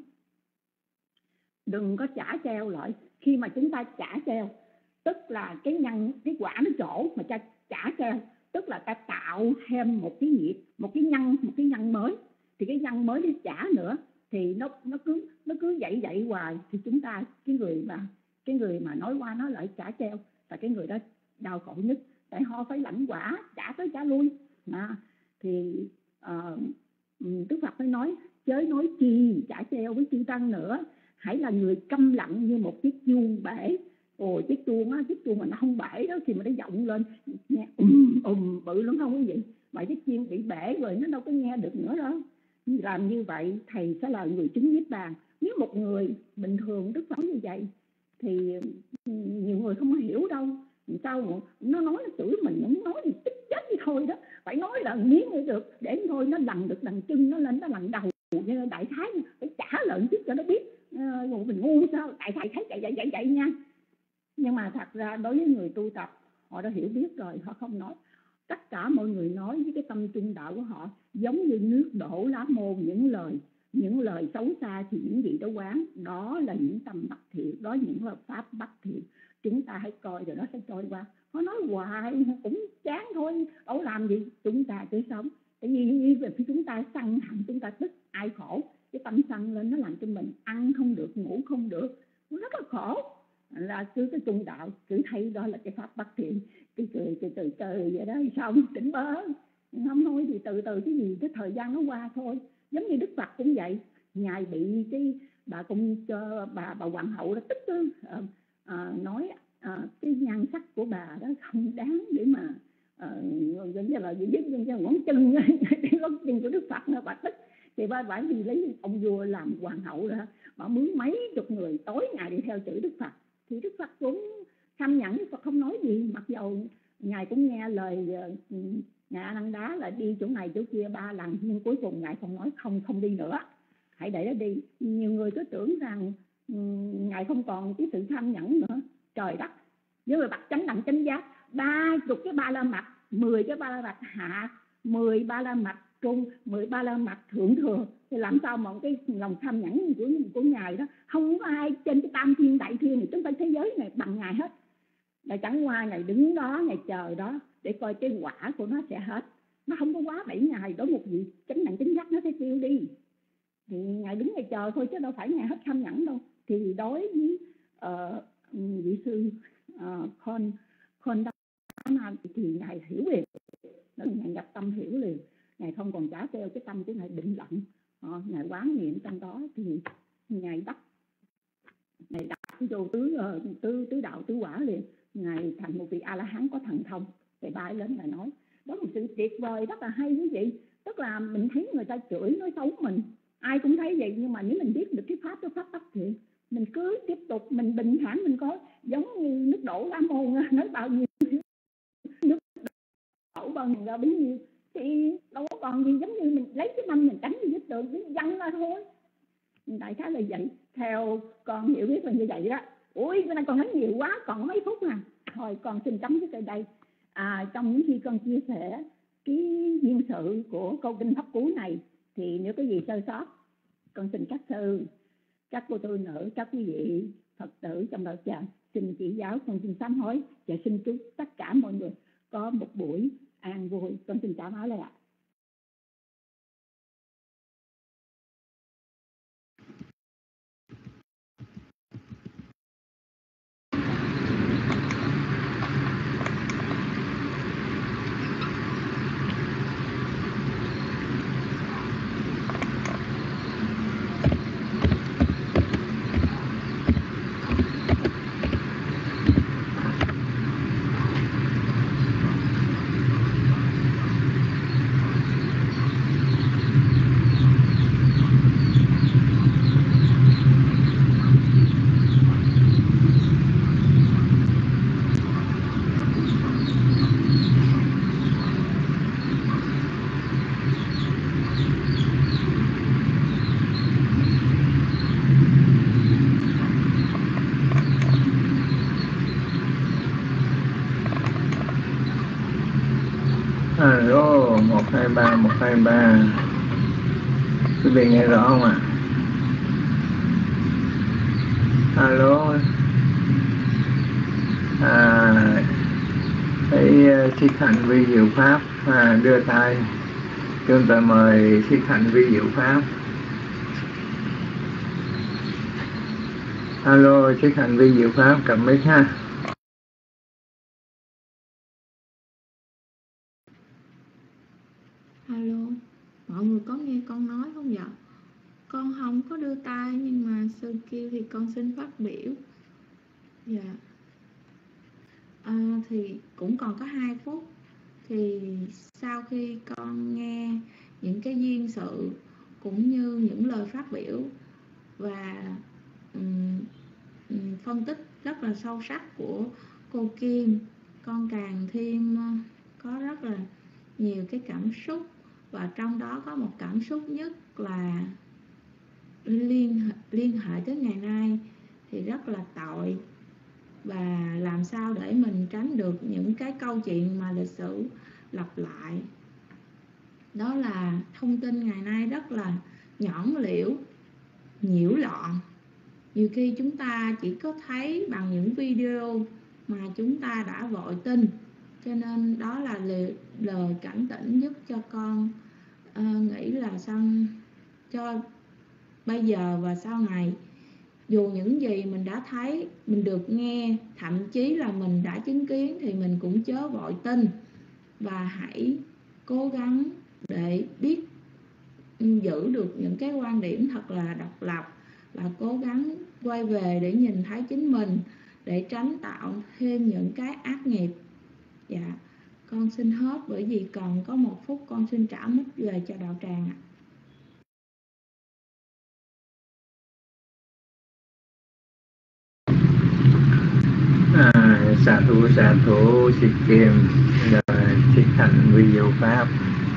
đừng có trả treo lại. Khi mà chúng ta trả treo, tức là cái nhân cái quả nó trổ, mà ta trả treo tức là ta tạo thêm một cái nghiệp, một cái nhân một cái nhân mới, thì cái nhân mới đi trả nữa thì nó nó cứ nó cứ dậy dậy hoài. Thì chúng ta cái người mà cái người mà nói qua nói lại trả treo là cái người đó đau khổ nhất, tại họ phải lãnh quả trả tới trả lui mà. Thì uh, Đức Phật mới nói chớ nói chi trả treo với chư tăng nữa, hãy là người câm lặng như một chiếc chuông bể. Ồ, chiếc chuông á, chiếc chuông mà nó không bể đó, khi mà nó vọng lên nghe ùm ùm bự lắm không quý vị, mà chiếc chuông bị bể rồi nó đâu có nghe được nữa đó. Làm như vậy thầy sẽ là người chứng niết bàn. Nếu một người bình thường Đức Phật như vậy thì nhiều người không hiểu đâu. Sao nó nói nó chửi mình, nó nói thì tức chết đi thôi đó, phải nói là miếng mới được, để thôi nó lần được đằng chân nó lên, nó lần đầu như đại thái phải trả lợn trước cho nó biết uh, mình ngu sao, đại thái thấy chạy chạy chạy chạy nha. Nhưng mà thật ra đối với người tu tập, họ đã hiểu biết rồi, họ không nói. Tất cả mọi người nói với cái tâm trung đạo của họ, giống như nước đổ lá môn, những lời những lời xấu xa thì những gì đó quán, đó là những tâm bất thiện, đó là những là pháp bất thiện. Chúng ta hãy coi rồi nó sẽ trôi qua. Họ nói hoài cũng chán thôi, đâu làm gì, chúng ta cứ sống. Tại vì như về phía chúng ta sân hận, chúng ta tức, ai khổ, cái tâm sân lên nó làm cho mình ăn không được, ngủ không được, nó rất là khổ. Là cứ cái trung đạo cứ thấy đó là cái pháp bất thiện, cái cười cái từ từ vậy đó, xong tỉnh bớ. Không thôi thì từ từ cái gì, cái thời gian nó qua thôi. Giống như Đức Phật cũng vậy, ngài bị cái bà công cho bà bà hoàng hậu đó tức tư, à, à, nói à, cái nhan sắc của bà đó không đáng để mà giống như là gì với ngón chân ngón chân của Đức Phật nữa, bà tức. Thì bà phải vì lấy ông vua làm hoàng hậu đó, bà mướn mấy chục người tối ngày đi theo chữ Đức Phật. Thì Đức Phật cũng tham nhẫn, Đức Phật không nói gì, mặc dầu ngài cũng nghe lời uh, ngài A Nan Đá là đi chỗ này chỗ kia ba lần, nhưng cuối cùng ngài không nói không không đi nữa, hãy để nó đi. Nhiều người cứ tưởng rằng um, ngài không còn cái sự tham nhẫn nữa. Trời đất, với người bạch chánh đẳng chánh giác, ba chục cái ba la mật, mười cái ba la mật hạ, mười ba la mật trung, mười ba la mật thượng thừa, thì làm sao mà cái lòng tham nhẫn của của ngài đó không có ai trên cái tam thiên đại thiên này, chúng ta thế giới này bằng ngài hết. Là chẳng qua ngài đứng đó, ngài chờ đó để coi cái quả của nó sẽ hết. Nó không có quá bảy ngày đó một vị chánh đẳng chánh giác nó sẽ tiêu đi, thì ngài đứng ngài chờ thôi chứ đâu phải ngài hết tham nhẫn đâu. Thì đối với uh, vị sư uh, con con đa thì ngài hiểu liền, ngài nhập tâm hiểu liền, ngài không còn trả treo cái tâm của ngài định lặng, uh, ngài quán niệm trong đó thì ngài đắc ngài đắc vô tứ uh, tứ tứ đạo tứ quả liền, ngài thành một vị A La Hán có thần thông. Thì ba lên ngài nói đó một sự tuyệt vời rất là hay quý vị. Tức là mình thấy người ta chửi nói xấu mình, ai cũng thấy vậy, nhưng mà nếu mình biết được cái pháp đó pháp bất thiện, mình cứ tiếp tục mình bình thản, mình có giống như nước đổ lá môn nói bao nhiêu nước đổ bằng ra bấy nhiêu thì đâu có còn gì, giống như mình lấy cái mâm mình đánh với tường cái văng ra thôi. Đại khái là vậy, theo con hiểu biết là như vậy đó. Ui bữa nay con nói nhiều quá, còn có mấy phút à, thôi con xin chấm dứt ở đây. À, trong những khi con chia sẻ cái duyên sự của câu kinh pháp cú này thì nếu có gì sơ sót, con xin các sư, các cô tu nữ, các quý vị Phật tử trong đạo tràng xin chỉ giáo, con xin sám hối và xin chúc tất cả mọi người có một buổi an vui. Con xin trả máu lại ạ. alo, một hai ba một hai ba. Quý vị nghe rõ không ạ? Alo. À, thấy Sĩ Thành Vi Diệu Pháp à, đưa tay. Chúng ta mời Sĩ Thành Vi Diệu Pháp. Alo, Sĩ Thành Vi Diệu Pháp, cầm mic ha. Alo, mọi người có nghe con nói không vậy? Con không có đưa tay nhưng mà sư kêu thì con xin phát biểu. Dạ. À, thì cũng còn có hai phút. Thì sau khi con nghe những cái duyên sự cũng như những lời phát biểu và um, um, phân tích rất là sâu sắc của cô Kim, con càng thêm uh, có rất là nhiều cái cảm xúc, và trong đó có một cảm xúc nhất là liên liên hệ tới ngày nay thì rất là tội, và làm sao để mình tránh được những cái câu chuyện mà lịch sử lặp lại. Đó là thông tin ngày nay rất là nhõn liễu, nhiễu loạn. Nhiều khi chúng ta chỉ có thấy bằng những video mà chúng ta đã vội tin. Cho nên đó là lời, lời cảnh tỉnh giúp cho con uh, nghĩ là xong cho bây giờ và sau này, dù những gì mình đã thấy, mình được nghe, thậm chí là mình đã chứng kiến thì mình cũng chớ vội tin, và hãy cố gắng để biết giữ được những cái quan điểm thật là độc lập, và cố gắng quay về để nhìn thấy chính mình, để tránh tạo thêm những cái ác nghiệp. Dạ, con xin hết, bởi vì còn có một phút con xin trả mic về cho đạo tràng ạ. À, xạ thủ xạ thủ Sĩ Kim rồi Sĩ Thành Vi Diệu Pháp.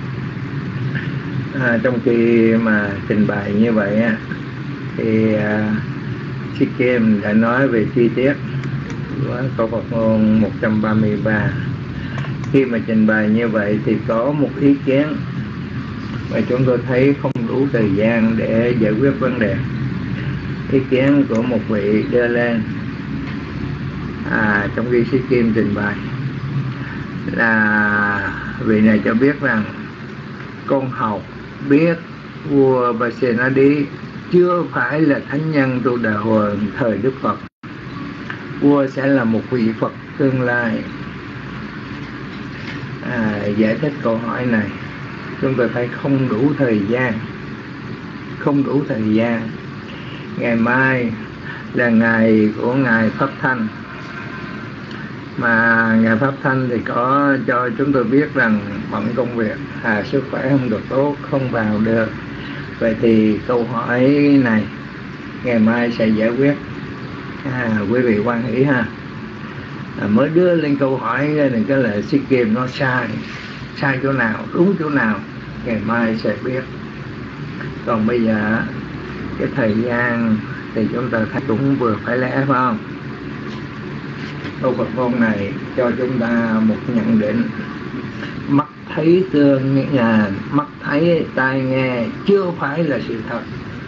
À, trong khi mà trình bày như vậy á, thì à, Sĩ Kim đã nói về chi tiết của câu Phật ngôn một trăm ba mươi ba. Khi mà trình bày như vậy thì có một ý kiến mà chúng tôi thấy không đủ thời gian để giải quyết vấn đề. Ý kiến của một vị đưa lên à, trong khi Sĩ Kim trình bày là vị này cho biết rằng con học biết vua Vasenadi chưa phải là thánh nhân tu đạo hồi thời Đức Phật. Vua sẽ là một vị Phật tương lai. À, giải thích câu hỏi này chúng tôi thấy không đủ thời gian, không đủ thời gian. Ngày mai là ngày của ngài Pháp Thanh, mà ngài Pháp Thanh thì có cho chúng tôi biết rằng bận công việc, à, sức khỏe không được tốt, không vào được. Vậy thì câu hỏi này ngày mai sẽ giải quyết. À, quý vị quan hỷ ha. À, mới đưa lên câu hỏi này cái là Sĩ Kim nó sai, sai chỗ nào, đúng chỗ nào, ngày mai sẽ biết. Còn bây giờ cái thời gian thì chúng ta thấy cũng vừa phải lẽ, phải không? Câu Phật ngôn này cho chúng ta một nhận định: mắt thấy tương à, mắt thấy tai nghe chưa phải là sự thật.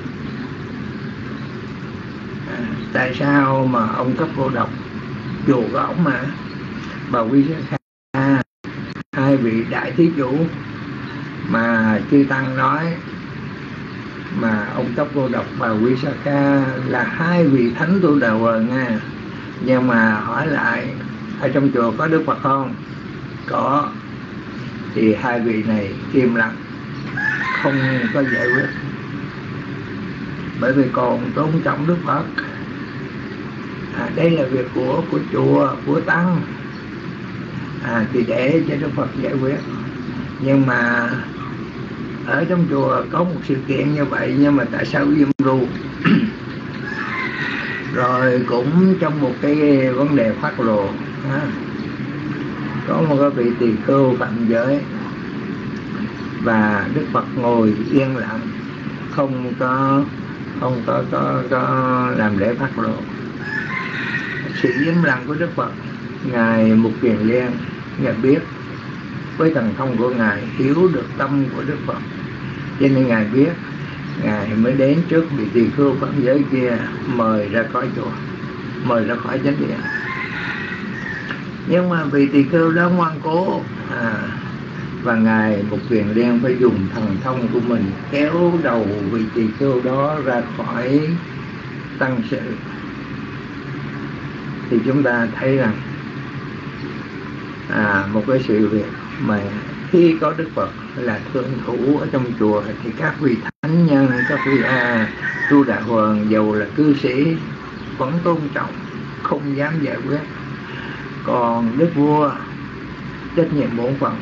À, tại sao mà ông Cấp Cô Độc, chùa của ông mà, bà Quy Sa Kha, hai vị đại thí chủ mà chư tăng nói mà ông Cấp Cô Độc, bà Quy Sa Kha là hai vị thánh tu đạo hồi nha. Nhưng mà hỏi lại ở trong chùa có Đức Phật không? Có. Thì hai vị này im lặng, không có giải quyết, bởi vì còn tôn trọng Đức Phật. À, đây là việc của của chùa, của tăng, à, thì để cho Đức Phật giải quyết. Nhưng mà ở trong chùa có một sự kiện như vậy, nhưng mà tại sao im ru? Rồi cũng trong một cái vấn đề phát lộ, à, có một cái vị tỳ khưu phạm giới và Đức Phật ngồi yên lặng, không có không có có, có làm lễ phát lộ. Sự im lặng của Đức Phật, ngài Mục Kiền Liên ngài biết, với thần thông của Ngài hiểu được tâm của Đức Phật, cho nên Ngài biết, Ngài mới đến trước vị tỳ khưu pháp giới kia, mời ra khỏi chùa, mời ra khỏi chánh điện. Nhưng mà vị tỳ khưu đó ngoan cố, à, và Ngài Mục Kiền Liên phải dùng thần thông của mình kéo đầu vị tỳ khưu đó ra khỏi tăng sự. Thì chúng ta thấy rằng à, một cái sự việc mà khi có Đức Phật là thượng thủ ở trong chùa thì các vị thánh nhân, các vị à, tu đại hoàng dầu là cư sĩ vẫn tôn trọng, không dám giải quyết. Còn Đức Vua trách nhiệm bổn phận,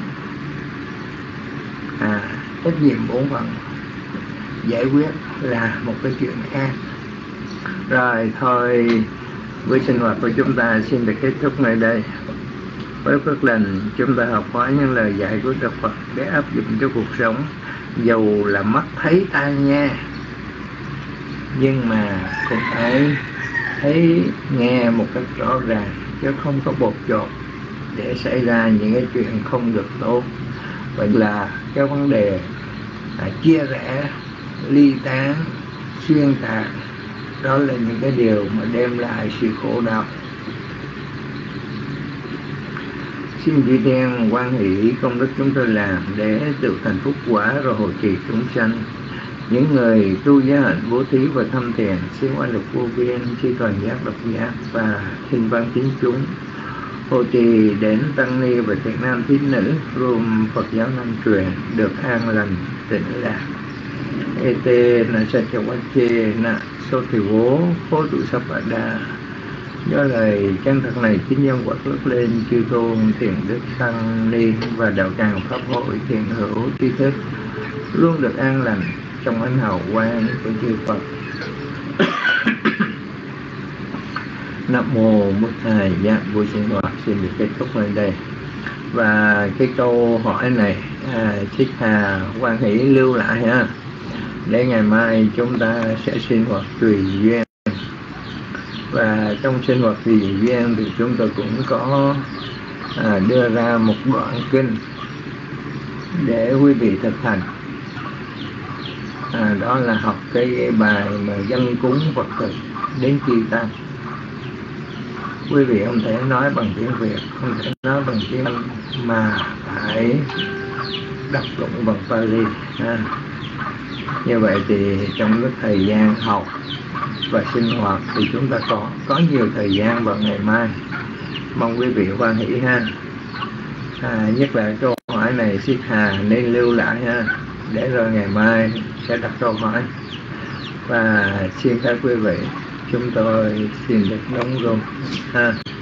à, trách nhiệm bổn phận giải quyết là một cái chuyện khác. Rồi thôi, buổi sinh hoạt của chúng ta xin được kết thúc nơi đây. Với phước lành, chúng ta học hỏi những lời dạy của Đức Phật để áp dụng cho cuộc sống. Dầu là mắt thấy tai nghe, nhưng mà cũng phải thấy nghe một cách rõ ràng, chứ không có bột chột để xảy ra những cái chuyện không được tốt. Vậy là cái vấn đề à, chia rẽ, ly tán, xuyên tạc, đó là những cái điều mà đem lại sự khổ đau. Xin chư thiên quan hỷ công đức chúng tôi làm để tự thành phúc quả rồi hộ trì chúng sanh. Những người tu giới hạnh bố thí và thâm thiền, xin oai lực vô biên, chi toàn giác độc giác và thiên văn tín chúng, hộ trì đến tăng ni và thiện nam tín nữ, gồm Phật giáo Nam truyền được an lành tịnh lạc. Ete na sa cha wa che na so thì vô phô tụ sắp bà đa. Do lời chân thật này kính nhân quả phước lên chư tôn thiền đức tăng ni và đạo tràng pháp hội thiền hữu tri thức luôn được an lành trong ánh hào quang của chư Phật. Nam mô Bổn Thầy. Dạ, buổi sinh hoạt xin được kết thúc ở đây. Và cái câu hỏi này à, Thích Hà quan hỷ lưu lại ha, để ngày mai chúng ta sẽ sinh hoạt tùy duyên. Và trong sinh hoạt tùy duyên thì chúng tôi cũng có à, đưa ra một đoạn kinh để quý vị thực hành. À, đó là học cái bài mà dân cúng Phật thực đến chi tăng. Quý vị không thể nói bằng tiếng Việt, không thể nói bằng tiếng Anh, mà phải đọc tụng bằng Pali. À, như vậy thì trong cái thời gian học và sinh hoạt thì chúng ta có có nhiều thời gian vào ngày mai. Mong quý vị quan hỷ ha. À, nhất là câu hỏi này Siết Hà nên lưu lại ha, để rồi ngày mai sẽ đặt câu hỏi. Và xin các quý vị, chúng tôi xin được đóng room ha.